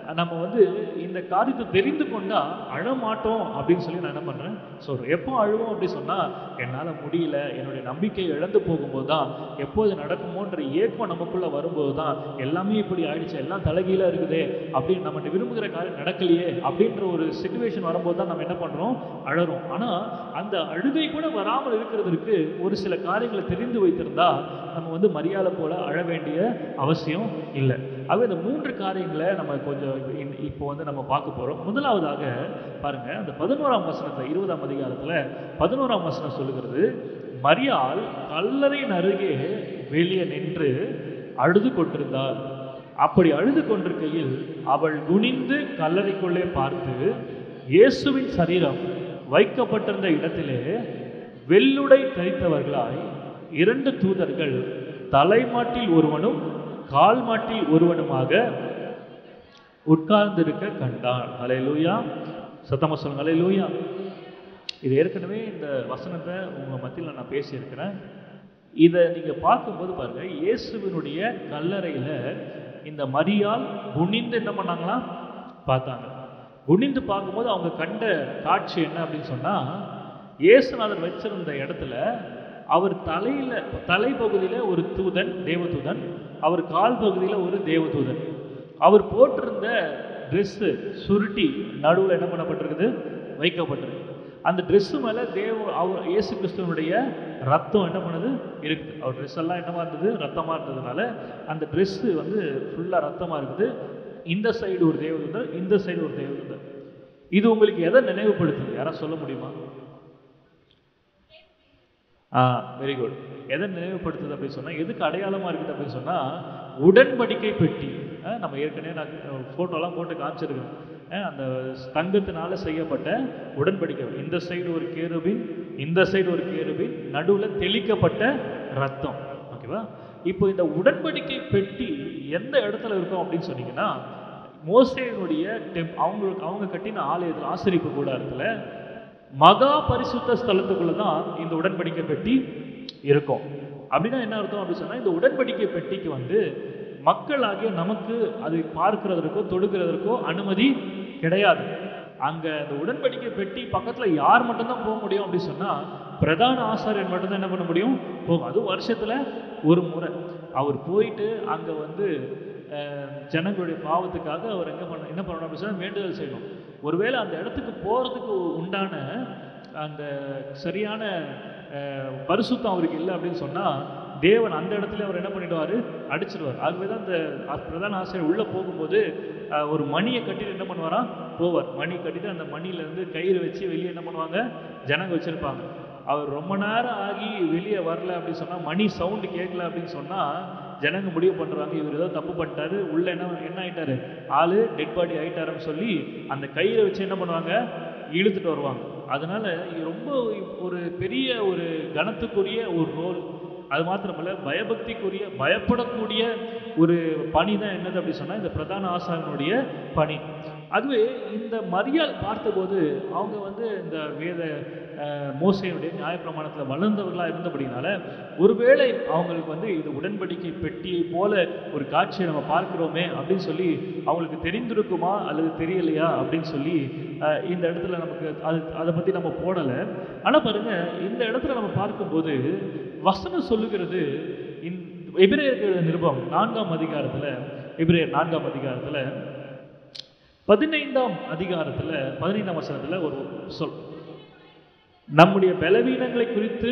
நம்ம வந்து இந்த காரியத்தை தெரிந்து கொண்டா அழமாட்டோம் அப்படின்னு சொல்லி நான் என்ன பண்ணுறேன் சொல்கிறேன். எப்போ அழுவோம் அப்படி சொன்னால், என்னால் முடியல, என்னுடைய நம்பிக்கை இழந்து போகும்போது தான், எப்போது நடக்குமோன்ற ஏக்கம் நமக்குள்ளே வரும்போது தான், எல்லாமே இப்படி ஆயிடுச்சு, எல்லாம் தலைகீழாக இருக்குதே அப்படின்னு நம்ம விரும்புகிற காரியம் நடக்கலையே அப்படின்ற ஒரு சிச்சுவேஷன் வரும்போது தான் நம்ம என்ன பண்ணுறோம், அழறோம். ஆனால் அந்த அழுகை கூட வராமல் இருக்கிறதுக்கு ஒரு சில காரியங்களை தெரிந்து வைத்திருந்தா நம்ம வந்து மரியாதை போல அழ வேண்டிய அவசியம் இல்லை. ஆகவே இந்த மூன்று காரியங்களை நம்ம கொஞ்சம் இப்போ வந்து நம்ம பார்க்க போகிறோம். முதலாவதாக பாருங்க, அந்த பதினோராம் வசனத்தில், இருபதாம் அதிகாரத்தில் பதினோராம் வசனம் சொல்லுகிறது, மரியாள் கல்லறையின் அருகே வெளியே நின்று அழுது கொண்டிருந்தாள். அப்படி அழுது கொண்டிருக்கையில் அவள் குனிந்து கல்லறைக்குள்ளே பார்த்து இயேசுவின் சரீரம் வைக்கப்பட்டிருந்த இடத்திலே வெள்ளுடை தரித்தவர்களாய் இரண்டு தூதர்கள் தலைமாட்டில் ஒருவனும் கால் மாட்டில் ஒருவனுமாக உட்கார்ந்திருக்க கண்டான். ஹல்லேலூயா, சத்தமா சொல்லுங்க ஹல்லேலூயா. இது ஏற்கனவே இந்த வசனத்தை உங்க மத்தியில் நான் பேசியிருக்கிறேன். இதை நீங்க பார்க்கும்போது பாருங்க, இயேசுவினுடைய கல்லறையில இந்த மரியாள் குனிந்து என்ன பண்ணாங்களாம் பார்த்தாங்க. குனிந்து பார்க்கும்போது அவங்க கண்ட காட்சி என்ன அப்படின்னு சொன்னா, இயேசுநாதர் வச்சிருந்த இடத்துல அவர் தலையில தலைப்பகுதியில் ஒரு தூதன், தேவதூதன், அவர் கால் பகுதியில் ஒரு தேவதூதன். அவர் போட்டிருந்த ட்ரெஸ்ஸு சுருட்டி நடுவில் என்ன பண்ணப்பட்டிருக்குது, வைக்கப்பட்டிருக்கு. அந்த ட்ரெஸ்ஸு மேலே தேவ அவர் இயேசு கிறிஸ்துவனுடைய ரத்தம் என்ன பண்ணுது இருக்குது. அவர் ட்ரெஸ் எல்லாம் என்னமா இருந்தது, ரத்தமாக இருந்ததுனால அந்த ட்ரெஸ்ஸு வந்து ஃபுல்லாக ரத்தமாக இருக்குது. இந்த சைடு ஒரு தேவதூதர், இந்த சைடு ஒரு தேவதூதர். இது உங்களுக்கு எதை நினைவுபடுத்துது, யாராவது சொல்ல முடியுமா? ஆ வெரி குட். எதை நினைவுபடுத்துது அப்படின்னு சொன்னால், எதுக்கு அடையாளமாக இருக்குது அப்படின்னு சொன்னால், உடன்படிக்கை பெட்டி. நம்ம ஏற்கனவே நான் ஃபோட்டோலாம் போட்டு காமிச்சிருக்கேன். அந்த தங்கத்தினால செய்யப்பட்ட உடன்படிக்கை. இந்த சைடு ஒரு கேருபின், இந்த சைடு ஒரு கேருபின், நடுவில் தெளிக்கப்பட்ட ரத்தம். ஓகேவா? இப்போ இந்த உடன்படிக்கை பெட்டி எந்த இடத்துல இருக்கும் அப்படின்னு சொன்னீங்கன்னா, மோசேயினுடைய டெம் அவங்களுக்கு அவங்க கட்டின ஆலயத்தில், ஆசரிப்பு கூடாரத்தில் மகா பரிசுத்த ஸ்தலத்துக்குள்ள தான் இந்த உடன்படிக்கை பெட்டி இருக்கும். அப்படின்னா என்ன அர்த்தம் அப்படின்னு சொன்னால், இந்த உடன்படிக்கை பெட்டிக்கு வந்து மக்களாகிய நமக்கு அது பார்க்கிறதற்கோ தொடுக்கிறதற்கோ அனுமதி கிடையாது. அங்கே அந்த உடன்படிக்கை பெட்டி பக்கத்தில் யார் மட்டும்தான் போக முடியும் அப்படின்னு சொன்னால், பிரதான ஆசாரியர் மட்டும்தான் என்ன பண்ண முடியும், போகும். அதுவும் வருஷத்தில் ஒரு முறை அவர் போயிட்டு அங்கே வந்து ஜனங்களுடைய பாவத்துக்காக அவர் எங்கே பண்ண என்ன பண்ணணும் அப்படின்னு சொன்னால் வேண்டுதல் செய்யணும். ஒருவேளை அந்த இடத்துக்கு போகிறதுக்கு உண்டான அந்த சரியான பரிசுத்தம் அவருக்கு இல்லை அப்படின்னு சொன்னால், தேவன் அந்த இடத்துல அவர் என்ன பண்ணிடுவார், அடிச்சிடுவார். ஆகவே தான் அந்த பிரதான ஆசிரியர் உள்ளே போகும்போது ஒரு மணியை கட்டிட்டு என்ன பண்ணுவாராம், போவார். மணி கட்டிட்டு அந்த மணியிலேருந்து கயிறு வச்சு வெளியே என்ன பண்ணுவாங்க, ஜனங்க வச்சுருப்பாங்க. அவர் ரொம்ப நேரம் ஆகி வெளியே வரல அப்படின்னு சொன்னால், மணி சவுண்டு கேட்கல அப்படின்னு சொன்னால், ஜனங்க முடிவு பண்ணுறாங்க இவர் ஏதோ தப்பு பண்ணிட்டாரு, உள்ளே என்ன என்ன ஆகிட்டாரு, ஆள் டெட் பாடி ஆகிட்டாருன்னு சொல்லி அந்த கயிறை வச்சு என்ன பண்ணுவாங்க, இழுத்துட்டு வருவாங்க. அதனால் ரொம்ப ஒரு பெரிய ஒரு கனத்துக்குரிய ஒரு ரோல். அது மாத்திரமல்ல, பயபக்திக்குரிய பயப்படக்கூடிய ஒரு பணி தான் என்னது அப்படி சொன்னால் இந்த பிரதான ஆசாரியனுடைய பணி. அதுவே இந்த மரியாள் பார்த்தபோது அவங்க வந்து இந்த வேத மோசேயுடைய நியாயப்பிரமாணத்தில் வளர்ந்தவர்களாக இருந்தபடினால, ஒருவேளை அவங்களுக்கு வந்து இது உடன்படிக்கை பெட்டியை போல ஒரு காட்சியை நம்ம பார்க்கிறோமே அப்படின்னு சொல்லி அவங்களுக்கு தெரிந்திருக்குமா அல்லது தெரியலையா அப்படின்னு சொல்லி இந்த இடத்துல நமக்கு அது அதை பற்றி நம்ம போடலை. ஆனால் பாருங்க, இந்த இடத்துல நம்ம பார்க்கும்போது வசனம் சொல்லுகிறது, எபிரேயர் நிருபம் நான்காம் அதிகாரத்தில், எபிரேயர் நான்காம் அதிகாரத்தில் பதினைந்தாம் அதிகாரத்தில் பதினைந்தாம் வசனத்தில் ஒரு சொல், நம்முடைய பலவீனங்களை குறித்து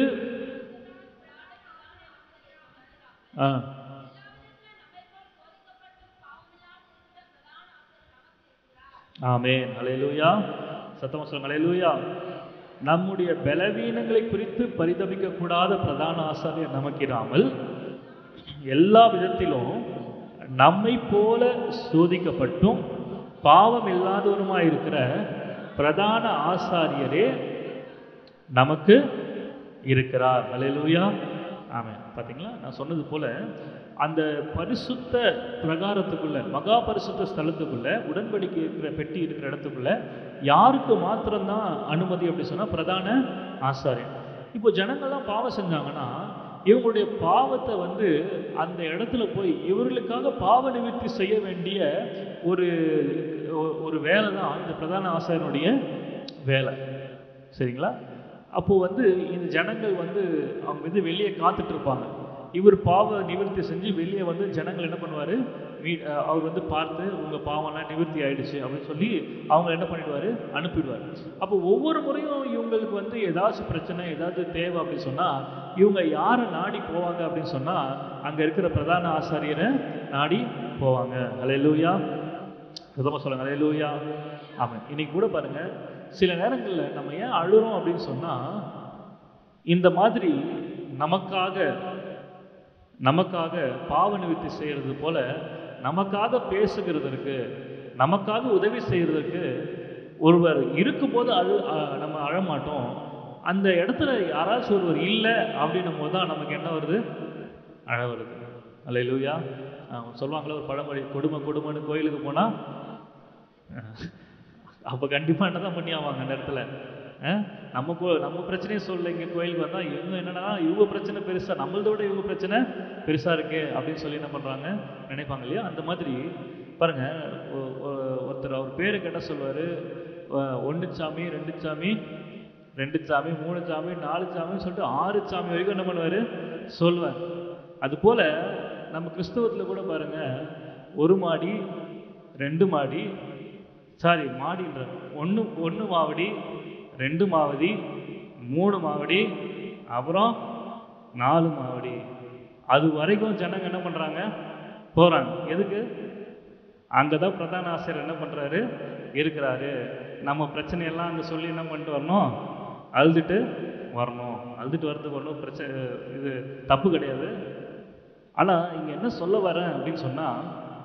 ஆமென் ஹல்லேலூயா, சத்தமா சொல்லுங்க ஹல்லேலூயா. நம்முடைய பலவீனங்களை குறித்து பரிதபிக்க கூடாத பிரதான ஆசாரியர் நமக்கிராமல் எல்லா விதத்திலும் நம்மை போல சோதிக்கப்பட்டும் பாவம் இல்லாதவருமாய் இருக்கிற பிரதான ஆசாரியரே நமக்கு இருக்கிறார். ஹல்லேலூயா, ஆமென். பார்த்தீங்களா, நான் சொன்னது போல அந்த பரிசுத்த பிரகாரத்துக்குள்ள, மகா பரிசுத்த ஸ்தலத்துக்குள்ள, உடன்படிக்கை இருக்கிற பெட்டி இருக்கிற இடத்துக்குள்ள யாருக்கு மாத்திரம்தான் அனுமதி அப்படி சொன்னால் பிரதான ஆசாரியன். இப்போ ஜனங்கள்லாம் பாவம் செஞ்சாங்கன்னா இவங்களுடைய பாவத்தை வந்து அந்த இடத்துல போய் இவர்களுக்காக பாவ நிவர்த்தி செய்ய வேண்டிய ஒரு ஒரு வேலை தான் இந்த பிரதான ஆசாரியனுடைய வேலை. சரிங்களா? அப்போது வந்து இந்த ஜனங்கள் வந்து அவங்க வந்து வெளியே காத்துட்டு இருப்பாங்க. இவர் பாவ நிவர்த்தி செஞ்சு வெளியே வந்து ஜனங்கள் என்ன பண்ணுவார், வீ அவர் வந்து பார்த்து உங்கள் பாவம்லாம் நிவர்த்தி ஆகிடுச்சு அப்படின்னு சொல்லி அவங்க என்ன பண்ணிடுவார், அனுப்பிடுவார். அப்போ ஒவ்வொரு முறையும் இவங்களுக்கு வந்து ஏதாச்சும் பிரச்சனை ஏதாவது தேவை அப்படின்னு சொன்னால் இவங்க யாரை நாடி போவாங்க அப்படின்னு சொன்னால் அங்கே இருக்கிற பிரதான ஆசாரியரை நாடி போவாங்க. அல்லேலூயா, சுத்தமாக சொல்லுங்க, அல்லேலூயா. ஆமாம். இன்னைக்கு கூட பாருங்கள், சில நேரங்களில் நம்ம ஏன் அழுறோம் அப்படின்னு சொன்னால் இந்த மாதிரி நமக்காக நமக்காக பாவ நிவர்த்தி செய்கிறது போல நமக்காக பேசுகிறதற்கு நமக்காக உதவி செய்கிறதுக்கு ஒருவர் இருக்கும்போது அழு நம்ம அழமாட்டோம். அந்த இடத்துல யாராச்சும் ஒருவர் இல்லை அப்படின்னும் போது தான் நமக்கு என்ன வருது, அழ வருது. அல்லேலூயா. சொல்லுவாங்களே ஒரு பழமொழி, கொடுமை கொடுமைன்னு கோயிலுக்கு போனால் அப்போ கண்டிப்பாக என்ன தான் பண்ணி ஆவாங்க அந்த இடத்துல. நம்ம கோ நம்ம பிரச்சனையை சொல்ல இங்கே கோயிலுக்கு வந்தால் இவங்க என்னென்னா இவங்க பிரச்சனை பெருசாக, நம்மளதோட இவங்க பிரச்சனை பெருசாக இருக்கு அப்படின்னு சொல்லி என்ன பண்ணுறாங்க, நினைப்பாங்க இல்லையா? அந்த மாதிரி பாருங்கள், ஒருத்தர் அவர் பேரு கேட்டால் சொல்லுவார், ஒன்று சாமி, ரெண்டு சாமி, ரெண்டு சாமி, மூணு சாமி, நாலு சாமின்னு சொல்லிட்டு ஆறு சாமி வரைக்கும் என்ன பண்ணுவார், சொல்லுவார். அதுபோல் நம்ம கிறிஸ்தவத்தில் கூட பாருங்கள், ஒரு மாடி, ரெண்டு மாடி, சாரி மாடின்ற ஒன்று ஒன்று மாவடி, ரெண்டு மாவடி, மூணு மாவடி, அப்புறம் நாலு மாவடி, அது வரைக்கும் ஜனங்க என்ன பண்ணுறாங்க, போகிறாங்க. எதுக்கு? அங்கே தான் பிரதான ஆசிரியர் என்ன பண்ணுறாரு, இருக்கிறாரு. நம்ம பிரச்சனையெல்லாம் அங்கே சொல்லி என்ன பண்ணிட்டு வரணும், அழுதுட்டு வரணும். அழுதுட்டு வரதுக்கு ஒன்றும் பிரச்சனை இது தப்பு கிடையாது. ஆனால் இங்கே என்ன சொல்ல வரேன் அப்படின்னு சொன்னால்,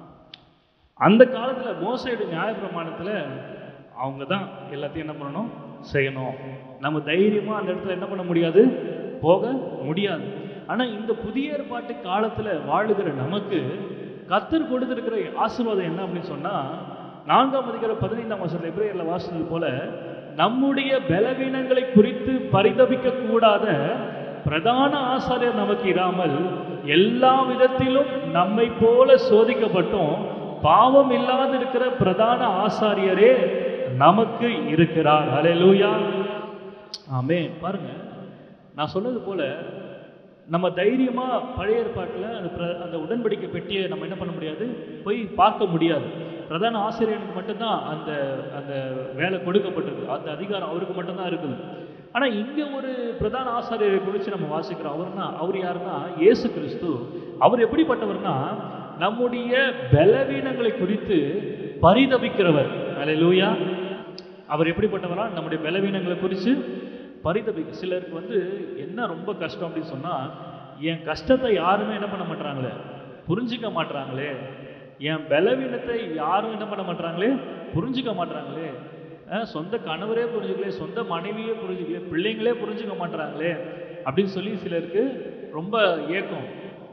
அந்த காலத்தில் மோசேயுடைய நியாயப்பிரமாணத்தில் அவங்க தான் எல்லாத்தையும் என்ன பண்ணணும், செய்யணும். நம்ம தைரியமாக அந்த இடத்துல என்ன பண்ண முடியாது, போக முடியாது. ஆனால் இந்த புதிய ஏற்பாட்டு காலத்தில் வாழுகிற நமக்கு கர்த்தர் கொடுத்துருக்கிற ஆசீர்வாதம் என்ன அப்படின்னு சொன்னால், நான்காம் அதிகாரம் பதினைந்தாம் வருஷத்தில் எபிரேயரில் வாசித்தது போல, நம்முடைய பலவீனங்களை குறித்து பரிதபிக்க கூடாத பிரதான ஆசாரியர் நமக்கு இராமல் எல்லா விதத்திலும் நம்மை போல சோதிக்கப்பட்டும் பாவம் இல்லாது இருக்கிற பிரதான ஆசாரியரே நமக்கு இருக்கிறார். அல்லேலூயா, ஆமென். பாருங்க, நான் சொன்னது போல நம்ம தைரியமா பழைய ஏற்பாட்டில் அந்த அந்த உடன்படிக்கை பெட்டியை நம்ம என்ன பண்ண முடியாது, போய் பார்க்க முடியாது. பிரதான ஆசிரியருக்கு மட்டும்தான் அந்த அந்த வேலை கொடுக்கப்பட்டிருக்கு, அந்த அதிகாரம் அவருக்கு மட்டும்தான் இருக்குது. ஆனால் இங்கே ஒரு பிரதான ஆசாரியரை குறித்து நம்ம வாசிக்கிறோம். அவர்னா அவர் யாருன்னா இயேசு கிறிஸ்து. அவர் எப்படிப்பட்டவர்னா நம்முடைய பலவீனங்களை குறித்து பரிதபிக்கிறவர். அல்லேலூயா. அவர் எப்படிப்பட்டவரா, நம்முடைய பலவீனங்களை குறித்து பரிதபிக்க. சிலருக்கு வந்து என்ன ரொம்ப கஷ்டம் அப்படின்னு சொன்னால், என் கஷ்டத்தை யாருமே என்ன பண்ண மாட்டாங்களே, புரிஞ்சிக்க மாட்டாங்களே. என் பலவீனத்தை யாரும் என்ன பண்ண மாட்டாங்களே, புரிஞ்சிக்க மாட்டாங்களே. சொந்த கணவரே புரிஞ்சுக்கலே, சொந்த மனைவியே புரிஞ்சுக்கல, பிள்ளைங்களே புரிஞ்சுக்க மாட்டாங்களே அப்படின்னு சொல்லி சிலருக்கு ரொம்ப ஏக்கம்.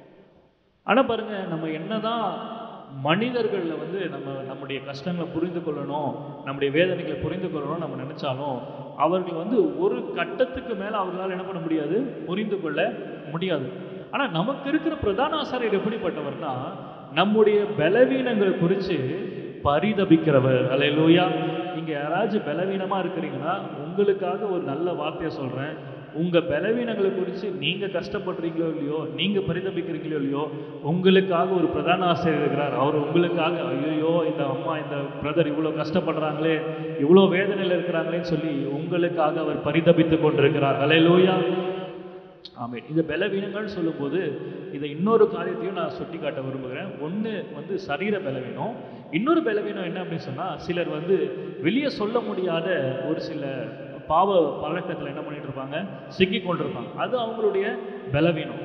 ஆனால் பாருங்க, நம்ம என்னதான் மனிதர்களில் வந்து நம்ம நம்முடைய கஷ்டங்களை புரிந்து கொள்ளணும், நம்முடைய வேதனைகளை புரிந்து கொள்ளணும் நம்ம நினைச்சாலும் அவர்கள் வந்து ஒரு கட்டத்துக்கு மேலே அவர்களால் என்ன பண்ண முடியாது, புரிந்து கொள்ள முடியாது. ஆனால் நமக்கு இருக்கிற பிரதான ஆசாரியர் எப்படிப்பட்டவர்னா நம்முடைய பலவீனங்களை குறித்து பரிதபிக்கிறவர். அல்லேலூயா. நீங்கள் யாராச்சும் பலவீனமாக இருக்கிறீங்கன்னா உங்களுக்காக ஒரு நல்ல வார்த்தையை சொல்கிறேன். உங்கள் பலவீனங்களை குறித்து நீங்கள் கஷ்டப்படுறீங்களோ இல்லையோ, நீங்கள் பரிதபிக்கிறீங்களோ இல்லையோ, உங்களுக்காக ஒரு பிரதான ஆசிரியர் இருக்கிறார். அவர் உங்களுக்காக, ஐயோ இந்த அம்மா இந்த பிரதர் இவ்வளோ கஷ்டப்படுறாங்களே, இவ்வளோ வேதனையில் இருக்கிறாங்களேன்னு சொல்லி உங்களுக்காக அவர் பரிதபித்து கொண்டிருக்கிறார். அல்லேலூயா, ஆமென். இந்த பலவீனங்கள்னு சொல்லும்போது இதை இன்னொரு காரியத்தையும் நான் சுட்டி காட்ட விரும்புகிறேன். ஒன்று வந்து சரீர பலவீனம், இன்னொரு பலவீனம் என்ன அப்படின்னு சொன்னால், சிலர் வந்து வெளியே சொல்ல முடியாத ஒரு சில பாவ பழக்கத்தில் என்ன பண்ணிட்டு இருப்பாங்க, சிக்கி கொண்டிருப்பாங்க. அது அவங்களுடைய பலவீனம்.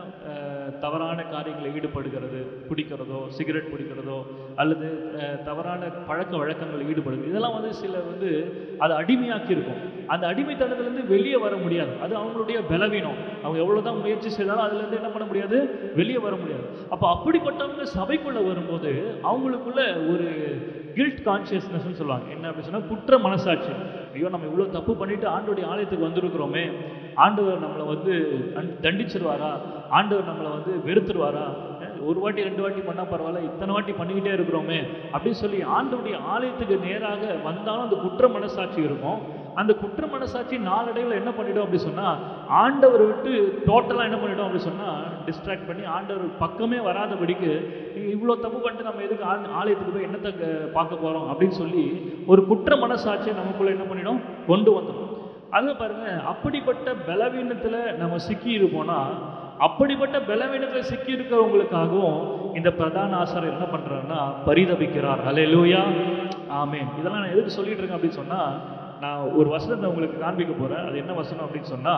தவறான காரியங்களை ஈடுபடுகிறது, குடிக்கிறதோ, சிகரெட் பிடிக்கிறதோ, அல்லது தவறான பழக்க வழக்கங்களில் ஈடுபடுது. இதெல்லாம் வந்து சில வந்து அதை அடிமையாக்கி இருக்கும். அந்த அடிமைத்தனத்திலிருந்து வெளியே வர முடியாது. அது அவங்களுடைய பலவீனம். அவங்க எவ்வளவுதான் முயற்சி செய்தாலும் அதுல இருந்து என்ன பண்ண முடியாது, வெளியே வர முடியாது. அப்ப அப்படிப்பட்டவங்க சபைக்குள்ள வரும்போது அவங்களுக்குள்ள ஒரு கில்ட் கான்சியஸ்னஸ் சொல்லுவாங்க. என்ன அப்படின்னு சொன்னா, குற்ற மனசாட்சி. ஐயோ, நம்ம இவ்வளவு தப்பு பண்ணிட்டு ஆண்டவருடைய ஆலயத்துக்கு வந்திருக்கிறோமே, ஆண்டவர் நம்மளை வந்து தண்டிச்சிருவாரா, ஆண்டவர் நம்மளை வந்து வெறுத்துருவாரா, ஒரு வாட்டி ரெண்டு வாட்டி பண்ணா பரவாயில்ல, இத்தனை வாட்டி பண்ணிக்கிட்டே இருக்கிறோமே அப்படின்னு சொல்லி ஆண்டவருடைய ஆலயத்துக்கு நேராக வந்தாலும் அந்த குற்ற மனசாட்சி இருக்கும். அந்த குற்ற மனசாட்சி நாளடைவில் என்ன பண்ணிடும் அப்படி சொன்னா, ஆண்டவரை விட்டு டோட்டலா என்ன பண்ணிடும் அப்படி சொன்னா டிஸ்ட்ராக்ட் பண்ணி ஆண்டவர் பக்கமே வராதபடிக்கு, இவ்வளோ தப்பு பண்ணிட்டு நம்ம எதுக்கு ஆலயத்துக்கு போய் என்னத்தை பார்க்க போறோம் அப்படின்னு சொல்லி ஒரு குற்ற மனசாட்சியை நமக்குள்ள என்ன பண்ணிடும், கொண்டு வந்துடும். அது பாருங்க, அப்படிப்பட்ட பலவீனத்துல நம்ம சிக்கி இருப்போம்னா, அப்படிப்பட்ட பலவீனத்தில் சிக்கி இருக்கிறவங்களுக்காகவும் இந்த பிரதான ஆசாரியர் என்ன பண்றாருன்னா பரிதபிக்கிறார். ஹல்லேலூயா, ஆமென். இதெல்லாம் நான் எதுக்கு சொல்லிட்டு இருக்கேன் அப்படின்னு சொன்னா, நான் ஒரு வசனத்தை உங்களுக்கு காண்பிக்க போறேன். அது என்ன வசனம் அப்படின்னு சொன்னா,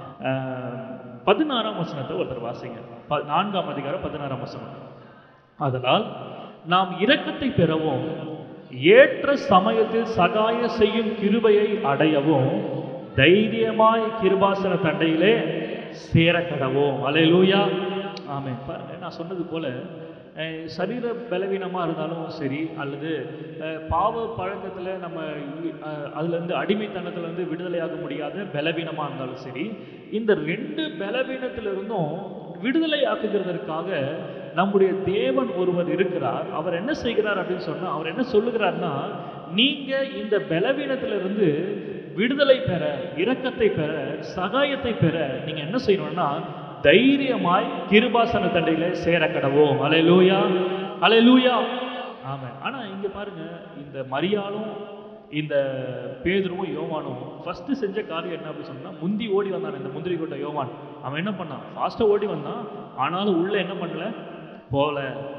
பதினாறாம் வசனத்தை ஒருத்தர் வாசிங்க. நான்காம் அதிகாரம் பதினாறாம் வசனம். அதனால் நாம் இரக்கத்தை பெறவும் ஏற்ற சமயத்தில் சகாய செய்யும் கிருபையை அடையவும் தைரியமாய் கிருபாசன தண்டையிலே சேர கடவோம். அல்லேலூயா, ஆமென். பாருங்க, நான் சொன்னது போல சரீர பலவீனமாக இருந்தாலும் சரி, அல்லது பாவ பழக்கத்தில் நம்ம அதுலேருந்து அடிமைத்தனத்துலேருந்து விடுதலையாக முடியாத பலவீனமாக இருந்தாலும் சரி, இந்த ரெண்டு பலவீனத்திலிருந்தும் விடுதலை ஆக்குகிறதற்காக நம்முடைய தேவன் ஒருவர் இருக்கிறார். அவர் என்ன செய்கிறார் அப்படின்னு சொன்னால், அவர் என்ன சொல்லுகிறார்னா, நீங்கள் இந்த பலவீனத்திலிருந்து விடுதலை பெற, இரக்கத்தை பெற, சகாயத்தை பெற நீங்க என்ன செய்யணும்னா தைரியமாய் கிருபாசன தண்டையில சேர கடவோம். அல்லேலூயா, அல்லேலூயா, ஆமென். ஆனா இங்க பாருங்க, இந்த மரியாளும் இந்த பேதுருவும் யோவானும் ஃபர்ஸ்ட் செஞ்ச காரியம் என்ன அப்படின்னு சொன்னா, முந்தி ஓடி வந்தான் இந்த முந்திரி கொட்டை யோவான். அவன் என்ன பண்ணான், ஃபாஸ்டா ஓடி வந்தான், ஆனாலும் உள்ள என்ன பண்ணல, போல.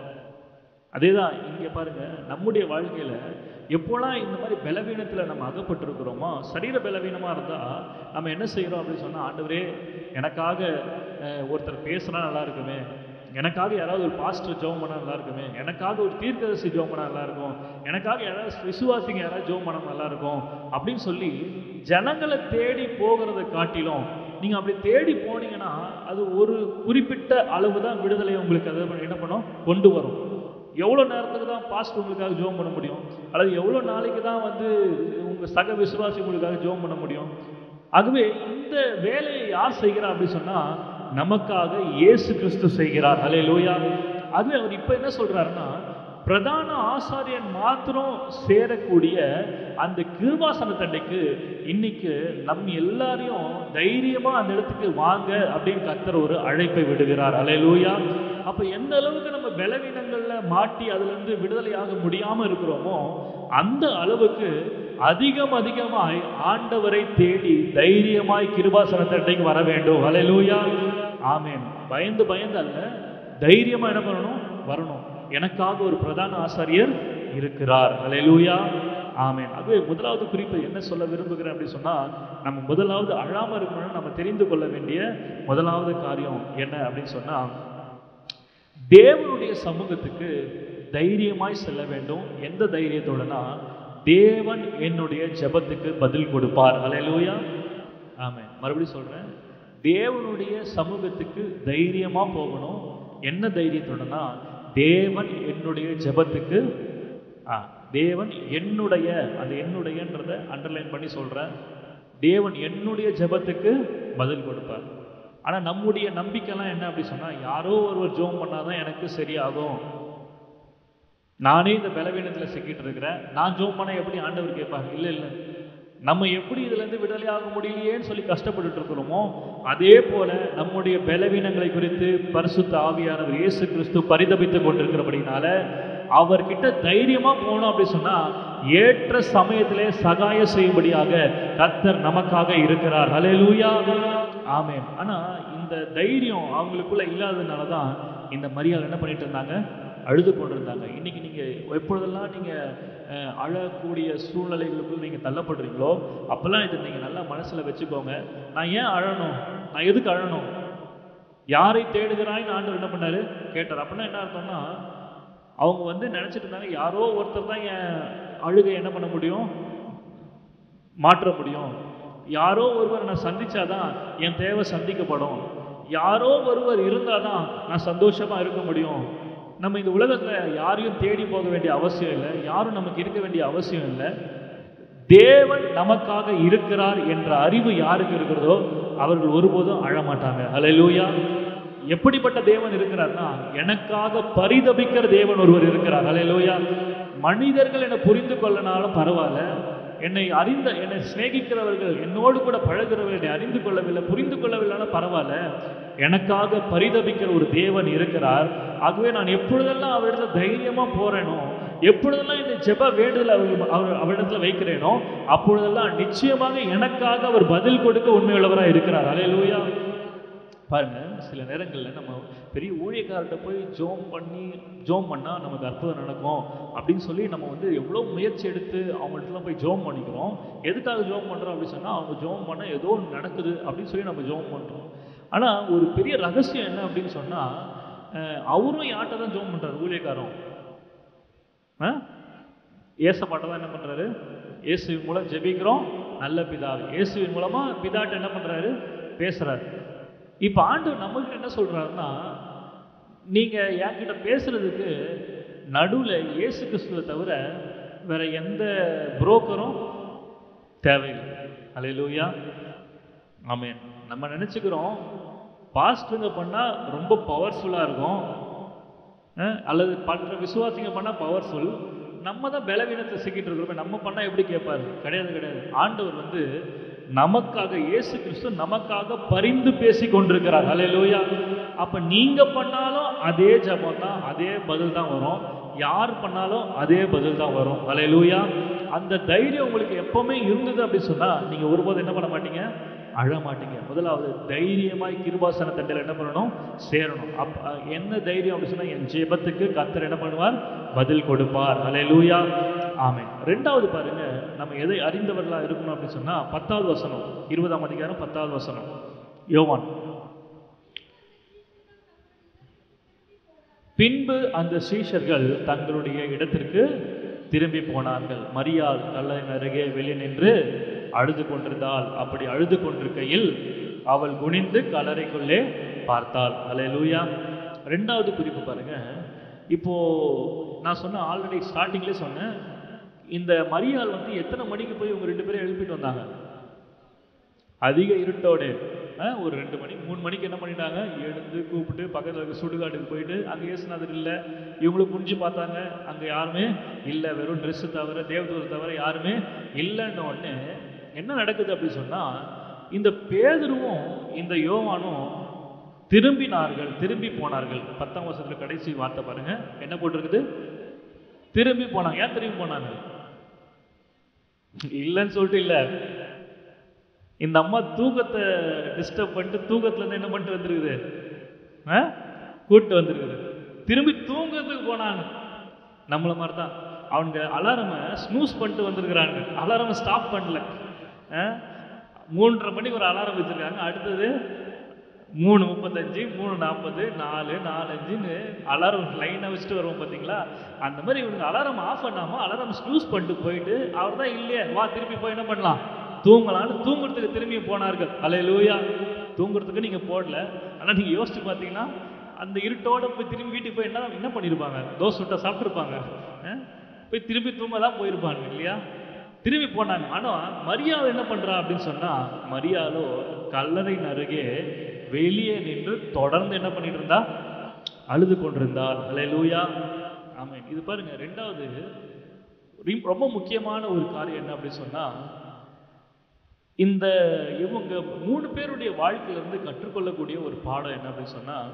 அதேதான் இங்க பாருங்க, நம்முடைய வாழ்க்கையில எப்போலாம் இந்த மாதிரி பலவீனத்தில் நம்ம அகப்பட்டிருக்கிறோமோ, சரீர பலவீனமாக இருந்தால் நம்ம என்ன செய்கிறோம் அப்படின்னு சொன்னால், ஆண்டவரே எனக்காக ஒருத்தர் பேசுனா நல்லா இருக்குமே, எனக்காக யாராவது ஒரு பாஸ்டர் ஜெபம் பண்ணால் நல்லா இருக்குமே, எனக்காக ஒரு தீர்க்கதரிசி ஜெபம் பண்ணால் நல்லா இருக்கும், எனக்காக யாராவது விசுவாசிங்க யாராவது ஜெபம் பண்ணால் நல்லா இருக்கும் அப்படின்னு சொல்லி ஜனங்களை தேடி போகிறத காட்டிலும் நீங்கள் அப்படி தேடி போனீங்கன்னா அது ஒரு குறிப்பிட்ட அளவு தான் விடுதலை உங்களுக்கு அதை என்ன பண்ணும், கொண்டு வரும். எவ்வளோ நேரத்துக்கு தான் பாஸ்டர் உங்களுக்காக ஜெபம் பண்ண முடியும், அல்லது எவ்வளோ நாளைக்கு தான் வந்து உங்கள் சக விசுவாசி உங்களுக்காக ஜெபம் பண்ண முடியும்? ஆகவே இந்த வேலையை யார் செய்கிறார் அப்படின்னு சொன்னால், நமக்காக இயேசு கிறிஸ்து செய்கிறார். அல்லேலூயா. ஆகவே அவர் இப்போ என்ன சொல்றாருன்னா, பிரதான ஆசாரியன் மாத்திரம் சேரக்கூடிய அந்த கிருபாசன தண்டைக்கு இன்னைக்கு நம் எல்லாரையும் தைரியமா அந்த இடத்துக்கு வாங்க அப்படின்னு கர்த்தர் ஒரு அழைப்பை விடுகிறார். அல்லேலூயா. அப்ப எந்த அளவுக்கு நம்ம பலவீனங்கள்ல மாட்டி அதுல இருந்து விடுதலையாக முடியாம இருக்கிறோமோ, அந்த அளவுக்கு அதிகம் அதிகமாய் ஆண்டவரை தேடி தைரியமாய் கிருபாசன தண்டைக்கு வர வேண்டும். அல்லேலூயா, ஆமென். பயந்து பயந்து அல்ல, தைரியமா என்ன பண்ணணும், வரணும். எனக்காக ஒரு பிரதான ஆசாரியர் இருக்கிறார். அல்லேலூயா, ஆமென். அது முதலாவது குறிப்பு என்ன சொல்ல விரும்புகிறேன் அப்படின்னு சொன்னா, நம்ம முதலாவது அழாம இருக்கணும்னு நம்ம தெரிந்து கொள்ள வேண்டிய முதலாவது காரியம் என்ன அப்படின்னு சொன்னா, தேவனுடைய சமூகத்துக்கு தைரியமாய் செல்ல வேண்டும். எந்த தைரியத்தோடனா, தேவன் என்னுடைய ஜெபத்துக்கு பதில் கொடுப்பார். அல்லேலூயா, ஆமென். மறுபடியும் சொல்றேன், தேவனுடைய சமூகத்துக்கு தைரியமா போகணும். என்ன தைரியத்தோடனா, தேவன் என்னுடைய ஜெபத்துக்கு, ஆ தேவன் என்னுடைய, அது என்னுடையன்றதை அண்டர்லைன் பண்ணி சொல்றேன், தேவன் என்னுடைய ஜெபத்துக்கு பதில் கொடுப்பார். ஆனா நம்முடைய நம்பிக்கைலாம் என்ன அப்படி சொன்னா, யாரோ ஒருவர் ஜெபம் பண்ணாதான் எனக்கு சரியாகும், நானே இந்த பலவீனத்துல சிக்கிட்டு இருக்கிறேன், நான் ஜெபம் பண்ண எப்படி ஆண்டவர் கேட்பாங்க? இல்லை இல்லை, நம்ம எப்படி இதுல இருந்து விடுதலையாக முடியலையேன்னு சொல்லி கஷ்டப்பட்டு இருக்கிறோமோ, அதே போல நம்முடைய பலவீனங்களை குறித்து பரிசுத்த ஆவியானவர் இயேசு கிறிஸ்து பரிதபித்துக் கொண்டிருக்கிறபடினால அவர்கிட்ட தைரியமா போனோம் அப்படி சொன்னா, ஏற்ற சமயத்திலே சகாய செய்யும்படியாக கர்த்தர் நமக்காக இருக்கிறார். அல்லேலூயா, ஆமென். ஆனா இந்த தைரியம் அவங்களுக்குள்ள இல்லாததுனாலதான் இந்த மரியாள் என்ன பண்ணிட்டு இருந்தாங்க, அழுது கொண்டிருந்தாங்க. இன்னைக்கு நீங்க எப்பொழுதெல்லாம் நீங்க அழக்கூடிய சூழ்நிலைகளுக்குள் நீங்க தள்ளப்படுறீங்களோ, அப்பெல்லாம் இதை நீங்க நல்லா மனசுல வச்சுக்கோங்க. நான் ஏன் அழணும், நான் எதுக்கு அழணும், யாரை தேடுகிறாய்ன்னு ஆண்டவர் என்ன பண்ணாரு கேட்டார். அப்படின்னா என்ன அர்த்தம்னா, அவங்க வந்து நினைச்சிட்டு இருந்தாங்க யாரோ ஒருத்தர் தான் என் அழுகை என்ன பண்ண முடியும், மாற்ற முடியும், யாரோ ஒருவர் நான் சந்திச்சாதான் என் தேவை சந்திக்கப்படும், யாரோ ஒருவர் இருந்தால் தான் நான் சந்தோஷமாக இருக்க முடியும். நம்ம இந்த உலகத்தில் யாரையும் தேடி போக வேண்டிய அவசியம் இல்லை, யாரும் நமக்கு இருக்க வேண்டிய அவசியம் இல்லை. தேவன் நமக்காக இருக்கிறார் என்ற அறிவு யாருக்கு இருக்கிறதோ அவர்கள் ஒருபோதும் அழமாட்டாங்க. ஹல்லேலூயா. எப்படிப்பட்ட தேவன் இருக்கிறார்னா, எனக்காக பரிதபிக்கிற தேவன் ஒருவர் இருக்கிறார். ஹல்லேலூயா. மனிதர்கள் என்னை புரிந்து கொள்ளனாலும் பரவாயில்ல, என்னை அறிந்த என்னை சிநேகிக்கிறவர்கள், என்னோடு கூட பழகிறவர்கள் என்னை அறிந்து கொள்ளவில்லை, புரிந்து கொள்ளவில்லைனாலும் பரவாயில்ல, எனக்காக பரிதபிக்கிற ஒரு தேவன் இருக்கிறார். ஆகவே நான் எப்பொழுதெல்லாம் அவரிடத்துல தைரியமா போறேனோ, எப்பொழுதெல்லாம் இந்த ஜெப வேண்டுதல் அவர் அவர் அவரிடத்துல வைக்கிறேனோ, அப்பொழுதெல்லாம் நிச்சயமாக எனக்காக அவர் பதில் கொடுக்க உண்மையுள்ளவராக இருக்கிறார். ஹல்லேலூயா. பாருங்க, சில நேரங்களில் நம்ம பெரிய ஊழியக்காரர்கிட்ட போய் ஜோம் பண்ணி ஜோம் பண்ணால் நமக்கு அற்புதம் நடக்கும் அப்படின்னு சொல்லி நம்ம வந்து எவ்வளோ முயற்சி எடுத்து அவங்கள்ட்டலாம் போய் ஜோம் பண்ணிக்கிறோம். எதுக்காக ஜோம் பண்ணுறோம் அப்படின்னு சொன்னால், அவங்க ஜோம் பண்ண ஏதோ ஒன்று நடக்குது அப்படின்னு சொல்லி நம்ம ஜோம் பண்ணுறோம். ஆனால் ஒரு பெரிய ரகசியம் என்ன அப்படின்னு சொன்னால், அவரும் யார்கிட்ட தான் ஜோம் பண்ணுறாரு? ஊழியக்காரம் ஏசப்பாட்ட தான் என்ன பண்ணுறாரு? இயேசுவின் மூலம் ஜெபிக்கிறோம் நல்ல பிதாவே. இயேசுவின் மூலமாக பிதாட்ட என்ன பண்ணுறாரு? பேசுகிறாரு. இப்போ ஆண்டவர் நம்மகிட்ட என்ன சொல்கிறாருன்னா, நீங்கள் என்கிட்ட பேசுகிறதுக்கு நடுவில் இயேசு கிறிஸ்துவை தவிர வேற எந்த புரோக்கரும் தேவையில்லை. ஹல்லேலூயா. ஆமென். நம்ம நினச்சிக்கிறோம் பாஸ்டருங்க பண்ணால் ரொம்ப பவர்ஃபுல்லாக இருக்கும், அல்லது பண்ற விசுவாசிங்க பண்ணால் பவர்ஃபுல், நம்ம தான் பலவீனத்தை சிக்கிட்டு இருக்கிறோம், நம்ம பண்ணால் எப்படி கேட்பாரு? கிடையாது கிடையாது. ஆண்டவர் வந்து நமக்காக, இயேசு கிறிஸ்து நமக்காக பரிந்து பேசி கொண்டிருக்கிறார். ஹல்லேலூயா. அப்போ நீங்கள் பண்ணாலும் அதே ஜெபம் தான், அதே பதில் தான் வரும். யார் பண்ணாலும் அதே பதில் தான் வரும். ஹல்லேலூயா. அந்த தைரியம் உங்களுக்கு எப்பவுமே இருந்தது அப்படின்னு சொன்னால், நீங்கள் ஒருபோது என்ன பண்ண மாட்டீங்க? அழ மாட்டீங்க. முதலாவது தைரியமாய் கிருபாசன தண்டையில் என்ன பண்ணணும்? சேரணும். அப் என்ன தைரியம் அப்படின்னு சொன்னால், என் ஜெபத்துக்கு கர்த்தர் என்ன பண்ணுவார்? பதில் கொடுப்பார். ஹல்லேலூயா. ஆமென். ரெண்டாவது பாருங்க, நம்ம எதை அறிந்தவர்களாக இருக்கணும் அப்படின்னு சொன்னால், பத்தாவது வசனம், இருபதாம் அதிகாரம் பத்தாவது வசனம், யோவான். பின்பு அந்த சீஷர்கள் தங்களுடைய இடத்திற்கு திரும்பி போனார்கள். மரியாள் கல்லறையின் அருகே வெளியே நின்று அழுது கொண்டிருந்தாள். அப்படி அழுது கொண்டிருக்கையில் அவள் குனிந்து கல்லறைக்குள்ளே பார்த்தாள். ஹல்லேலூயா. ரெண்டாவது குறிப்பு பாருங்க. இப்போ நான் சொன்ன ஆல்ரெடி ஸ்டார்டிங்லேயே சொன்னேன், இந்த மரியாள் வந்து எத்தனை மணிக்கு போய் இவங்க ரெண்டு பேரும் எழுப்பிட்டு வந்தாங்க? அதிக இருட்டோடு ஒரு ரெண்டு மணி மூணு மணிக்கு என்ன பண்ணிட்டாங்க? எழுந்து கூப்பிட்டு பக்கத்தில் இருக்க சுடுகாட்டுக்கு போயிட்டு, அங்கே இயேசுநாதர் இல்லை, இவங்களும் குனிஞ்சு பார்த்தாங்க, அங்கே யாருமே இல்லை, வெறும் ட்ரெஸ்ஸு தவிர, தேவதூரை தவிர யாருமே இல்லைன்ன உடனே என்ன நடக்குது அப்படின்னு சொன்னால், இந்த பேதுருவும் இந்த யோவானும் திரும்பினார்கள், திரும்பி போனார்கள். பத்தாம் வருஷத்துல கடைசி வார்த்தை பாருங்க, என்ன போட்டிருக்குது? திரும்பி போனாங்க. ஏன் திரும்பி போனாங்க? இல்லைன்னு சொல்லிட்டு இல்லை, இந்த அம்மா தூக்கத்தை டிஸ்டர்ப் பண்ணிட்டு தூக்கத்துலேருந்து என்ன பண்ணிட்டு வந்துருக்குது? கூப்பிட்டு வந்துருக்குது. திரும்பி தூங்கறதுக்கு போனாங்க. நம்மளை மாதிரி தான் அவங்க அலாரமை ஸ்னூஸ் பண்ணிட்டு வந்துருக்குறாங்க, அலாரமை ஸ்டாப் பண்ணல. மூன்றரை மணிக்கு ஒரு அலாரம் வச்சுருக்காங்க, அடுத்தது மூணு முப்பத்தஞ்சு, மூணு நாற்பது, நாலு நாலஞ்சுன்னு அலாரம் லைனாக வச்சுட்டு வருவோம் பார்த்தீங்களா? அந்த மாதிரி இவங்க அலாரம் ஆஃப் பண்ணாமல் அலாரம் ஸ்னூஸ் பண்ணிட்டு போயிட்டு, அவர் தான் இல்லையே, வா திருப்பி போய் என்ன பண்ணலாம்? தூங்கலான்னு தூங்குறதுக்கு திரும்பி போனார்கள். ஹல்லேலூயா. தூங்குறதுக்கு நீங்கள் போடல, ஆனால் நீங்கள் யோசிச்சு பார்த்தீங்கன்னா அந்த இருட்டோட போய் திரும்பி வீட்டுக்கு போய் என்ன என்ன பண்ணியிருப்பாங்க? தோசை விட்டா சாப்பிட்ருப்பாங்க, போய் திரும்பி தூங்க தான் போயிருப்பாங்க இல்லையா? திரும்பி போனாங்க. ஆனால் மரியாள் என்ன பண்ணுறா அப்படின்னு சொன்னால், மரியாளோ கல்லறையின் அருகே வெளியே நின்று தொடர்ந்து என்ன பண்ணிட்டு இருந்தா? அழுது கொண்டிருந்தாள். ஹல்லேலூயா. ஆமென். இது பாருங்க, ரெண்டாவது ரொம்ப முக்கியமான ஒரு காரியம் என்ன அப்படின்னு சொன்னால், இந்த இவங்க மூணு பேருடைய வாழ்க்கையிலிருந்து கற்றுக்கொள்ளக்கூடிய ஒரு பாடம் என்ன அப்படின்னு சொன்னால்,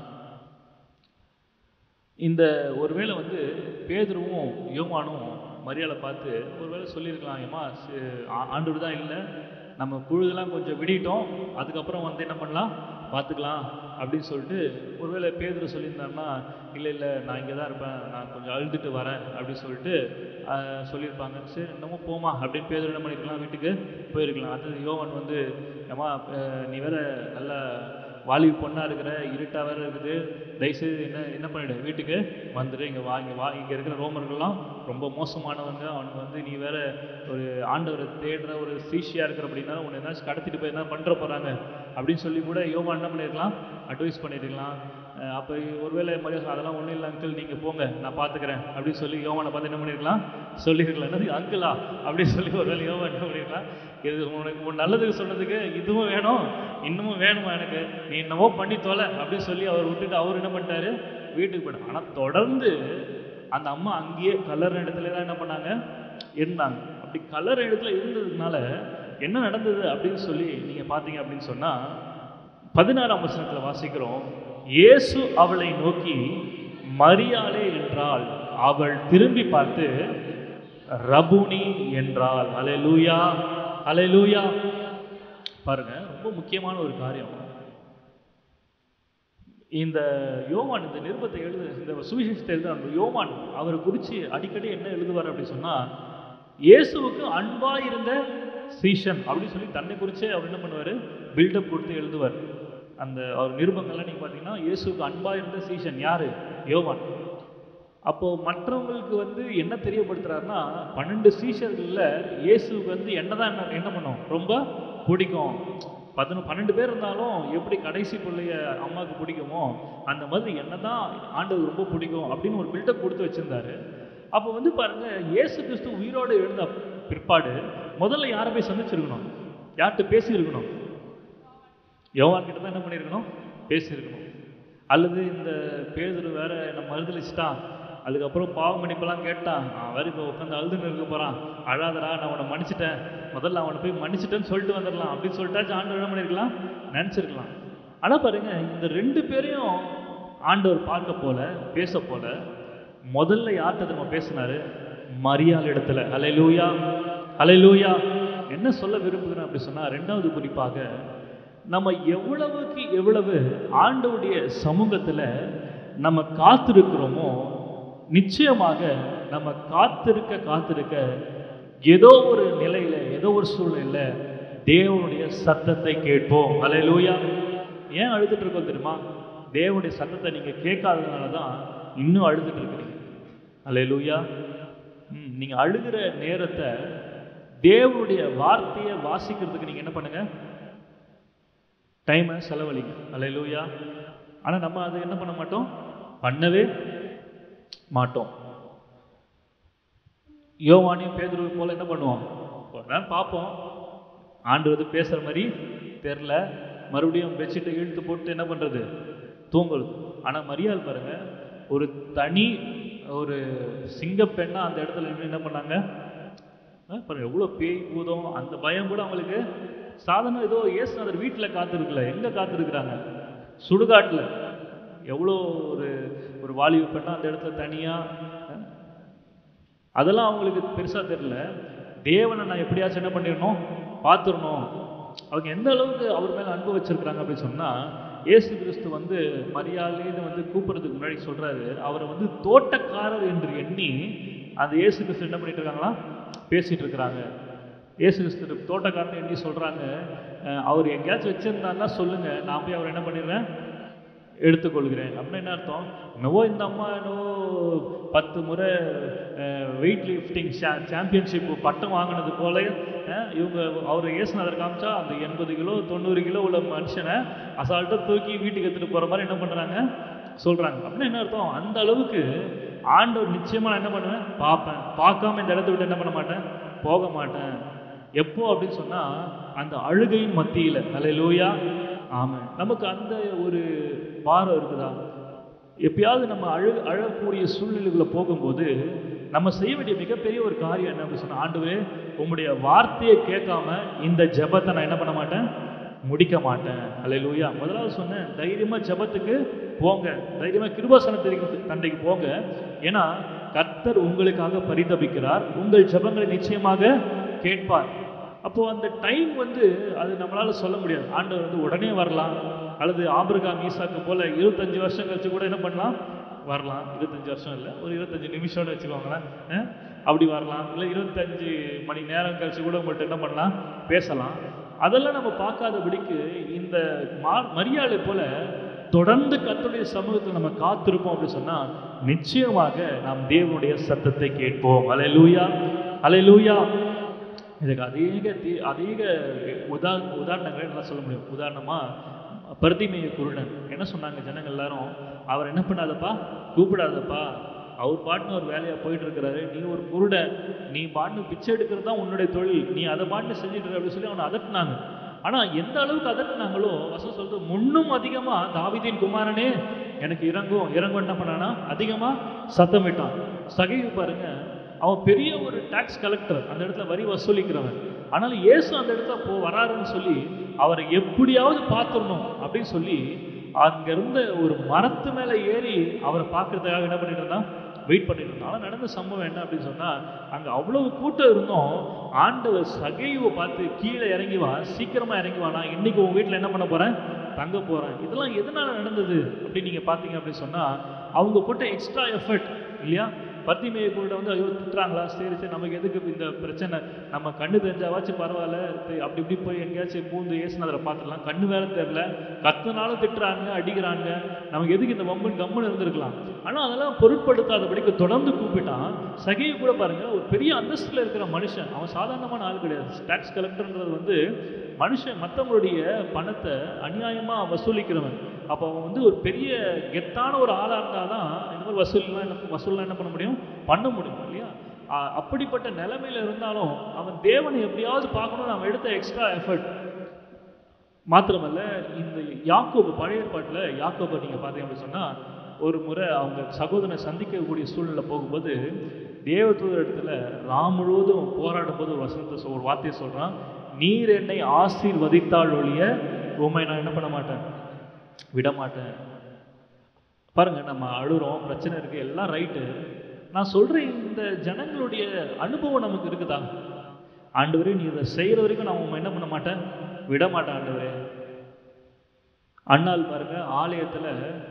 இந்த ஒருவேளை வந்து பேதுருவும் யோவானும் மரியாளை பார்த்து ஒருவேளை சொல்லியிருக்கலாம், ஏமா ஆண்டவர் தான் இல்லை, நம்ம புழுதெல்லாம் கொஞ்சம் விடிட்டோம், அதுக்கப்புறம் வந்து என்ன பண்ணலாம் பார்த்துக்கலாம் அப்படின்னு சொல்லிட்டு ஒருவேளை பேதுரு சொல்லியிருந்தாருன்னா, இல்லை இல்லை நான் இங்கே தான் இருப்பேன், நான் கொஞ்சம் அழுதுட்டு வரேன் அப்படின்னு சொல்லிட்டு சொல்லியிருப்பாங்க. சரி நம்ம போமா அப்படின்னு பேதுரு என்ன பண்ணியிருக்கலாம்? வீட்டுக்கு போயிருக்கலாம். அது யோவான் வந்து, ஏமா நீ வேற நல்லா வாலிப பொண்ணாக இருக்கிற, இருட்டாக வேறு இருக்குது, தயவுசெய்து என்ன என்ன பண்ணிடு, வீட்டுக்கு வந்துடு, இங்கே வா இங்கே வா இங்கே இருக்கிற ரோமர்கள்லாம் ரொம்ப மோசமானவங்க, அவனுக்கு வந்து நீ வேற ஒரு ஆண்டவரை தேடுற ஒரு சீஷியாக இருக்கிற அப்படின்னா உன்னை என்னாச்சும் கடத்திட்டு போய் என்ன பண்ணுற போகிறாங்க அப்படின்னு சொல்லி கூட யோவான் என்ன பண்ணியிருக்கலாம், அட்வைஸ் பண்ணியிருக்கலாம். அப்போ ஒருவேளை மரியாதை அதெல்லாம் ஒன்றும் இல்லை அங்கிள், நீங்கள் போங்க நான் பார்த்துக்கிறேன் அப்படின்னு சொல்லி யோவானை பார்த்து என்ன பண்ணியிருக்கலாம், சொல்லியிருக்கலாம். என்னது அங்கிளா அப்படின்னு சொல்லி ஒருவேளை யோவான் என்ன பண்ணியிருக்கலாம், இது உனக்கு உன் நல்லதுக்கு சொன்னதுக்கு இதுவும் வேணும், இன்னமும் வேணுமா எனக்கு, நீ என்னவோ பண்ணி தொலை அப்படின்னு சொல்லி அவர் விட்டுட்டு அவர் என்ன பண்ணிட்டாரு, வீட்டுக்கு போயிட்டார். ஆனால் தொடர்ந்து அந்த அம்மா அங்கேயே கலர் இடத்துல தான் என்ன பண்ணாங்க, இருந்தாங்க. அப்படி கலர் இடத்துல இருந்ததுனால என்ன நடந்தது அப்படின்னு சொல்லி நீங்கள் பார்த்தீங்க அப்படின்னு சொன்னால், பதினாறாம் வசனத்தில் வாசிக்கிறோம், இயேசு அவளை நோக்கி மரியாளே என்றாள். அவள் திரும்பி பார்த்து ரபுனி என்றாள். அல்லேலூயா, அல்லேலூயா. பாருங்க, ரொம்ப முக்கியமான ஒரு காரியம். இந்த யோவான் இந்த நிருபத்தை எழுது இந்த சுவிசேஷத்தை எழுத யோவான் அவரை குறித்து அடிக்கடி என்ன எழுதுவார் அப்படின்னு சொன்னால், இயேசுவுக்கு அன்பா இருந்த சீஷன் அப்படின்னு சொல்லி தன்னை குறித்து அவர் என்ன பண்ணுவார், பில்டப் கொடுத்து எழுதுவார். அந்த அவர் நிருபங்கள்லாம் நீங்கள் பார்த்தீங்கன்னா இயேசுவுக்கு அன்பா இருந்த சீஷன் யார், யோவான். அப்போது மற்றவங்களுக்கு வந்து என்ன தெரியப்படுத்துறாருன்னா, பன்னெண்டு சீஷர்களில் இயேசுவுக்கு வந்து என்ன தான் என்ன என்ன பண்ணும், ரொம்ப பிடிக்கும். பதினொன்று பன்னெண்டு பேர் இருந்தாலும் எப்படி கடைசி பிள்ளைய அம்மாவுக்கு பிடிக்குமோ அந்த மாதிரி என்ன தான் ஆண்டவர் ரொம்ப பிடிக்கும் அப்படின்னு ஒரு பில்டப் கொடுத்து வச்சுருந்தாரு. அப்போ வந்து பாருங்கள், இயேசு கிறிஸ்து உயிரோடு எழுந்த பிற்பாடு முதல்ல யாரை போய் சந்திச்சிருக்கணும், யார்கிட்ட பேசியிருக்கணும், யோவான் கிட்ட தான் என்ன பண்ணியிருக்கணும், பேசியிருக்கணும். அல்லது இந்த பேதுரு வேற நம்ம மறுதளிச்சிட்டான், அதுக்கப்புறம் பாவ மன்னிப்பெல்லாம் கேட்டான், அவன் வேறு இப்போ உட்காந்து அழுதுன்னு இருக்க போகிறான், அழாதரா நான் அவனை மன்னிச்சிட்டேன், முதல்ல அவனை போய் மன்னிச்சிட்டேன்னு சொல்லிட்டு வந்துடலாம் அப்படின்னு சொல்லிட்டாச்சு ஆண்டவர் என்ன பண்ணியிருக்கலாம், நினச்சிருக்கலாம். ஆனால் பாருங்க, இந்த ரெண்டு பேரையும் ஆண்டவர் பார்க்க போல பேச போல முதல்ல யார்கிட்ட நம்ம பேசினாரு, மரியாள் இடத்துல. அல்லேலூயா, அல்லேலூயா. என்ன சொல்ல விரும்புகிறேன் அப்படி சொன்னால், ரெண்டாவது குறிப்பாக நம்ம எவ்வளவுக்கு எவ்வளவு ஆண்டவருடைய சமூகத்தில் நம்ம காத்திருக்கிறோமோ, நிச்சயமாக நம்ம காத்திருக்க காத்திருக்க ஏதோ ஒரு நிலையில் ஏதோ ஒரு சூழ்நிலையில் தேவனுடைய சத்தத்தை கேட்போம். அல்லேலூயா. ஏன் அழுதுட்டு இருக்கோம் தெரியுமா, தேவனுடைய சத்தத்தை நீங்கள் கேட்காததுனால தான் இன்னும் அழுதுட்டு இருக்கிறீங்க. அல்லேலூயா. ம் நீங்கள் அழுகிற நேரத்தை தேவனுடைய வார்த்தையை வாசிக்கிறதுக்கு நீங்கள் என்ன பண்ணுங்க, டைமை செலவழிங்க. அல்லேலூயா. ஆனால் நம்ம அதை என்ன பண்ண மாட்டோம், பண்ணவே மாட்டோம். யோவானையும் பேதுருவை போல என்ன பண்ணுவோம், ஒரு நேரம் பார்ப்போம், ஆண்டு வந்து பேசுகிற மாதிரி தெரில, மறுபடியும் பெட்ஷீட்டை இழுத்து போட்டு என்ன பண்ணுறது, தூங்குறது. ஆனால் மரியாள் பாருங்க, ஒரு தனி ஒரு சிங்கப்பெண்ணாக அந்த இடத்துல நின்று என்ன பண்ணாங்க பாருங்க, எவ்வளோ பேய் பூதம் அந்த பயம் கூட அவங்களுக்கு சாதாரண ஏதோ இயேசுநாதர் வீட்டில் காத்திருக்கல, எங்கே காத்திருக்கிறாங்க, சுடுகாட்டில். எவ்வளோ ஒரு ஒரு வாலிப பெண்ணா அந்த இடத்துல தனியாக, அதெல்லாம் அவங்களுக்கு பெருசாக தெரியல. தேவனை நான் எப்படியாச்சும் என்ன பண்ணிடணும், பார்த்துடணும். அவங்க எந்த அளவுக்கு அவர் மேலே அன்பு வச்சிருக்கிறாங்க அப்படின்னு சொன்னால், இயேசு கிறிஸ்து வந்து மரியாதைன்னு வந்து கூப்பிட்றதுக்கு முன்னாடி சொல்கிறாரு, அவரை வந்து தோட்டக்காரர் என்று எண்ணி அந்த இயேசு கிறிஸ்து என்ன பண்ணிட்டு இருக்காங்களா, பேசிகிட்டு இருக்கிறாங்க. இயேசு கிறிஸ்து தோட்டக்காரன் எண்ணி சொல்கிறாங்க, அவர் எங்கேயாச்சும் வச்சுருந்தாருன்னா சொல்லுங்கள், நான் போய் அவர் என்ன பண்ணிடுறேன், எடுத்துக்கொள்கிறேன். அப்படின்னு என்ன அர்த்தம், என்னவோ இந்த அம்மா என்னவோ பத்து முறை வெயிட் லிஃப்டிங் சாம்பியன்ஷிப் பட்டம் வாங்கினது போல இவங்க அவர் இயேசுநாதர் காமிச்சா அந்த எண்பது கிலோ தொண்ணூறு கிலோ உள்ள மனுஷனை அசால்ட்டாக தூக்கி வீட்டுக்கு எடுத்துகிட்டு போகிற மாதிரி என்ன பண்ணுறாங்க, சொல்கிறாங்க. அப்படின்னு என்ன அர்த்தம், அந்த அளவுக்கு ஆண்டவர் நிச்சயமாக நான் என்ன பண்ணுவேன், பார்ப்பேன், பார்க்காம இந்த இடத்த விட்டு என்ன பண்ண மாட்டேன், போக மாட்டேன். எப்போ அப்படின்னு சொன்னால், அந்த அழுகையின் மத்தியில். அல்லேலூயா. ஆமாம். நமக்கு அந்த ஒரு பாரம் இருக்குதா, எப்பயாவது நம்ம அழு அழக்கூடிய சூழ்நிலைகளை போகும்போது நம்ம செய்ய வேண்டிய மிகப்பெரிய ஒரு காரியம் என்ன அப்படின்னு சொன்னால், ஆண்டவரே உங்களுடைய வார்த்தையை கேட்காம இந்த ஜெபத்தை நான் என்ன பண்ண மாட்டேன், முடிக்க மாட்டேன். அல்லேலூயா. முதலாவது சொன்னேன், தைரியமாக ஜெபத்துக்கு போங்க, தைரியமாக கிருபாசனத்திற்கு தண்டைக்கு போங்க. ஏன்னா கர்த்தர் உங்களுக்காக பரிதபிக்கிறார், உங்கள் ஜெபங்களை நிச்சயமாக கேட்பார். அப்போது அந்த டைம் வந்து அது நம்மளால் சொல்ல முடியாது. ஆண்டவர் வந்து உடனே வரலாம், அல்லது ஆபிரகாம் ஈசாக்கு போல் இருபத்தஞ்சி வருஷம் கழிச்சு கூட என்ன பண்ணலாம், வரலாம். இருபத்தஞ்சி வருஷம் இல்லை, ஒரு இருபத்தஞ்சி நிமிஷம்னு வச்சுக்கோங்களேன், அப்படி வரலாம். இல்லை இருபத்தஞ்சி மணி நேரம் கழிச்சு கூட உங்கள்கிட்ட என்ன பண்ணலாம், பேசலாம். அதெல்லாம் நம்ம பார்க்காதபடிக்கு இந்த மரியாதை போல தொடர்ந்து கர்த்தருடைய சமூகத்தில் நம்ம காத்திருப்போம் அப்படின்னு சொன்னா நிச்சயமாக நாம் தேவனுடைய சத்தத்தை கேட்போம். அல்லேலூயா, அல்லேலூயா. இதுக்கு அதிக அதிக உதா உதாரணங்களை நல்லா சொல்ல முடியும். உதாரணமா பர்திமேயு குருடன் என்ன சொன்னாங்க ஜனங்கள் எல்லாரும், அவர் என்ன பண்ணாதப்பா, கூப்பிடாதப்பா, அவர் பாட்டுன்னு ஒரு வேலையா போயிட்டு இருக்கிறாரு, நீ ஒரு குருடன், நீ பாட்டுன்னு பிச்சை எடுக்கிறது தான் உன்னுடைய தொழில், நீ அதை பாட்டுன்னு செஞ்சுட்டு இருக்க அப்படின்னு சொல்லி அவனை அதட்டினாங்க. ஆனா எந்த அளவுக்கு அதட்டினாங்களோ வசனம் சொல்றது, முன்னும் அதிகமா தாவீதின் குமாரனே எனக்கு இறங்கும் இறங்கும் என்ன பண்ணானா அதிகமா சத்தமிட்டான். சகைவு பாருங்க, அவன் பெரிய ஒரு டாக்ஸ் கலெக்டர், அந்த இடத்துல வரி வசூலிக்கிறவன். ஆனாலும் இயேசு அந்த இடத்துல போ வராருன்னு சொல்லி அவரை எப்படியாவது பார்த்துடணும் அப்படின்னு சொல்லி அங்க இருந்த ஒரு மரத்து மேல ஏறி அவரை பார்க்கறதுக்காக என்ன பண்ணிட்டு இருந்தான், வெயிட் பண்ணிட்டு இருந்தான். ஆனால் நடந்த சம்பவம் என்ன அப்படின்னு சொன்னா, அங்க அவ்வளவு கூட்டம் இருந்தோம், ஆண்டவர் சகைவை பார்த்து கீழே இறங்கி வா, சீக்கிரமா இறங்கி வா, நான் இன்னைக்கு உங்க வீட்டுல என்ன பண்ண போறேன், தங்க போறேன். இதெல்லாம் எதனால நடந்தது அப்படின்னு நீங்க பாத்தீங்க அப்படின்னு சொன்னா, அவங்க போட்ட எக்ஸ்ட்ரா எஃபர்ட் இல்லையா. பர்திமேயு கூட வந்து ஐயோ திட்டுறாங்களா, சரி சரி நமக்கு எதுக்கு இந்த பிரச்சனை, நம்ம கண்ணு தெரிஞ்சாவாச்சும் பரவாயில்ல, அப்படி இப்படி போய் எங்கேயாச்சும் பூந்து ஏசுனதில் பார்த்துடலாம், கண்ணு வேற தெரில, கத்துனாலும் திட்டுறாங்க அடிக்கிறாங்க, நமக்கு எதுக்கு இந்த வம்பன் கம்முன்னு இருந்திருக்கலாம். ஆனால் அதெல்லாம் பொருட்படுத்தாதபடிக்கு தொடர்ந்து கூப்பிட்டான். சகையை கூட பாருங்க, ஒரு பெரிய அந்தஸ்தில் இருக்கிற மனுஷன், அவன் சாதாரணமான ஆள் கிடையாது. டாக்ஸ் கலெக்டர்ன்றது வந்து மனுஷன் மற்றவங்களுடைய பணத்தை அநியாயமாக வசூலிக்கிறவன். அப்போ அவன் வந்து ஒரு பெரிய கெத்தான ஒரு ஆளாக இருந்தால் தான் இந்த மாதிரி வசூல்லாம் என்ன வசூல்லாம் என்ன பண்ண முடியும், பண்ண முடியும் இல்லையா. அப்படிப்பட்ட நிலைமையில இருந்தாலும் அவன் தேவனை எப்படியாவது பார்க்கணும்னு அவன் எடுத்த எக்ஸ்ட்ரா எஃபர்ட். மாத்திரமல்ல, இந்த யாக்கோபு, பழைய ஏற்பாட்டில் யாக்கோபை நீங்கள் பார்த்தீங்க அப்படின்னு சொன்னால், ஒரு முறை அவங்க சகோதரனை சந்திக்கக்கூடிய சூழ்நிலை போகும்போது தேவதூதர் இடத்துல ராம் முழுவதும் போராடும் போது ஒரு வசனத்தை ஒரு வார்த்தையை சொல்கிறான், நீர் என்னை ஆசீர்வதித்தால் ஒழிய உம்மை நான் என்ன பண்ண மாட்டேன், விட மாட்டேன். பாருங்க, நம்ம அழுறோம், பிரச்சனை இருக்கு, எல்லாம் ரைட்டு. நான் சொல்றேன், இந்த ஜனங்களுடைய அனுபவம் நமக்கு இருக்குதா? ஆண்டவரே நீ இதை செய்யற வரைக்கும் நான் உண்மை என்ன பண்ண மாட்டேன், விட மாட்டேன் ஆண்டவரே. அண்ணாள் பாருங்க, ஆலயத்துல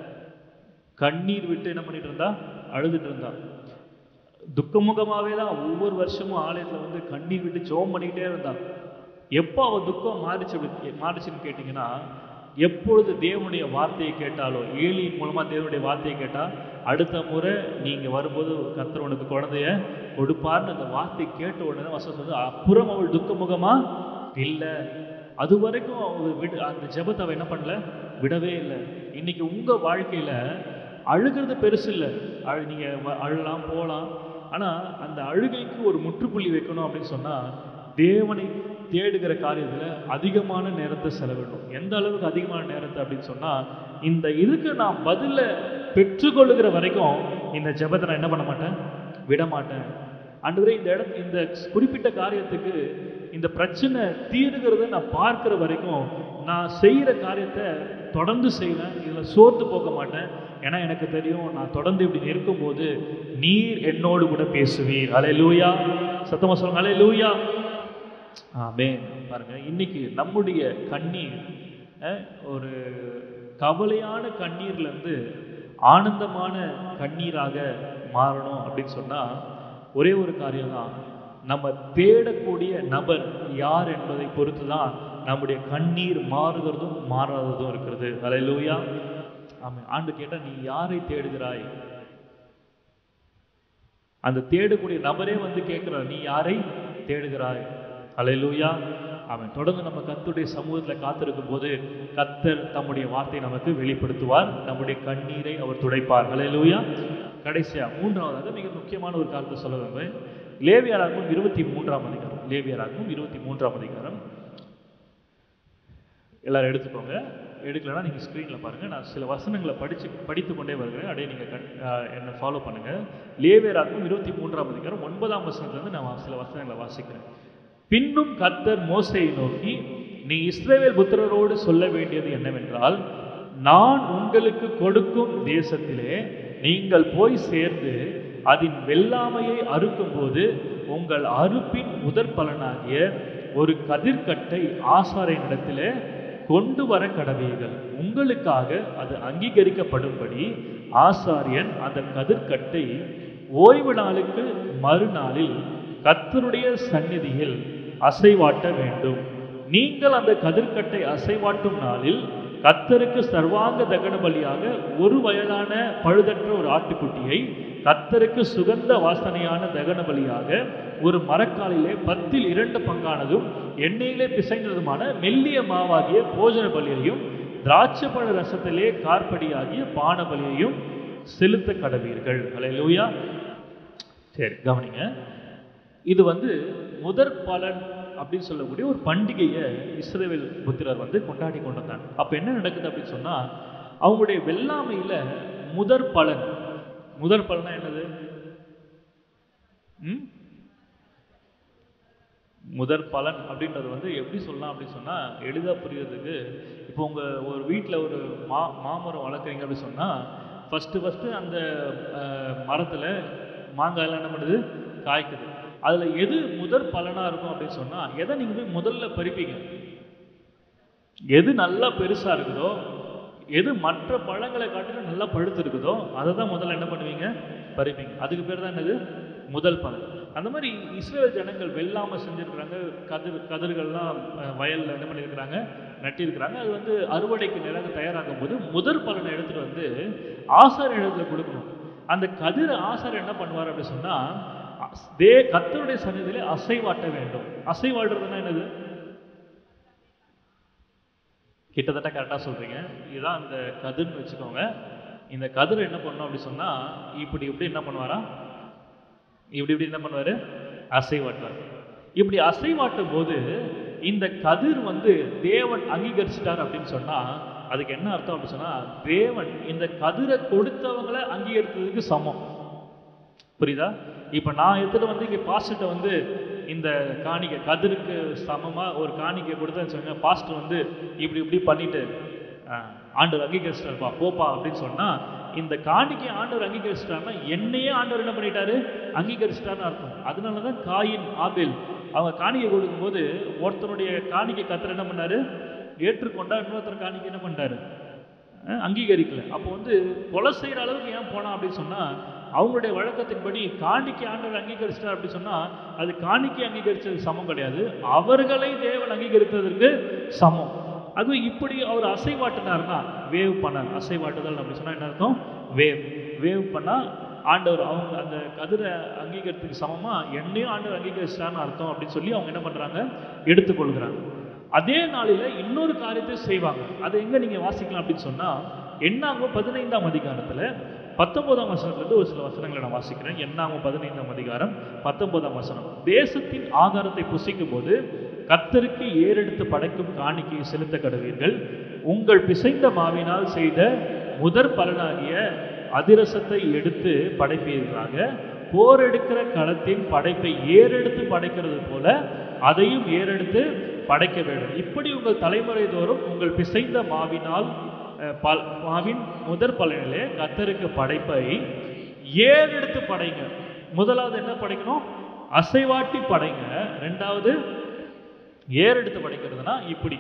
கண்ணீர் விட்டு என்ன பண்ணிட்டு இருந்தா, அழுதுட்டு இருந்தா. துக்கமுகமாவே தான் ஒவ்வொரு வருஷமும் ஆலயத்துல வந்து கண்ணீர் விட்டு ஜெபம் பண்ணிக்கிட்டே இருந்தா. எப்போ அவ துக்கம் மாறிச்சு மாறிச்சுன்னு கேட்டீங்கன்னா, எப்பொழுது தேவனுடைய வார்த்தையை கேட்டாலோ, ஏலியின் மூலமா தேவனுடைய வார்த்தையை கேட்டா, அடுத்த முறை நீங்க வரும்போது கர்த்தர் உனக்கு குழந்தைய கொடுப்பார்னு அந்த வார்த்தை கேட்ட உடனே வசனம் வந்து, அப்புறம் அவள் துக்கமுகமா இல்லை. அது வரைக்கும் அவ விடு அந்த ஜெபத்தை அவ என்ன பண்ணல, விடவே இல்லை. இன்னைக்கு உங்க வாழ்க்கையில அழுகிறது பெருசு இல்லை, அழு நீங்க அழலாம் போகலாம், ஆனா அந்த அழுகைக்கு ஒரு முற்றுப்புள்ளி வைக்கணும் அப்படின்னு சொன்னா, தேவனை தேடுகிற காரியத்தில் அதிகமான நேரத்தை செலவிடணும். எந்த அளவுக்கு அதிகமான நேரத்தை அப்படின்னு சொன்னால், இந்த இதுக்கு நான் பதிலை பெற்றுக்கொள்ளுகிற வரைக்கும் இந்த ஜெபத்தை நான் என்ன பண்ண மாட்டேன், விட மாட்டேன். ஆண்டவரே இந்த இடத்து இந்த குறிப்பிட்ட காரியத்துக்கு இந்த பிரச்சனை தீருகிறத நான் பார்க்குற வரைக்கும் நான் செய்கிற காரியத்தை தொடர்ந்து செய்வேன், இதில் சோர்ந்து போக மாட்டேன். ஏன்னா எனக்கு தெரியும், நான் தொடர்ந்து இப்படி இருக்கும்போது நீர் என்னோடு கூட பேசுவீர். அல்லேலூயா, சத்தமா சொல்லுங்க அல்லேலூயா. ஆமென். பாருங்க, இன்னைக்கு நம்முடைய கண்ணீர் ஒரு கவலையான கண்ணீர்ல இருந்து ஆனந்தமான கண்ணீராக மாறணும் அப்படின்னு சொன்னா, ஒரே ஒரு காரியம் தான், நம்ம தேடக்கூடிய நபர் யார் என்பதை பொறுத்து தான் நம்முடைய கண்ணீர் மாறுகிறதும் மாறாததும் இருக்கிறது. அல்லேலூயா. ஆமென். ஆண்டு கேட்டா, நீ யாரை தேடுகிறாய்? அந்த தேடக்கூடிய நபரே வந்து கேட்கிறார், நீ யாரை தேடுகிறாய்? அல்லேலூயா. அவன் தொடர்ந்து நம்ம கர்த்தருடைய சமூகத்தில் காத்திருக்கும் போது கர்த்தர் தம்முடைய வார்த்தையை நமக்கு வெளிப்படுத்துவார், நம்முடைய கண்ணீரை அவர் துடைப்பார். அல்லேலூயா. கடைசியா மூன்றாவதாக மிக முக்கியமான ஒரு காரியத்தை சொல்ல வேண்டும். லேவியராகமம் இருபத்தி மூன்றாம் அதிகாரம், லேவியராகமம் இருபத்தி மூன்றாம் அதிகாரம் எல்லாரும் எடுத்துக்கோங்க. எடுக்கலைன்னா நீங்கள் ஸ்க்ரீனில் பாருங்கள், நான் சில வசனங்களை படித்து படித்து கொண்டே வருகிறேன், அப்படியே நீங்கள் கண் என்னை ஃபாலோ பண்ணுங்கள். லேவியராகமம் இருபத்தி மூன்றாம் அதிகாரம் ஒன்பதாம் வசனத்துலேருந்து நான் சில வசனங்களை வாசிக்கிறேன். பின்னும் கர்த்தர் மோசேயை நோக்கி, நீ இஸ்ரவேல் புத்திரரோடு சொல்ல வேண்டியது என்னவென்றால், நான் உங்களுக்கு கொடுக்கும் தேசத்திலே நீங்கள் போய் சேர்ந்து அதன் வெள்ளாமையை அறுக்கும் போது உங்கள் அறுப்பின் முதற் பலனாகிய ஒரு கதிர்கட்டை ஆசாரியனிடத்திலே கொண்டு வர கடவீர்கள். உங்களுக்காக அது அங்கீகரிக்கப்படும்படி ஆசாரியன் அந்த கதிர்கட்டை ஓய்வு நாளுக்கு மறுநாளில் கர்த்தருடைய சந்நிதியில் அசைவாட்ட வேண்டும். நீங்கள் அந்த கதிர்க்கட்டை அசைவாட்டும் நாளில் கர்த்தருக்கு சர்வாங்க தகன பலியாக ஒரு வயதான பழுதற்ற ஒரு ஆட்டுக்குட்டியை, கர்த்தருக்கு சுகந்த வாசனையான தகன பலியாக ஒரு மரக்காலிலே பத்தில் இரண்டு பங்கானதும் எண்ணெயிலே பிசைந்ததுமான மெல்லிய மாவாகிய போஜன பலியையும் திராட்சைப்பழ ரசத்திலே கார்படியாகிய பான பலியையும் செலுத்த கடவீர்கள். அல்லேலூயா. சரி, கவனிங்க. இது வந்து முதற் பலன் அப்படின்னு சொல்லக்கூடிய ஒரு பண்டிகையை இஸ்ரவேல் புத்திரர் வந்து கொண்டாடி கொண்டு வந்தாங்க. அப்போ என்ன நடக்குது அப்படின்னு சொன்னால், அவங்களுடைய வெள்ளாமையில் முதற் பலன், முதற் பலனா என்னது? ம் முதற் பலன் அப்படின்றது வந்து எப்படி சொல்லலாம் அப்படின்னு சொன்னால், எளிதாக புரியறதுக்கு, இப்போ உங்கள் ஒரு வீட்டில் ஒரு மா மாமரம் வளர்க்குறீங்க அப்படின்னு சொன்னால், ஃபஸ்ட்டு ஃபஸ்ட்டு அந்த மரத்தில் மாங்காயெல்லாம் என்ன பண்ணுது? காய்க்குது. அதில் எது முதற் பலனாக இருக்கும் அப்படின்னு சொன்னால், எதை நீங்கள் போய் முதல்ல பறிப்பீங்க? எது நல்லா பெருசாக இருக்குதோ, எது மற்ற பழங்களை காட்டிலும் நல்லா பழுத்து இருக்குதோ, அதை தான் முதல்ல என்ன பண்ணுவீங்க? பறிப்பீங்க. அதுக்கு பேர் தான் என்னது? முதல் பலன். அந்த மாதிரி இஸ்ரவேல் ஜனங்கள் வெள்ளாமல் செஞ்சுருக்கிறாங்க. கதிர் கதிர்கள்லாம் வயலில் என்ன பண்ணியிருக்கிறாங்க? நட்டிருக்கிறாங்க. அது வந்து அறுவடைக்கு நிலங்க தயாராகும் போது முதற் பலனை எடுத்துகிட்டு வந்து ஆசாரியர் இடத்துல கொடுக்கணும். அந்த கதிரை ஆசாரியர் என்ன பண்ணுவார் அப்படின்னு சொன்னால், தே கர்த்தருடைய சந்நிதியிலே அசைவாட்ட வேண்டும். அசைவாடுறதுன்னா என்னது? கிட்டத்தட்ட கரெக்டாக சொல்கிறீங்க. இதுதான் அந்த கதிர்னு வச்சுக்கோங்க. இந்த கதிரை என்ன பண்ணணும் அப்படி சொன்னால், இப்படி இப்படி என்ன பண்ணுவாரா? இப்படி இப்படி என்ன பண்ணுவார்? அசைவாட்டுவார். இப்படி அசைவாட்டும் போது இந்த கதிர் வந்து தேவன் அங்கீகரிச்சிட்டார் அப்படின்னு சொன்னால், அதுக்கு என்ன அர்த்தம் அப்படின்னு சொன்னால், தேவன் இந்த கதிரை கொடுத்தவங்களை அங்கீகரித்ததுக்கு சமம். புரியுதா? இப்போ நான் எடுத்துகிட்டு வந்து இங்கே பாஸ்டர்கிட்ட வந்து இந்த காணிக்கை கதிருக்கு சமமாக ஒரு காணிக்கை கொடுத்தேன்னு சொன்னா, பாஸ்டர் வந்து இப்படி இப்படி பண்ணிட்டு ஆண்டவர் அங்கீகரிச்சிட்டாருப்பா போப்பா அப்படின்னு சொன்னால், இந்த காணிக்கை ஆண்டவர் அங்கீகரிச்சிட்டாருன்னா என்னையே ஆண்டவர் என்ன பண்ணிட்டாரு? அங்கீகரிச்சிட்டாருன்னு அர்த்தம். அதனால தான் காயின் ஆபேல் அவங்க காணிக்கை கொடுக்கும்போது ஒருத்தனுடைய காணிக்கை கர்த்தர் என்ன பண்ணாரு? ஏற்றுக்கொண்டா, இன்னொருத்தர் காணிக்கை என்ன பண்ணிட்டாரு? அங்கீகரிக்கல. அப்போ வந்து கொலை செய்கிற அளவுக்கு ஏன் போனா அப்படின்னு சொன்னால், அவங்களுடைய வழக்கத்தின்படி காணிக்கை ஆண்டவர் அங்கீகரிச்சிட்டார் அப்படின்னு சொன்னால், அது காணிக்கை அங்கீகரித்தது சமம் கிடையாது, அவர்களை தேவன் அங்கீகரித்ததற்கு சமம். அது இப்படி அவர் அசைவாட்டினார்னா, வேவ் பண்ணார். அசைவாட்டுதல் அப்படி சொன்னால் என்ன அர்த்தம்? வேவ் வேவ் பண்ணால் ஆண்டவர் அவங்க அந்த கதிரை அங்கீகரித்துக்கு சமமாக என்னையும் ஆண்டவர் அங்கீகரிச்சிட்டார்னு அர்த்தம் அப்படின்னு சொல்லி அவங்க என்ன பண்ணுறாங்க? எடுத்துக்கொள்கிறாங்க. அதே நாளில் இன்னொரு காரியத்தை செய்வாங்க. அதை எங்கே நீங்கள் வாசிக்கலாம் அப்படின்னு சொன்னால், என்னாகும் பதினைந்தாம் அதிகாரத்தில் பத்தொன்பதாம் வசனத்திலிருந்து ஒரு சில வசனங்களை நான் வாசிக்கிறேன். என்னாகும் பதினைந்தாம் அதிகாரம் பத்தொன்பதாம் வசனம். தேசத்தின் ஆகாரத்தை புசிக்கும் போது கர்த்தருக்கு ஏறெடுத்து படைக்கும் காணிக்கையை செலுத்த கடவீர்கள். உங்கள் பிசைந்த மாவினால் செய்த முதற் பலனாகிய அதிரசத்தை எடுத்து படைப்பீர்களாக. போர் எடுக்கிற களத்தின் படைப்பை ஏறெடுத்து படைக்கிறது போல அதையும் ஏறெடுத்து படைக்க வேண்டும். இப்படி உங்கள் தலைமுறை தோறும் உங்கள் பிசைந்த மாவினால் மாவின் முதற் பலனிலே கர்த்தருக்கு படைப்பை ஏறெடுத்து படைங்க. முதலாவது என்ன படைக்கணும்? அசைவாட்டி படைங்க. ரெண்டாவது ஏறெடுத்து படைக்கிறதுனா இப்படி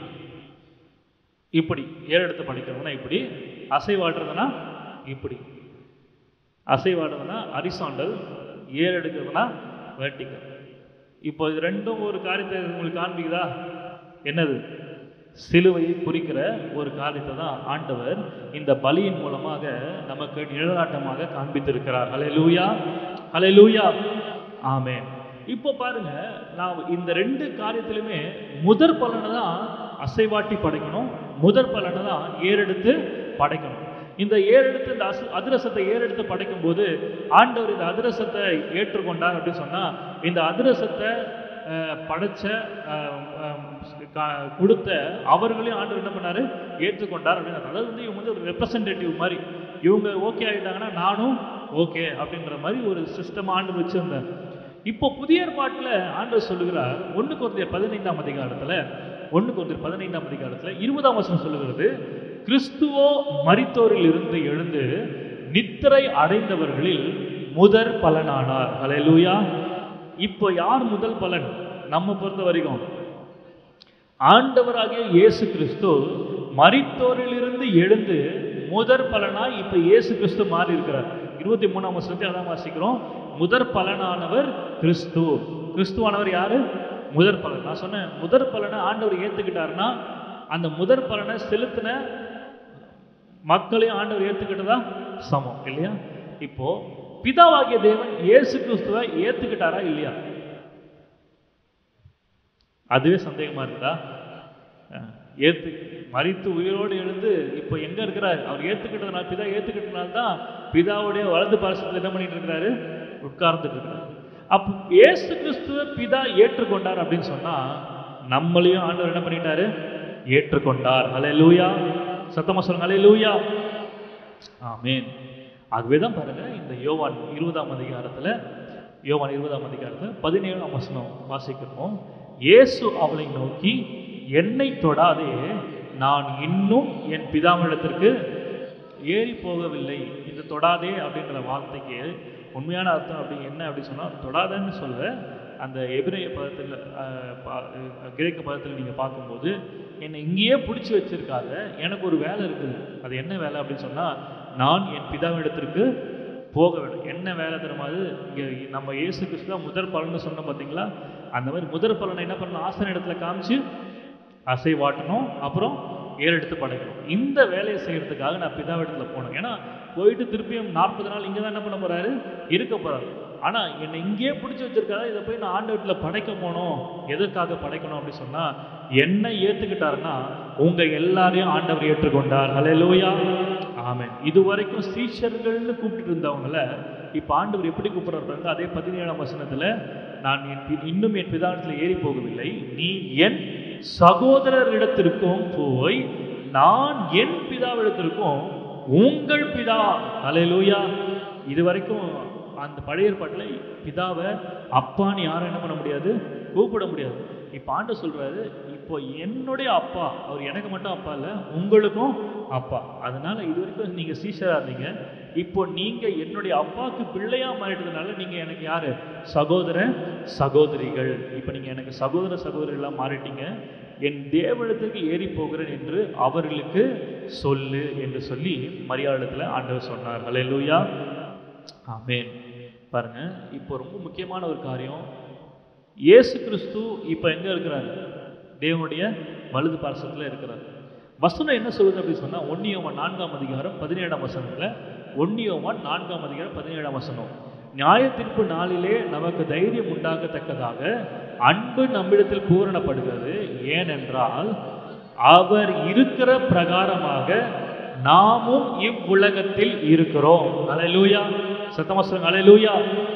இப்படி ஏறெடுத்து படைக்கிறதுனா இப்படி, அசைவாடுறதுனா இப்படி. அசைவாடுறதுனா ஹரிசாண்டல், ஏறெடுக்கிறதுனா வெர்டிக்கல். இப்போ இது ரெண்டும் ஒரு காரியத்தை உங்களுக்கு காண்பிக்குதா? என்னது? சிலுவையை குறிக்கிற ஒரு காரியத்தை தான் ஆண்டவர் இந்த பலியின் மூலமாக நமக்கு நிழலாட்டமாக காண்பித்திருக்கிறார். ஹல்லேலூயா, ஹல்லேலூயா, ஆமென். இப்போ பாருங்க, நான் இந்த ரெண்டு காரியத்திலுமே முதற் பலனை தான் அசைவாட்டி படைக்கணும், முதற் பலனை தான் ஏறெடுத்து படைக்கணும். இந்த ஏறெடுத்து இந்த அசு அதிரசத்தை ஏறெடுத்து படைக்கும் போது ஆண்டவர் இந்த அதிரசத்தை ஏற்றுக்கொண்டார் அப்படின்னு சொன்னால், இந்த அதிரசத்தை படைச்ச கொடுத்த அவர்களையும் ஆண்டவர் என்ன பண்ணாரு? ஏற்றுக்கொண்டார் அப்படின்னு. அதாவது வந்து இவங்க வந்து ஒரு ரெப்ரசன்டேட்டிவ் மாதிரி, இவங்க ஓகே ஆகிட்டாங்கன்னா நானும் ஓகே அப்படின்ற மாதிரி ஒரு சிஸ்டம் ஆண்டவர் வச்சிருந்தார். இப்போ புதிய ஏற்பாட்டில் ஆண்டவர் சொல்லுகிறார், ஒன்று கொரிந்தியர் பதினைந்தாம் அதிகாரத்தில் ஒன்று கொரிந்தியர் பதினைந்தாம் அதிகாரத்தில் இருபதாம் வசனம் சொல்லுகிறது, கிறிஸ்துவோ மரித்தோரில் இருந்து எழுந்து நித்திரை அடைந்தவர்களில் முதற் பலனானார். ஹல்லேலூயா. இப்போ யார் முதல் பலன்? நம்ம பொறுத்த வரைக்கும் ஆண்டவராகிய இயேசு கிறிஸ்து மரித்தோரிலிருந்து எழுந்து முதற் பலனாய் இப்ப இயேசு கிறிஸ்து மாறி இருக்கிறார். இருபத்தி மூணாம் வசனத்தை அதான் வாசிக்கிறோம். முதற் பலனானவர் கிறிஸ்து. கிறிஸ்துவானவர் யாரு? முதற் பலன். நான் சொன்னேன் முதற் பலனை ஆண்டவர் ஏற்றுக்கிட்டாருன்னா அந்த முதற் பலனை செலுத்தின மக்களையும் ஆண்டவர் ஏற்றுக்கிட்டதா சமம் இல்லையா? இப்போ பிதாவாகிய தேவன் இயேசு கிறிஸ்துவை ஏற்றுக்கிட்டாரா இல்லையா? அதுவே சந்தேகமா இருக்குதா? ஏத்து மரித்து உயிரோடு எழுந்து இப்போ எங்க இருக்கிறார்? அவர் ஏற்றுக்கிட்டதுனால, பிதா ஏற்றுக்கிட்டதுனால தான் பிதாவுடைய வலது பாரசத்தில் என்ன பண்ணிட்டு இருக்கிறாரு? உட்கார்ந்துட்டு இருக்கிறார். அப்போ இயேசு கிறிஸ்துவை பிதா ஏற்றுக்கொண்டார் அப்படின்னு சொன்னா நம்மளையும் ஆண்டவர் என்ன பண்ணிட்டாரு? ஏற்றுக்கொண்டார். ஹல்லேலூயா! சத்தமா சொல்லுங்க, ஹல்லேலூயா! ஆமென். ஆகவே தான் பாருங்க, இந்த யோவான் இருபதாம் அதிகாரத்துல யோவான் இருபதாம் அதிகாரத்துல பதினேழாம் வசனம் வாசிக்கிறோம். இயேசு அவளை நோக்கி, என்னை தொடாதே, நான் இன்னும் என் பிதாவினிடத்திற்கு ஏறி போகவில்லை. இந்த தொடாதே அப்படின்ற வார்த்தைக்கு உண்மையான அர்த்தம் அப்படி என்ன அப்படின்னு சொன்னால், தொடாதேன்னு சொல்ல அந்த எபிரேய பதத்தில் கிரேக்க பதத்தில் நீங்கள் பார்க்கும்போது, என்னை இங்கேயே பிடிச்சி வச்சிருக்காத, எனக்கு ஒரு வேலை இருக்குது. அது என்ன வேலை அப்படின்னு சொன்னால், நான் என் பிதாவினிடத்திற்கு போக வேண்டும். என்ன வேலை தருமாது? இங்கே நம்ம இயேசு கிறிஸ்து தான் முதற் பலன்னு சொன்னோம் பார்த்தீங்களா? அந்த மாதிரி முதற் பலனை என்ன பண்ணணும்? ஆசன இடத்துல காமிச்சு அசைவாட்டணும், அப்புறம் ஏறெடுத்து படைக்கணும். இந்த வேலையை செய்யறதுக்காக நான் பிதாவிடத்துல போனேன். ஏன்னா போயிட்டு திருப்பியும் நாற்பது நாள் இங்கே தான் என்ன பண்ண போறாரு? இருக்க போறாரு. ஆனா என்னை இங்கேயே பிடிச்சி வச்சிருக்காரு, இதை போய் நான் ஆண்டவத்துல படைக்க போனோம். எதற்காக படைக்கணும் அப்படின்னு சொன்னா, என்னை ஏத்துக்கிட்டாருன்னா உங்க எல்லாரையும் ஆண்டவர் ஏற்றுக்கொண்டார். ஹல்லேலூயா! ஆமென். இது வரைக்கும் சீஷர்கள்னு கூப்பிட்டு இருந்தவங்கள இப்ப ஆண்டவர் எப்படி கூப்பிடுறாரு? அதே பதினேழாம் வசனத்துல, நான் இன்னும் என் பிதாவிடத்தில் ஏறி போகவில்லை, நீ என் சகோதரரிடத்திற்கும் போய் நான் என் பிதாவிடத்திற்கும் உங்கள் பிதா. ஹல்லேலூயா! இது வரைக்கும் அந்த பழைய ஏற்பாட்டில் பிதாவை அப்பான்னு யாரும் என்ன பண்ண முடியாது? கூப்பிட முடியாது. இப்போ ஆண்டவர் சொல்றாரு, இப்போ என்னுடைய அப்பா, அவர் எனக்கு மட்டும் அப்பா இல்லை, உங்களுக்கும் அப்பா. அதனால இது வரைக்கும் நீங்க சீஷரா இருந்தீங்க, இப்போ நீங்க என்னுடைய அப்பாவுக்கு பிள்ளையா மாறிட்டதுனால நீங்க எனக்கு யாரு? சகோதர சகோதரிகள். இப்போ நீங்க எனக்கு சகோதர சகோதரிகளா மாறிட்டீங்க. என் தேவனிடத்திற்கு ஏறி போகிறேன் என்று அவர்களுக்கு சொல்லு என்று சொல்லி மரியாளிடத்துல ஆண்டவர் சொன்னார். ஹல்லேலூயா! ஆமென். பாருங்க, இப்போ ரொம்ப முக்கியமான ஒரு காரியம். இயேசு கிறிஸ்து இப்போ எங்க இருக்கிறார்? தேவனுடைய வலது பார்சத்துல இருக்கிறார். வசனம் என்ன சொல்லுது அப்படின்னு சொன்னா, ஒன்று யோவான் நான்காம் அதிகாரம் பதினேழாம் வசனத்துல, ஒன்று யோவான் நான்காம் அதிகாரம் பதினேழாம் வசனம், நியாயத்தீர்ப்பு நாளிலே நமக்கு தைரியம் உண்டாகத்தக்கதாக அன்பு நம்மிடத்தில் பூரணப்படுகிறது. ஏனென்றால் அவர் இருக்கிற பிரகாரமாக நாமும் இவ்வுலகத்தில் இருக்கிறோம். ஹல்லேலூயா! சத்தமா சொல்லுங்க, ஹல்லேலூயா!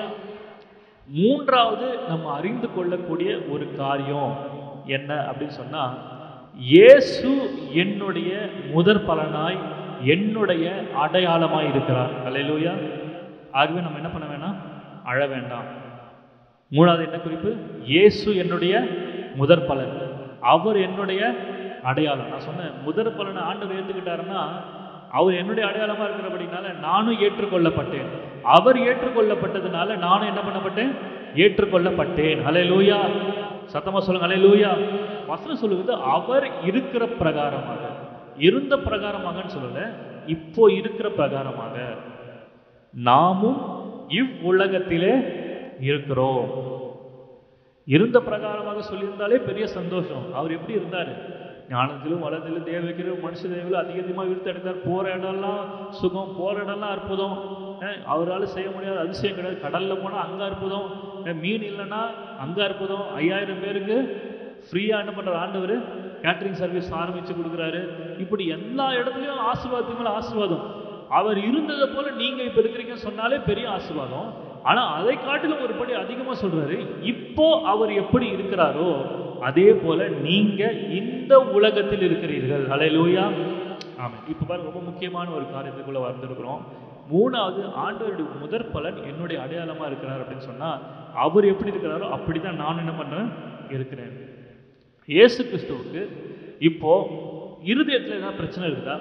மூன்றாவது நம்ம அறிந்து கொள்ளக்கூடிய ஒரு காரியம் என்ன அப்படின்னு சொன்னா, இயேசு என்னுடைய முதற் பலனாய், என்னுடைய அடையாளமாய் இருக்கிறார். ஹல்லேலூயா! ஆகவே நம்ம என்ன பண்ண வேணாம்? அழ வேண்டாம். மூணாவது என்ன குறிப்பு? இயேசு என்னுடைய முதற் பலன், அவர் என்னுடைய அடையாளம். நான் சொன்னேன், முதற் பலனை ஆண்டவர் ஏற்றுக்கிட்டாருன்னா அவர் என்னுடைய அடையாளமா இருக்கிறபடினால நானும் ஏற்றுக்கொள்ளப்பட்டேன். அவர் ஏற்றுக்கொள்ளப்பட்டதுனால நானும் என்ன பண்ணப்பட்டேன்? ஏற்றுக்கொள்ளப்பட்டேன். ஹல்லேலூயா! சத்தமா சொல்லுங்க, ஹல்லேலூயா! வசனம் சொல்லுவது அவர் இருக்கிற பிரகாரமாக, இருந்த பிரகாரமாகன்னு சொல்லல, இப்போ இருக்கிற பிரகாரமாக நாமும் இவ்வுலகத்திலே இருக்கிறோம். இருந்த பிரகாரமாக சொல்லியிருந்தாலே பெரிய சந்தோஷம். அவர் எப்படி இருந்தாரு? ஞானத்திலும் வளத்திலும் தேவைக்கிலும் மனுஷ தேவையிலும் அதிகமாக விருத்து அடைந்தார். போற இடம்லாம் சுகம், போற இடம்லாம் அற்புதம். அவரால் செய்ய முடியாத அதிசயம் கிடையாது. கடல்ல போனா அங்க அற்புதம், மீன் இல்லைன்னா அங்க அற்புதம். ஐயாயிரம் பேருக்கு ஃப்ரீயா என்ன பண்ற ஆண்டவர்? கேட்டரிங் சர்வீஸ் ஆரம்பிச்சு கொடுக்குறாரு. இப்படி எல்லா இடத்துலையும் ஆசீர்வாதத்துக்கு மேல ஆசீர்வாதம். அவர் இருந்ததை போல நீங்க இப்ப இருக்கிறீங்கன்னு சொன்னாலே பெரிய ஆசீர்வாதம். ஆனா அதை காட்டிலும் ஒரு படி அதிகமா சொல்றாரு, இப்போ அவர் எப்படி இருக்கிறாரோ அதே போல நீங்க இந்த உலகத்தில் இருக்கிறீர்கள். ஹல்லேலூயா! ஆமென். இப்ப பாருங்க, ரொம்ப முக்கியமான ஒரு காரியத்துக்குள்ள வந்திருக்கிறோம். மூணாவது, ஆண்டவருடைய முதற் பலன் என்னுடைய அடையாளமா இருக்கிறார் அப்படின்னு சொன்னா, அவர் எப்படி இருக்கிறாரோ அப்படிதான் நான் என்ன பண்றேன்? இருக்கிறேன். இயேசு கிறிஸ்துவுக்கு இப்போ இருதயத்துல ஏதாவது பிரச்சனை இருக்குதா?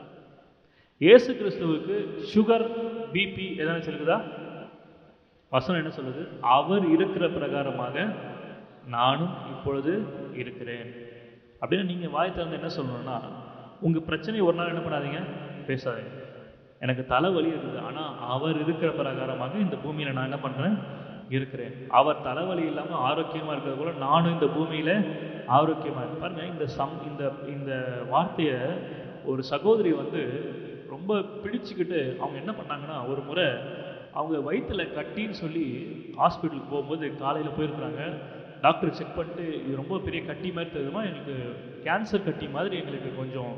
இயேசு கிறிஸ்துவுக்கு சுகர், பிபி ஏதாவது இருக்குதா? வசனம் என்ன சொல்லுது? அவர் இருக்கிற பிரகாரமாக நானும் இப்பொழுது இருக்கிறேன். அப்படின்னு நீங்க வாய் திறந்து என்ன சொல்லணும்னா, உங்க பிரச்சனை ஒரு நாள் என்ன பண்ணாதீங்க? பேசாதீங்க. எனக்கு தலைவலி இருக்குது, ஆனா அவர் இருக்கிற பிரகாரமாக இந்த பூமியில நான் என்ன பண்றேன்? இருக்கிறேன். அவர் தலைவலி இல்லாமல் ஆரோக்கியமாக இருக்கிறது போல நானும் இந்த பூமியில் ஆரோக்கியமாக இருக்கேன். பாருங்க, இந்த சம் இந்த இந்த வார்த்தையை ஒரு சகோதரி வந்து ரொம்ப பிடிச்சிக்கிட்டு அவங்க என்ன பண்ணாங்கன்னா, ஒரு முறை அவங்க வயிற்றுல கட்டின்னு சொல்லி ஹாஸ்பிட்டலுக்கு போகும்போது காலையில் போயிருக்கிறாங்க. டாக்டர் செக் பண்ணிட்டு இது ரொம்ப பெரிய கட்டி மாதிரி தெரியுமா, எனக்கு கேன்சர் கட்டி மாதிரி எங்களுக்கு கொஞ்சம்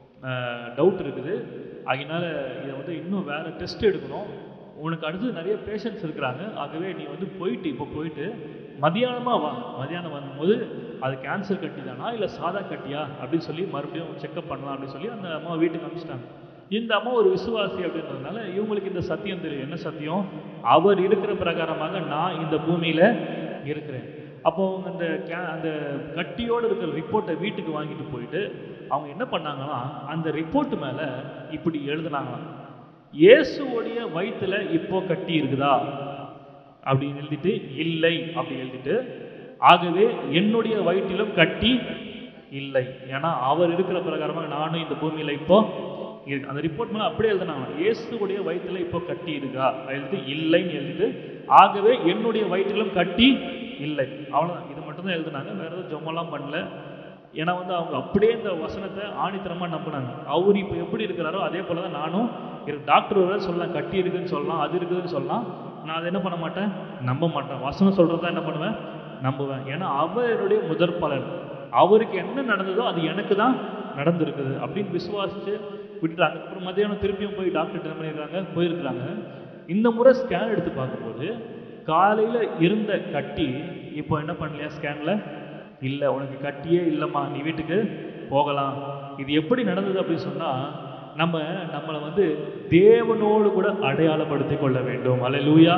டவுட் இருக்குது, அதனால இதை வந்து இன்னும் வேறு டெஸ்ட் எடுக்கணும், உனக்கு அடுத்து நிறைய பேஷண்ட்ஸ் இருக்கிறாங்க, ஆகவே நீ வந்து போயிட்டு இப்போ போயிட்டு மதியானமாக வா, மதியானம் வரும்போது அது கேன்சர் கட்டி தானா இல்லை சாதா கட்டியா அப்படின்னு சொல்லி மறுபடியும் செக்அப் பண்ணலாம் அப்படின்னு சொல்லி அந்த அம்மா வீட்டுக்கு அனுப்பிச்சிட்டாங்க. இந்த அம்மா ஒரு விசுவாசி அப்படின்றதுனால இவங்களுக்கு இந்த சத்தியம் தெரியும். என்ன சத்தியம்? அவர் இருக்கிற பிரகாரமாக நான் இந்த பூமியில் இருக்கிறேன். அப்போ அவங்க அந்த கே அந்த கட்டியோடு இருக்கிற ரிப்போர்ட்டை வீட்டுக்கு வாங்கிட்டு போயிட்டு அவங்க என்ன பண்ணாங்கன்னா, அந்த ரிப்போர்ட் மேலே இப்படி எழுதுனாங்களாம், இயேசுவோடைய வயிற்றுல இப்போ கட்டி இருக்குதா அப்படின்னு எழுதிட்டு, இல்லை அப்படி எழுதிட்டு, ஆகவே என்னுடைய வயிற்றிலும் கட்டி இல்லை, ஏன்னா அவர் இருக்கிற பிரகாரமாக நானும் இந்த பூமியில் இப்போ இருக்கு. அந்த ரிப்போர்ட் மேலே அப்படியே எழுதினாங்க, இயேசுடைய வயிற்றுல இப்போ கட்டி இருக்கா எழுதிட்டு இல்லைன்னு எழுதிட்டு, ஆகவே என்னுடைய வயிற்றிலும் கட்டி இல்லை, அவ்வளோதான். இது மட்டும்தான் எழுதினாங்க, வேற எதுவும் ஜொமெல்லாம் பண்ணல. ஏன்னா வந்து அவங்க அப்படியே இந்த வசனத்தை ஆணித்தரமாக நம்பினாங்க. அவர் இப்போ எப்படி இருக்கிறாரோ அதே போல தான் நானும் இருக்கு. டாக்டர் வர சொல்லலாம் கட்டி இருக்குதுன்னு சொல்லலாம், அது இருக்குதுன்னு சொல்லலாம், நான் அதை என்ன பண்ண மாட்டேன், நம்ப மாட்டேன். வசனம் சொல்கிறதா என்ன பண்ணுவேன், நம்புவேன். ஏன்னா அவருடைய முதற் பலன், அவருக்கு என்ன நடந்ததோ அது எனக்கு தான் நடந்திருக்குது அப்படின்னு விசுவாசித்து விட்டுட்டாங்க. அப்புறம் மதியானம் திருப்பியும் போய் டாக்டர் என்ன பண்ணியிருக்காங்க, போயிருக்கிறாங்க. இந்த முறை ஸ்கேன் எடுத்து பார்க்கும்போது காலையில் இருந்த கட்டி இப்போ என்ன பண்ணலையா, ஸ்கேனில் இல்லை, உனக்கு கட்டியே இல்லைம்மா, நீ வீட்டுக்கு போகலாம். இது எப்படி நடந்தது அப்படின்னு சொன்னால், நம்ம நம்மளை வந்து தேவனோடு கூட அடையாளப்படுத்தி கொள்ள வேண்டும். அல்லேலூயா,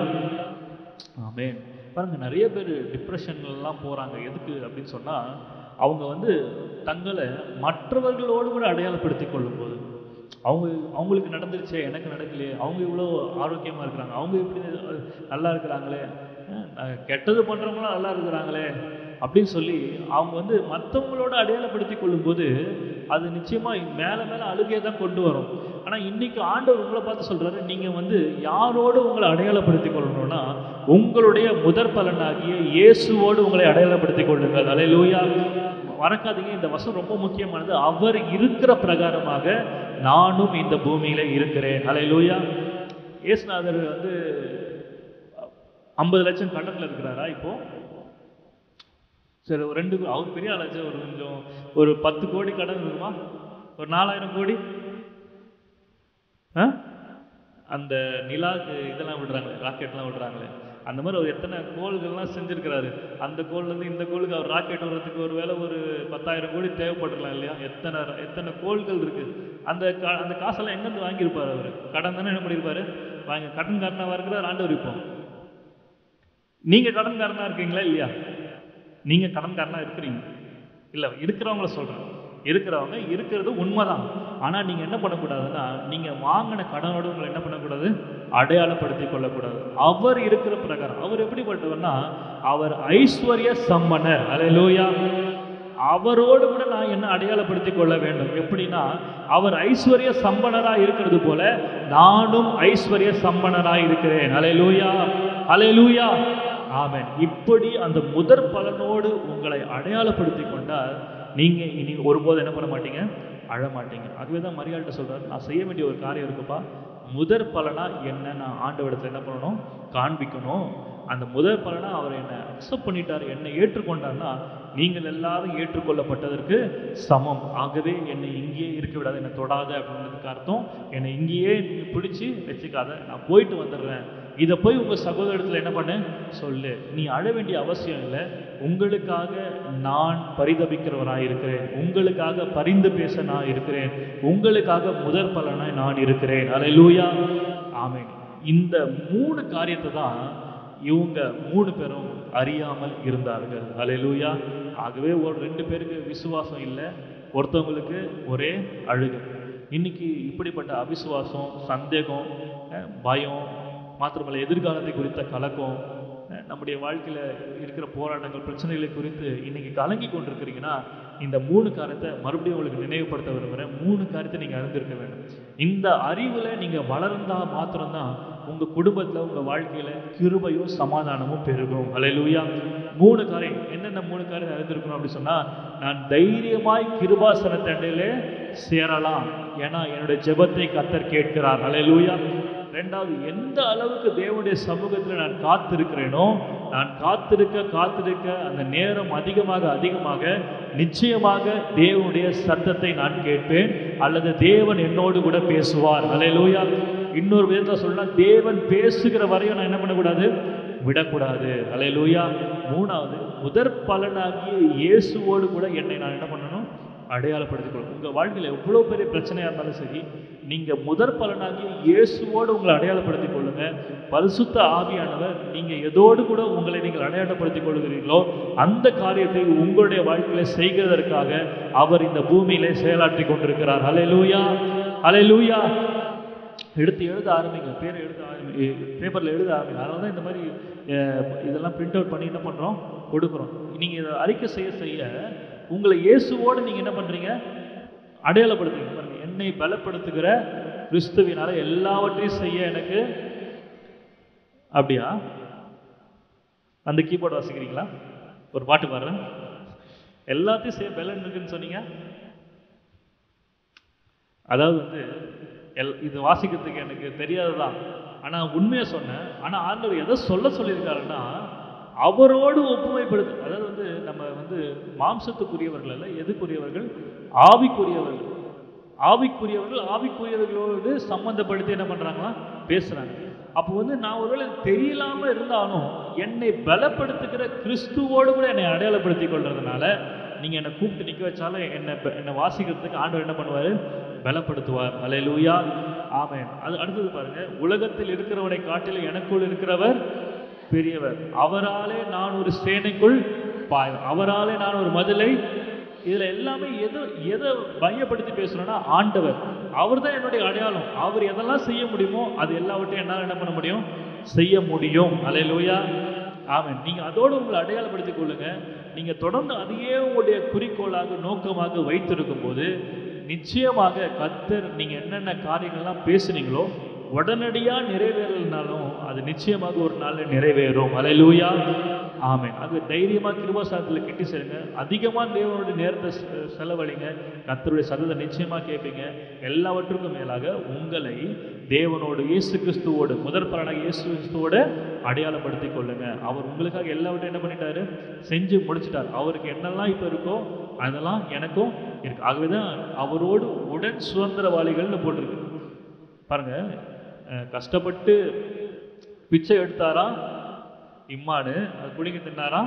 ஆமென். பாருங்க, நிறைய பேர் டிப்ரெஷன்லாம் போகிறாங்க. எதுக்கு அப்படின்னு சொன்னால், அவங்க வந்து தங்களை மற்றவர்களோடு கூட அடையாளப்படுத்தி கொள்ளும்போது, அவங்க அவங்களுக்கு நடந்துருச்சே எனக்கு நடக்கலையே, அவங்க இவ்வளோ ஆரோக்கியமாக இருக்கிறாங்க, அவங்க இப்படி நல்லா இருக்கிறாங்களே, கெட்டது பண்ணுறவங்களும் நல்லா இருக்கிறாங்களே அப்படின்னு சொல்லி அவங்க வந்து மற்றவங்களோட அடையாளப்படுத்தி கொள்ளும்போது அது நிச்சயமாக மேலே மேலே அழுகையை தான் கொண்டு வரும். ஆனால் இன்றைக்கி ஆண்டவர் உங்களை பார்த்து சொல்கிறாரு, நீங்கள் வந்து யாரோடு உங்களை அடையாளப்படுத்தி கொள்ளணும்னா உங்களுடைய முதற் பலனாகிய இயேசுவோடு உங்களை அடையாளப்படுத்தி கொள்ளுங்கள். அல்லேலூயா, மறக்காதீங்க, இந்த வசனம் ரொம்ப முக்கியமானது. அவர் இருக்கிற பிரகாரமாக நானும் இந்த பூமியில் இருக்கிறேன். அல்லேலூயா. இயேசுநாதர் வந்து ஐம்பது லட்சம் கடனில் இருக்கிறாரா இப்போ? சரி, ஒரு ரெண்டு அவர் பெரிய ஆளாச்சு, ஒரு கொஞ்சம் ஒரு பத்து கோடி கடன் இருக்குமா, ஒரு நாலாயிரம் கோடி. ஆ அந்த நிலாவுக்கு இதெல்லாம் விடுறாங்களே, ராக்கெட்லாம் விடுறாங்களே, அந்த மாதிரி அவர் எத்தனை கோள்கள்லாம் செஞ்சுருக்கிறாரு. அந்த கோள்லேருந்து இந்த கோளுக்கு அவர் ராக்கெட் வர்றதுக்கு ஒரு வேளை ஒரு பத்தாயிரம் கோடி தேவைப்பட்டுருக்கலாம் இல்லையா? எத்தனை எத்தனை கோள்கள் இருக்குது. அந்த கா அந்த காசெல்லாம் எங்கேருந்து வாங்கியிருப்பார் அவர்? கடன் தானே என்ன பண்ணியிருப்பார், வாங்க கடன்காரனாக இருக்கிறார் ஆண்டவர். இப்போ நீங்கள் கடன்காரனாக இருக்கீங்களா இல்லையா? நீங்கள் கடன்காரனாக இருக்கிறீங்க இல்லை? இருக்கிறவங்கள சொல்கிறேன், இருக்கிறவங்க இருக்கிறது உண்மைதான். ஆனால் நீங்கள் என்ன பண்ணக்கூடாதுன்னா, நீங்கள் வாங்கின கடனோடு உங்களை என்ன பண்ணக்கூடாது, அடையாளப்படுத்தி கொள்ளக்கூடாது. அவர் இருக்கிற பிரகாரம் அவர் எப்படிப்பட்டவர்னா, அவர் ஐஸ்வர்ய சம்பனர். அல்லேலூயா. அவரோடு கூட நான் என்ன அடையாளப்படுத்தி கொள்ள வேண்டும். எப்படின்னா, அவர் ஐஸ்வர்ய சம்பனராக இருக்கிறது போல நானும் ஐஸ்வர்ய சம்பனராக இருக்கிறேன். அல்லேலூயா, அல்லேலூயா, ஆமென். இப்படி அந்த முதற் பலனோடு உங்களை அடையாளப்படுத்தி கொண்டால் நீங்கள் இனி ஒருபோது என்ன பண்ண மாட்டீங்க, அழ மாட்டீங்க. அதுவே தான் மரியாள்கிட்ட சொல்கிறார், நான் செய்ய வேண்டிய ஒரு காரியம் இருக்குப்பா, முதற் பலனாக என்ன நான் ஆண்டவரிடத்தில் என்ன பண்ணணும், காண்பிக்கணும். அந்த முதற் பலனாக அவர் என்னை அக்செப்ட் பண்ணிட்டார், என்னை ஏற்றுக்கொண்டார்னா நீங்கள் எல்லாரும் ஏற்றுக்கொள்ளப்பட்டதற்கு சமம். ஆகவே என்னை இங்கேயே இருக்க விடாது, என்னை தொடாத அப்படின்றதுக்கு அர்த்தம், என்னை இங்கேயே பிடிச்சி வச்சுக்காத, நான் போயிட்டு வந்துடுறேன். இதை போய் உங்கள் சகோதரத்தில் என்ன பண்ண சொல்லு. நீ அழ வேண்டிய அவசியம் இல்லை. உங்களுக்காக நான் பரிதபிக்கிறவராக இருக்கிறேன், உங்களுக்காக பரிந்து பேச நான் இருக்கிறேன், உங்களுக்காக முதற் பலனாய் நான் இருக்கிறேன். அல்லேலூயா, ஆமென். இந்த மூணு காரியத்தை தான் இவங்க மூணு பேரும் அறியாமல் இருந்தார்கள். அல்லேலூயா. ஆகவே ஒரு ரெண்டு பேருக்கு விசுவாசம் இல்லை, ஒருத்தவங்களுக்கு ஒரே அழுகை. இன்னைக்கு இப்படிப்பட்ட அவிசுவாசம், சந்தேகம், பயம், மாத்திரமல்ல எதிர்காலத்தை குறித்த கலக்கம், நம்முடைய வாழ்க்கையில் இருக்கிற போராட்டங்கள், பிரச்சனைகளை குறித்து இன்னைக்கு கலங்கி கொண்டிருக்கிறீங்கன்னா, இந்த மூணு காரியத்தை மறுபடியும் உங்களுக்கு நினைவுபடுத்த விரும்புகிறேன். மூணு காரியத்தை நீங்கள் அறிந்திருக்க வேண்டும். இந்த அறிவில் நீங்கள் வளர்ந்தால் மாத்திரம்தான் உங்கள் குடும்பத்தில் உங்கள் வாழ்க்கையில் கிருபையும் சமாதானமும் பெருகும். அல்லேலூயா. மூணு காரியம் என்னென்ன மூணு காரியம் அறிந்திருக்கணும் அப்படி சொன்னால், நான் தைரியமாய் கிருபாசன தண்டையிலே சேரலாம், ஏன்னா என்னுடைய ஜெபத்தை கர்த்தர் கேட்கிறார். அல்லேலூயா. ரெண்டாவது, எந்த அளவுக்கு தேவனுடைய சமூகத்தில் நான் காத்திருக்கிறேனோ, நான் காத்திருக்க காத்திருக்க அந்த நேரம் அதிகமாக அதிகமாக நிச்சயமாக தேவனுடைய சத்தத்தை நான் கேட்பேன், அல்லது தேவன் என்னோடு கூட பேசுவார். அல்லேலூயா. இன்னொரு விதத்தில் சொல்லலாம், தேவன் பேசுகிற வரையும் நான் என்ன பண்ணக்கூடாது, விடக்கூடாது. அல்லேலூயா. மூணாவது, முதற் பலனாகிய இயேசுவோடு கூட என்னை நான் என்ன பண்ணணும், அடையாளப்படுத்திக் கொள்ளும். உங்கள் வாழ்க்கையில் எவ்வளோ பெரிய பிரச்சனையாக இருந்தாலும் சரி, நீங்கள் முதற் பலனாகி இயேசுவோடு உங்களை அடையாளப்படுத்திக் கொள்ளுங்க. பரிசுத்த ஆவியானவர் நீங்கள் எதோடு கூட உங்களை நீங்கள் அடையாளப்படுத்திக் கொள்கிறீர்களோ அந்த காரியத்தை உங்களுடைய வாழ்க்கையில் செய்கிறதற்காக அவர் இந்த பூமியிலே செயலாற்றி கொண்டிருக்கிறார். அல்லேலூயா, அல்லேலூயா. எடுத்து எழுத ஆரம்பிங்க, பேரை எழுத ஆரம்பி பேப்பரில் எழுத ஆரம்பிங்க. அதனால தான் இந்த மாதிரி இதெல்லாம் பிரிண்ட் அவுட் பண்ணி என்ன பண்ணுறோம், கொடுக்குறோம். நீங்கள் இதை அறிக்கை செய்ய செய்ய உங்களை இயேசுவோடு நீங்கள் என்ன பண்ணுறீங்க, அடையாளப்படுத்துங்க. பாருங்க, என்னை பலப்படுத்துகிற கிறிஸ்துவினால எல்லாவற்றையும் செய்ய எனக்கு. அப்படியா? அந்த கீபோர்டு வாசிக்கிறீங்களா? ஒரு பாட்டு பாடுறேன். எல்லாத்தையும் செய்ய பலன் இருக்குன்னு சொன்னீங்க. அதாவது வந்து எல் இது வாசிக்கிறதுக்கு எனக்கு தெரியாதுதான், ஆனால் உண்மையை சொன்னேன். ஆனால் ஆண்டவர் எதை சொல்ல சொல்லியிருக்காருன்னா, அவரோடு ஒப்புமைப்படுத்து. அதாவது வந்து நம்ம வந்து மாம்சத்துக்குரியவர்கள் அல்ல, எதுக்குரியவர்கள், ஆவிக்குரியவர்கள். ஆவிக்குரியவர்கள் ஆவிக்குரியவர்களோடு சம்பந்தப்படுத்தி என்ன பண்ணுறாங்களா, பேசுகிறாங்க. அப்போ வந்து நான் ஒருவேளை தெரியலாமல் இருந்தாலும் என்னை பலப்படுத்துகிற கிறிஸ்துவோடு கூட என்னை அடையாளப்படுத்தி கொள்றதுனால நீங்கள் என்னை கூப்பிட்டு நிற்க வச்சாலும் என்னை என்னை வாசிக்கிறதுக்கு ஆண்டவர் என்ன பண்ணுவார், பலப்படுத்துவார். அல்லேலூயா, ஆமென். அது அடுத்தது பாருங்க, உலகத்தில் இருக்கிறவனை காட்டிலும் எனக்குள் இருக்கிறவர் பெரியவர், அவராலே நான் ஒரு சேனைக்குள் பாய், அவராலே நான் ஒரு மதிலை. இதில் எல்லாமே எது எதை மையப்படுத்தி பேசுகிறோன்னா, ஆண்டவர். அவர் தான் என்னுடைய அடையாளம். அவர் எதெல்லாம் செய்ய முடியுமோ அது எல்லாவற்றையும் என்னால் என்ன பண்ண முடியும், செய்ய முடியும். அல்லேலூயா, ஆமென். நீங்கள் அதோடு உங்களை அடையாளப்படுத்திக் கொள்ளுங்க. நீங்கள் தொடர்ந்து அதையே உங்களுடைய குறிக்கோளாக நோக்கமாக வைத்திருக்கும் போது நிச்சயமாக கர்த்தர் நீங்கள் என்னென்ன காரியங்கள்லாம் பேசுனீங்களோ உடனடியாக நிறைவேறலைனாலும் அது நிச்சயமாக ஒரு நாளில் நிறைவேறும். அல்லேலூயா, ஆமென். அது தைரியமாக கிருபாசனத்தில் கெட்டி சேருங்க. அதிகமாக தேவனுடைய நேரத்தை செலவழிங்க. கர்த்தருடைய சத்தத்தை நிச்சயமாக கேட்பீங்க. எல்லாவற்றுக்கும் மேலாக உங்களை தேவனோடு, இயேசு கிறிஸ்துவோடு, முதற் பலனாக இயேசு கிறிஸ்துவோடு அடையாளப்படுத்திக் கொள்ளுங்க. அவர் உங்களுக்காக எல்லாவற்றையும் என்ன பண்ணிட்டாரு, செஞ்சு முடிச்சிட்டார். அவருக்கு என்னெல்லாம் இப்போ இருக்கோ அதெல்லாம் எனக்கும் இருக்கு. ஆகவே தான் அவரோடு உடன் சுதந்திரவாளிகள்னு போட்டிருக்கு. பாருங்க, கஷ்டப்பட்டு பிச்சை எடுத்தாரா இம்மானு, அது குடிங்க தின்னாரா,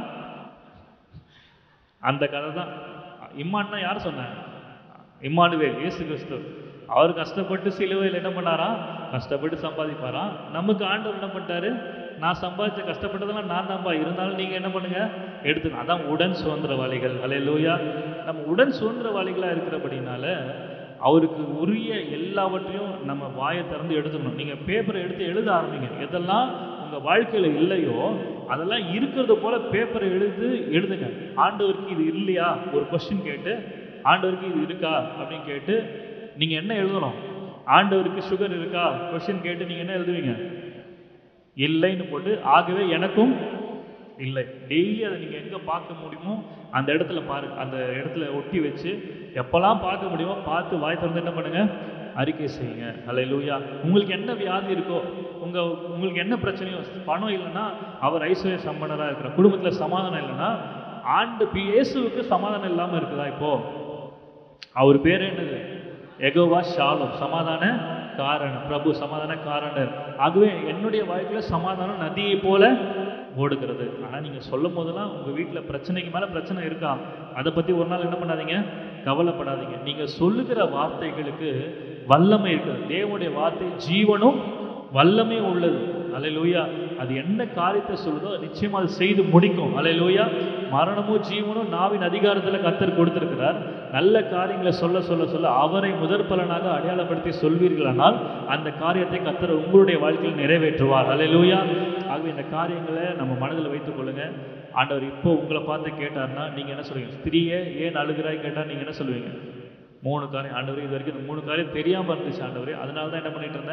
அந்த கதை தான். இம்மான்னா யார் சொன்னாங்க, இம்மானுவேல், இயேசு கிறிஸ்து. அவர் கஷ்டப்பட்டு சிலுவையில் என்ன பண்ணாரா, கஷ்டப்பட்டு சம்பாதிப்பாரா. நமக்கு ஆண்டவர் என்ன பண்ணிட்டாரு, நான் சம்பாதிச்ச கஷ்டப்பட்டதெல்லாம் நான் தான்ப்பா, இருந்தாலும் நீங்கள் என்ன பண்ணுங்க, எடுத்துக்கணும். அதான் உடன் சுதந்திரவாளிகள். அல்லேலூயா. நம்ம உடன் சுதந்திரவாளிகளாக இருக்கிறபடினால அவருக்கு உரிய எல்லாவற்றையும் நம்ம வாயை திறந்து எடுத்துக்கணும். நீங்கள் பேப்பரை எடுத்து எழுத ஆரம்பிங்க. எதெல்லாம் உங்கள் வாழ்க்கையில் இல்லையோ அதெல்லாம் இருக்கிறது போல பேப்பரை எழுது எழுதுங்க. ஆண்டவருக்கு இது இல்லையா ஒரு கொஸ்டின் கேட்டு, ஆண்டவருக்கு இது இருக்கா அப்படின்னு கேட்டு நீங்கள் என்ன எழுதணும், ஆண்டவருக்கு சுகர் இருக்கா கொஸ்டின் கேட்டு நீங்கள் என்ன எழுதுவீங்க, இல்லைன்னு போட்டு, ஆகவே எனக்கும் இல்லை. டெய்லி அதை நீங்கள் எங்கே பார்க்க முடியுமோ அந்த இடத்துல பாரு, அந்த இடத்துல ஒட்டி வச்சு எப்போல்லாம் பார்க்க முடியுமோ பார்த்து வாய் திறந்து என்ன பண்ணுங்க, அறிக்கை செய்யுங்க. அல்லேலூயா. உங்களுக்கு என்ன வியாதி இருக்கோ, உங்கள் உங்களுக்கு என்ன பிரச்சனையோ, பணம் இல்லைன்னா அவர் ஐஸ்வர்ய சம்பனராக இருக்கிற, குடும்பத்தில் சமாதானம் இல்லைன்னா, ஆண்டு இயேசுவுக்கு சமாதானம் இல்லாமல் இருக்குதா இப்போ? அவர் பேர் என்னது, யெகோவா ஷாலோம், சமாதான காரணம், பிரபு சமாதான காரணர். ஆகவே என்னுடைய வாழ்க்கையில் சமாதானம் நதியை போல ஓடுகிறது. ஆனால் நீங்கள் சொல்லும் போதெல்லாம் உங்கள் வீட்டில் பிரச்சனைக்கு மேலே பிரச்சனை இருக்கா, அதை பற்றி ஒரு நாள் என்ன பண்ணாதீங்க, கவலைப்படாதீங்க. நீங்கள் சொல்லுகிற வார்த்தைகளுக்கு வல்லமை இருக்குது. தேவனுடைய வார்த்தை ஜீவனும் வல்லமே உள்ளது. அல்லேலூயா. அது என்ன காரியத்தை சொல்லுதோ நிச்சயமாக அது செய்து முடிக்கும். அல்லேலூயா. மரணமும் ஜீவனும் நாவின் அதிகாரத்தில் கர்த்தர் கொடுத்திருக்கிறார். நல்ல காரியங்களை சொல்ல சொல்ல சொல்ல அவரை முதற் பலனாக அடையாளப்படுத்தி சொல்வீர்களானால் அந்த காரியத்தை கர்த்தர் உங்களுடைய வாழ்க்கையில் நிறைவேற்றுவார். அல்லேலூயா. ஆகவே இந்த காரியங்களை நம்ம மனதில் வைத்துக் கொள்ளுங்க. ஆண்டவர் இப்போ உங்களை பார்த்து கேட்டார்னா நீங்கள் என்ன சொல்லுவீங்க? ஸ்திரீயே ஏன் அழுகிறாய் கேட்டால் நீங்கள் என்ன சொல்லுவீங்க? மூணு காரியம். ஆண்டவரே, இது வரைக்கும் இந்த மூணு காரியம் தெரியாமல் இருந்துச்சு ஆண்டவரே, அதனால தான் என்ன பண்ணிட்டு இருந்தேன்,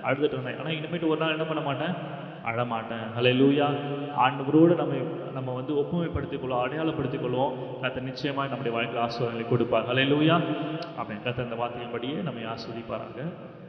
அழுதுட்டு இருந்தேன். ஆனால் இனிமேட்டு ஒரு நாள் என்ன பண்ண மாட்டேன், அழமாட்டேன். ஹல்லேலூயா. ஆண்டவரோடு நம்ம நம்ம வந்து ஒப்புமைப்படுத்திக் கொள்வோம், அடையாளப்படுத்திக் கொள்வோம். கர்த்தர் நிச்சயமாக நம்முடைய வாழ்க்கையில் ஆசீர்வாதங்களை கொடுப்பார். ஹல்லேலூயா. ஆமென். கர்த்தர் இந்த வார்த்தையின்படியே நம்மை ஆசீர்வதிப்பாராக.